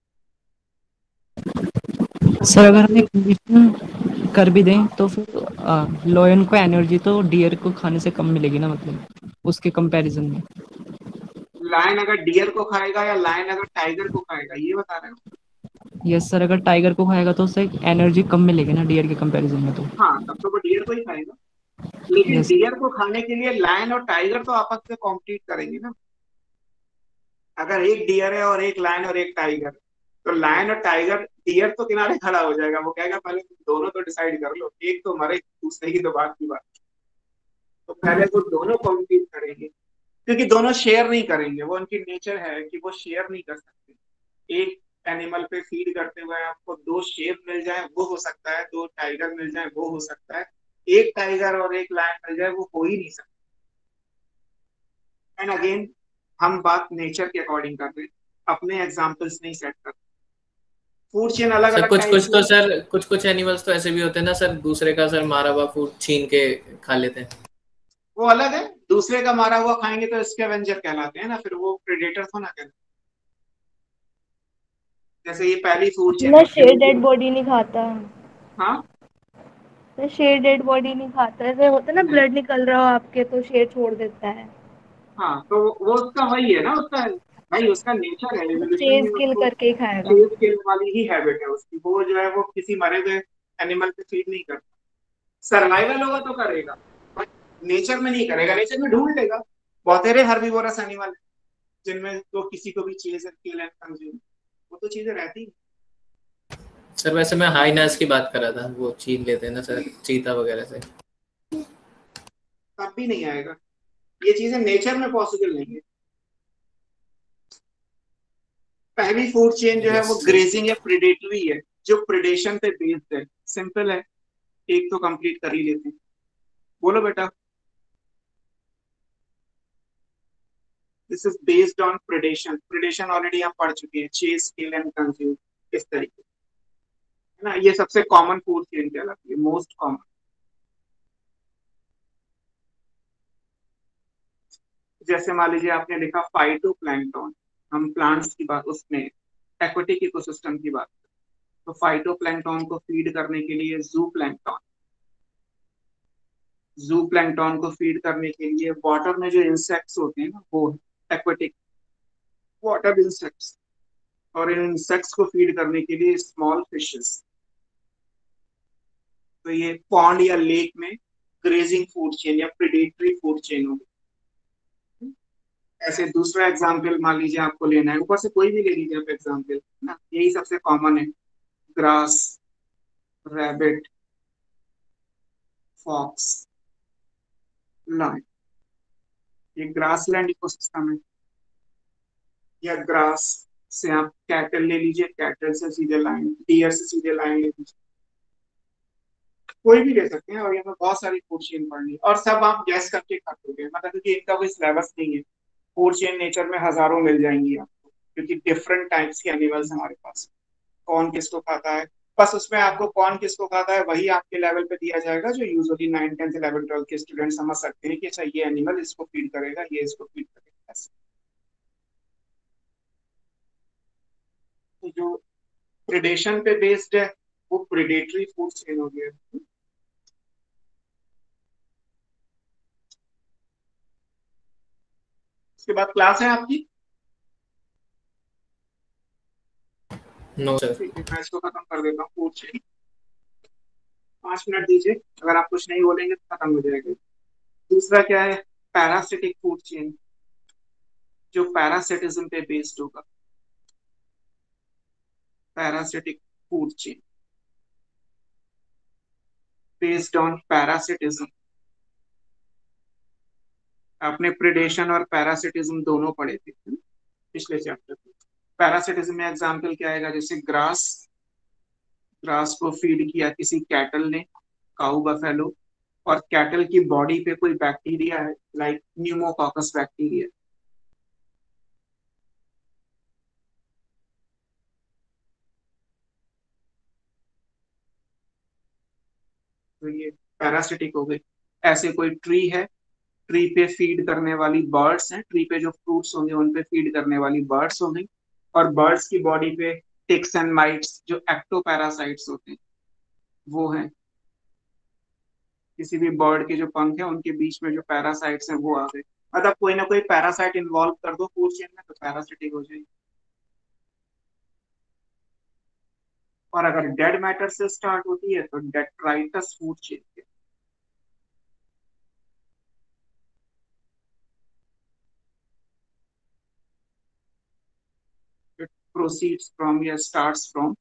सर अगर हम एक कंडीशन कर भी दें तो फिर लॉयन को एनर्जी तो डियर को खाने से कम मिलेगी ना, मतलब उसके कंपैरिजन में। लायन अगर डियर को खाएगा या लायन अगर टाइगर को खाएगा, ये बता रहे हो? यस सर, अगर टाइगर को खाएगा तो उससे एनर्जी कम मिलेगी ना डियर के कंपैरिजन में। तो हाँ, तब तो वो डियर को ही खाएगा, लेकिन यस डियर को खाने के लिए लायन और टाइगर तो आपस में कॉम्पीट करेंगे ना। अगर एक डियर है और एक लायन और एक टाइगर, तो लायन और टाइगर, डियर तो किनारे खड़ा हो जाएगा, वो कहेगा पहले तुम दोनों तो डिसाइड कर लो, एक तो मरे दूसरे की तो बात की बात। तो पहले वो दोनों कॉम्पीट करेंगे, क्योंकि दोनों शेयर नहीं करेंगे, वो उनकी नेचर है कि वो शेयर नहीं कर सकते। एक एनिमल पे फीड करते हुए आपको दो शेप मिल जाए वो हो सकता है, दो टाइगर मिल जाए वो हो सकता है, एक टाइगर और एक लायन मिल जाए वो हो ही नहीं सकता। एंड अगेन हम बात नेचर के अकॉर्डिंग कर रहे हैं, अपने एग्जाम्पल्स नहीं सेट कर। फूड चेन अलग सर अलग कुछ टाइप कुछ की तो है। सर कुछ कुछ एनिमल्स तो ऐसे भी होते हैं ना सर, दूसरे का सर मारा हुआ फूड छीन के खा लेते हैं। वो अलग है, दूसरे का मारा हुआ खाएंगे तो स्कैवेंजर कहलाते हैं ना, फिर वो प्रेडेटर तो ना कहलाते। जैसे ये पहली फूड चेन ना है शेर जो- डेड बॉडी नहीं खाता। हाँ तो शेर डेड बॉडी नहीं खाता, ऐसे होता है ना, नहीं, ब्लड निकल रहा हो आपके तो शेर छोड़ देता है। हाँ तो वो उसका वही है ना, उसका भाई उसका नेचर है, एवोल्यूशन चेज में किल उसको करके ही खाएगा। चेज किल वाली ही हैबिट है उसकी, वो जो है वो किसी मरे हुए एनिमल पे फीड नहीं करता। सर्वाइवल होगा तो करेगा, बट नेचर में नहीं करेगा, नेचर में ढूंढ लेगा। बहुतेरे हर्बीवोरस एनिमल जिनमें तो किसी को भी chase and kill and consume, वो तो चीजें रहती हैं। सर वैसे मैं हाइनास की बात कर रहा था, वो छीन लेते हैं ना सर चीता वगैरह से। तब भी नहीं आएगा, ये चीजें नेचर में पॉसिबल नहीं है। पहली फूड चेन जो है यस वो सर। ग्रेजिंग या प्रेडेटरी है, जो प्रेडेशन पे बेस्ड है। सिंपल है, एक तो कंप्लीट कर ही लेते हैं। बोलो बेटा। This is based on predation, predation already आप पढ़ चुके हैं, चेज किल एंड कंज्यूम, इस तरीके है ना। ये सबसे कॉमन फूड चेन कहलाती है, मोस्ट कॉमन। जैसे मान लीजिए आपने लिखा फाइटोप्लैंक्टन, हम प्लांट्स की बात, उसमें एक्वेटिक इकोसिस्टम की बात, तो फाइटोप्लैंक्टन को फीड करने के लिए जू प्लैंक्टन, जू प्लैंक्टन को फीड करने के लिए वाटर में जो इंसेक्ट्स होते हैं ना वो एक्वेटिक वाटर इंसेक्ट्स, और इन इंसेक्ट्स को फीड करने के लिए स्मॉल फिशेस। तो ये पॉन्ड या लेक में ग्रेजिंग फूड चेन या प्रेडेटरी फूड चेन होगी। ऐसे दूसरा एग्जाम्पल मान लीजिए आपको लेना है, ऊपर से कोई भी ले लीजिए आप एग्जाम्पल ना, यही सबसे कॉमन है, ग्रास, रैबिट, फॉक्स, लायन। ये ग्रासलैंड इकोसिस्टम है। या ग्रास से आप कैटल ले लीजिए, कैटल से सीधे लाइन, डियर से सीधे लाइन ले लीजिए, कोई भी ले सकते हैं। और यहाँ पे बहुत सारी फूड चेन पढ़नी और सब आप गैस करके कर दोगे, मतलब क्योंकि इनका कोई सिलेबस नहीं है, फूड चेन नेचर में हजारों मिल जाएंगी आपको, क्योंकि डिफरेंट टाइप्स के एनिमल्स हमारे पास। कौन किसको खाता है, बस उसमें आपको कौन किसको खाता है वही आपके लेवल पे दिया जाएगा, जो usually nine tenth eleven twelfth के स्टूडेंट समझ सकते हैं कि अच्छा ये एनिमल इसको फीड करेगा, ये इसको फीड करेगा। ऐसे तो जो प्रिडेशन पे बेस्ड है वो प्रिडेटरी फूड चेन हो गया। उसके बाद क्लास है आपकी? No sir. ठीक है, मैं इसको खत्म कर देता हूँ फूड चेन। पांच मिनट दीजिए, अगर आप कुछ नहीं बोलेंगे तो खत्म हो जाएगा। दूसरा क्या है, पैरासिटिक फूड चेन, जो पैरासिटिज्म पे बेस्ड होगा। Parasitic food chain based on parasitism. आपने प्रिडेशन और पैरासिटिज्म दोनों पढ़े थे पिछले चैप्टर में। पैरासिटिज्म में एग्जांपल क्या आएगा, जैसे ग्रास, ग्रास को फीड किया किसी कैटल ने, काऊ बफेलो, और कैटल की बॉडी पे कोई बैक्टीरिया है, लाइक न्यूमोकॉकस बैक्टीरिया, तो ये पैरासिटिक हो गई। ऐसे कोई ट्री है, ट्री पे फीड करने वाली बर्ड्स हैं, ट्री पे जो फ्रूट्स होंगे उन पे फीड करने वाली बर्ड्स होंगी, और बर्ड्स की बॉडी पे टिक्स एंड माइट्स जो एक्टोपैरासाइट्स होते हैं वो हैं। किसी भी बर्ड के जो पंख है उनके बीच में जो पैरासाइट्स हैं वो आ गए। मतलब कोई ना कोई पैरासाइट इन्वॉल्व कर दो फूड चेन में तो पैरासिटिक हो जाएगी। और अगर डेड मैटर से स्टार्ट होती है तो detritus food chain. It proceeds from या starts from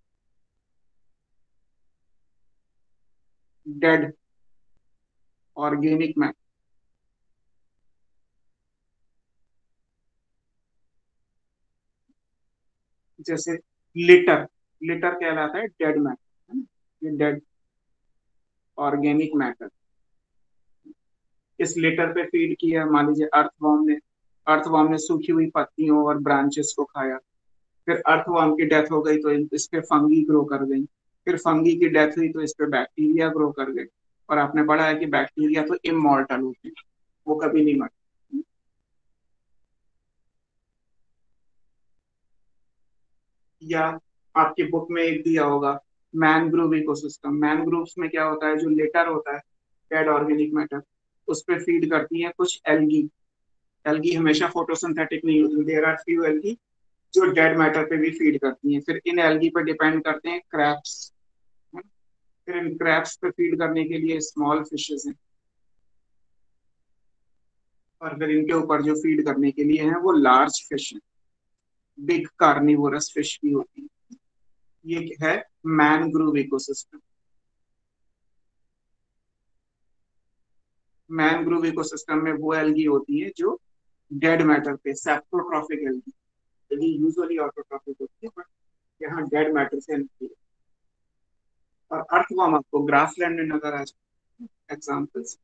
dead organic matter। जैसे लिटर, लिटर कहलाता है डेड मैटर, है ना, ये डेड ऑर्गेनिक मैटर। इस लिटर पे फीड किया, मान लीजिए अर्थवॉर्म ने, अर्थवॉर्म ने सूखी हुई पत्तियों और ब्रांचेस को खाया, फिर अर्थवॉर्म की डेथ हो गई तो इस पे फंगी ग्रो कर गई, फिर फंगी की डेथ हुई तो इस पे बैक्टीरिया ग्रो कर गए। और आपने पढ़ा है कि बैक्टीरिया तो इमॉर्टल होते हैं, वो कभी नहीं मरते। या आपकी बुक में एक दिया होगा मैनग्रोव इकोसिस्टम। मैनग्रोव्स में क्या होता है, जो लेटर होता है डेड ऑर्गेनिक मैटर, उस पे फीड करती है कुछ एल्गी। एल्गी हमेशा फोटोसिंथेटिक नहीं होती, देयर आर फ्यू एल्गी जो डेड मैटर पे भी फीड करती हैं। फिर इन एल्गी पे डिपेंड करते हैं क्रैब्स, फिर इन क्रैब्स पे फीड करने के लिए स्मॉल फिशेस हैं, और फिर इनके ऊपर जो फीड करने के लिए हैं वो लार्ज फिश हैं, बिग कार्निवोरस फिश भी होती है। ये है मैनग्रोव इकोसिस्टम। मैनग्रोव इकोसिस्टम में वो एल्गी होती है जो डेड मैटर पे, सेप्टोट्रॉफिक एल्गी, ये यूजुअली ऑटोट्रॉफिक होती है, बट यहाँ डेड मैटर से एल्गी है। और अर्थवॉर्म आपको ग्रासलैंड में नजर आ जाए एग्जांपल्स।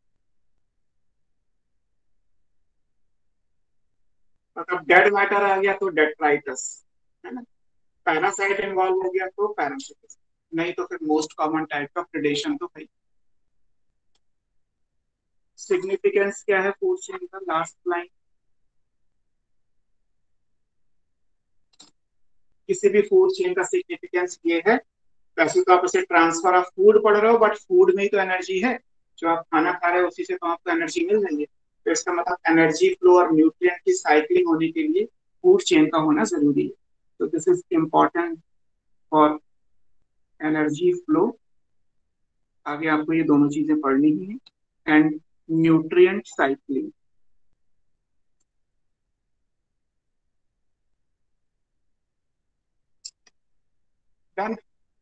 मतलब डेड मैटर आ गया तो डेट्राइटस, है ना, पैरासाइट इन्वॉल्व हो गया तो पैरासिटिस, नहीं तो फिर मोस्ट कॉमन टाइप का प्रिडेशन तो है। सिग्निफिकेंस क्या है फूड चेन का, लास्ट लाइन, किसी भी फूड चेन का सिग्निफिकेंस ये है, वैसे तो आप उसे ट्रांसफर ऑफ फूड पढ़ रहे हो, बट फूड में ही तो एनर्जी है, जो आप खाना खा रहे हो उसी से तो आपको एनर्जी मिल रही है। तो इसका मतलब एनर्जी फ्लो और न्यूट्रिएंट की साइक्लिंग होने के लिए फूड चेन का होना जरूरी है। तो this is important for energy flow. आगे आपको ये दोनों चीजें पढ़नी ही है, and nutrient cycling. Done.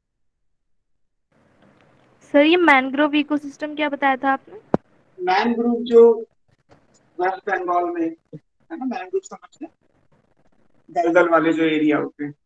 Sir ये मैनग्रोव इकोसिस्टम क्या बताया था आपने? मैनग्रोव जो वेस्ट बंगाल में है ना, मैनग्रोव समझते हैं, दलदल वाले जो एरिया होते हैं,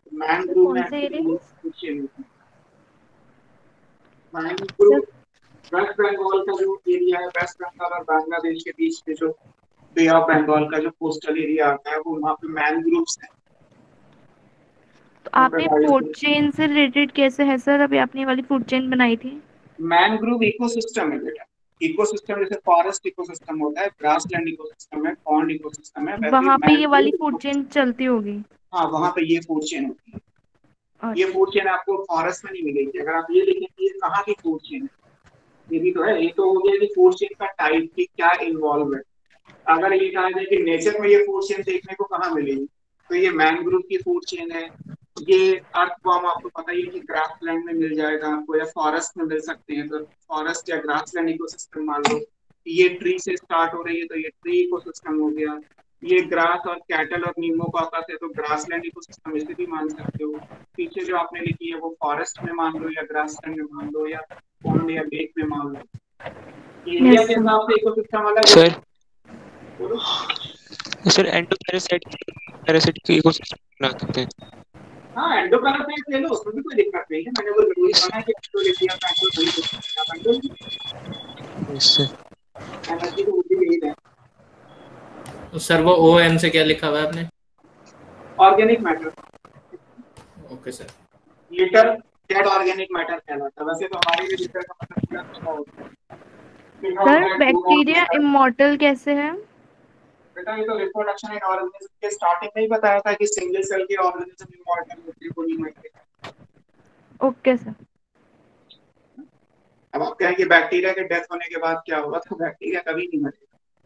मैनग्रोव कौन में से एरिया? मैनग्रोव वेस्ट बंगाल का जो एरिया है, वेस्ट बंगाल और बांग्लादेश के बीच में जो बे ऑफ बंगाल का जो कोस्टल एरिया आता है, वो वहाँ पे मैनग्रोव्स हैं। तो आपने फूड चेन से रिलेटेड कैसे है सर? अभी आपने वाली फूड चेन बनाई थी। मैनग्रोव इकोसिस्टम है बेटा। इकोसिस्टम जैसे फॉरेस्ट इकोसिस्टम होता है, ग्रासलैंड इकोसिस्टम है, पॉन्ड इकोसिस्टम है, वहाँ पे ये वाली फूड चेन चलती होगी। हाँ, वहाँ पे ये फूड चेन होती है। अच्छा। ये फूड चेन आपको फॉरेस्ट में नहीं मिलेगी। अगर आप ये देखेंगे ये कहाँ की फूड चेन है, ये भी तो है। ये तो हो गया कि फूड चेन का टाइप की क्या इन्वॉल्व है। अगर ये कहा जाए कि नेचर में ये फूड चेन देखने को कहाँ मिलेगी, तो ये मैनग्रोव की फूड चेन है। ये अर्थवॉर्म आपको पता ही है कि ग्रासलैंड में मिल जाएगा आपको, या फॉरेस्ट में मिल सकते हैं, तो फॉरेस्ट या ग्रासलैंड इकोसिस्टम मान लो। ये ट्री से स्टार्ट हो रही है तो ये ट्री इकोसिस्टम हो गया। ये ग्रास और कैटल और नीमोकॉकस है तो ग्रासलैंड इकोसिस्टम इसे भी मान सकते हो। पीछे जो आपने लिखी है वो फॉरेस्ट में मान लो, या ग्रासलैंड में मान लो, या पॉन्ड या लेक में मान लो। एरिया के हिसाब से इकोसिस्टम अलग है। सर सर एंडोपैरासाइट पैरासाइट के इकोसिस्टम बना सकते हैं। हाँ, एंडोपैरासाइट ले लो, उसमें भी कोई दिक्कत नहीं है। मैंने वो जरूरी कहा है कि एंडोलिथिया का एंडो नहीं होता है। सर एनर्जी तो मुझे यही है। तो सर वो ओ एम से क्या लिखा हुआ है आपने? Organic matter. Okay sir. Litter dead organic matter कहलाता है। वैसे तो हमारे लिए लिटर का मतलब पूरा अच्छा होता है। सर बैक्टीरिया इमॉर्टल कैसे है? बेटा ये तो रिप्रोडक्शन इन ऑर्गेनिज्म के स्टार्टिंग में ही बताया था कि सिंगल सेल के ऑर्गेनिज्म इमॉर्टल होते हैं, कोई मरते। Okay sir. अब आप कहें कि बैक्टीरिया के डेथ होने के बाद क्या होगा, तो बैक्टीरिया कभी नहीं मरेगा।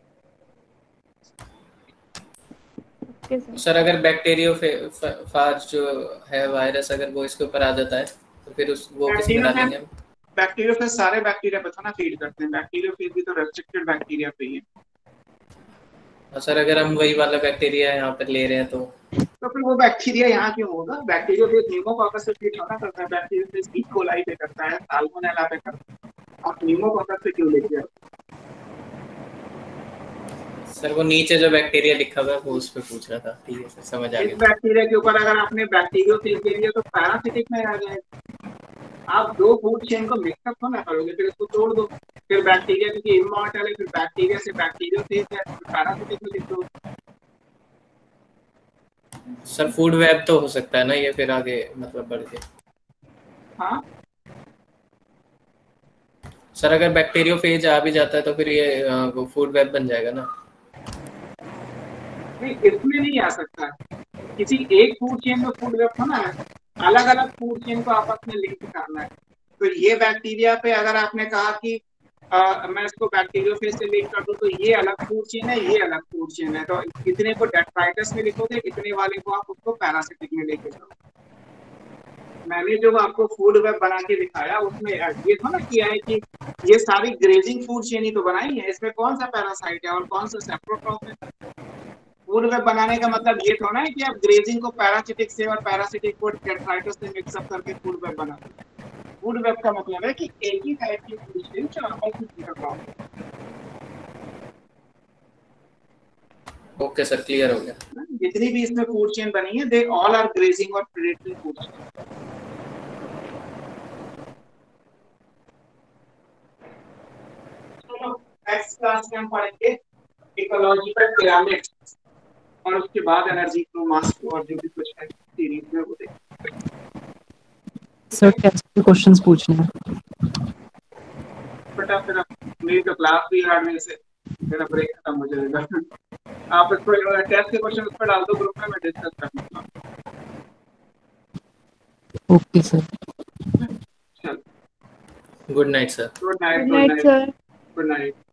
Okay sir. सर अगर बैक्टीरियोफेज जो है वायरस, अगर वो इसके ऊपर आ जाता है तो फिर उस वो किस में डालेंगे हम? बैक्टीरियोफेज सारे बैक्टीरिया पे थोड़ा फीड करते हैं। बैक्टीरियोफेज भी तो रेस्ट्रिक्टेड बैक्टीरिया पे ही है। और सर अगर हम वही वाला बैक्टीरिया यहाँ पर ले रहे हैं तो तो फिर वो बैक्टीरिया यहाँ क्यों होगा? बैक्टीरियोफेज न्यूमोकॉकस से फीड होना करता है, बैक्टीरियोफेज ई कोलाई पे करता है, साल्मोनेला पे करता है, और न्यूमोकॉकस से क्यों लेके आते? सर वो नीचे जो बैक्टीरिया लिखा हुआ है वो उस पे पूछ रहा था। ठीक है सर, समझ आ इस गया। बैक्टीरिया के ऊपर अगर आपने बैक्टीरियोफेज ले लिया तो पैरासिटिक में आ जाएगा। आप दो फूड चेन को मिक्सअप होना करोगे, फिर इसको तोड़ दो। फिर बैक्टीरिया क्योंकि इमॉर्टल है, फिर बैक्टीरिया से बैक्टीरियोफेज है, फिर पैरासिटिक में लिख दो। सर फूड वेब तो हो सकता है ना ये, फिर आगे मतलब बढ़ के? हाँ सर अगर बैक्टीरियोफेज आ भी जाता है तो फिर ये अ, वो फूड वेब बन जाएगा ना? नहीं, इसमें नहीं आ सकता। किसी एक फूड चेन में फूड वेब होना है, अलग अलग फूड चेन को आपस में लिंक करना है। तो ये बैक्टीरिया पे अगर आपने कहा कि आ, मैं इसको बैक्टीरियोफेज से लिंक कर दूं तो ये अलग फूड चेन है, ये अलग फूड चेन है, तो इतने को डेट्राइटिस में लिखोगे, इतने वाले को आप उसको पैरासिटिक में लेके जाओ। मैंने जो आपको फूड वेब बना के दिखाया उसमें ये था ना किया है कि ये सारी ग्रेजिंग फूड चेन ही तो बनाई है। इसमें कौन सा पैरासाइट है और कौन सा सेप्रोट्रॉप है? फूड वेब बनाने का मतलब ये थोड़ा है कि आप ग्रेजिंग को पैरासिटिक से और पैरासिटिक को डेट्राइटिस से मिक्सअप करके फूड वेब बनाते हैं। फूड वेब का मतलब है कि एक ही टाइप की फूड चेन जो आपस में जुड़ा हुआ है। ओके सर, क्लियर हो गया। जितनी भी इसमें फूड चेन बनी है, दे ऑल आर ग्रेजिंग और predatory food chain. Next class में हम पढ़ेंगे इकोलॉजिकल पिरामिड्स, और उसके बाद एनर्जी फ्लो मास और जो भी कुछ है सीरीज में वो देखेंगे। सर कैसे क्वेश्चंस पूछने हैं? बेटा फिर मेरी तो क्लास भी हार्ड में से मेरा ब्रेक खत्म हो जाएगा। आप इसको टेस्ट के क्वेश्चन उस पर डाल दो ग्रुप में, मैं डिस्कस करूंगा। Okay sir. चल, good night sir. Good night, good night sir. Good night.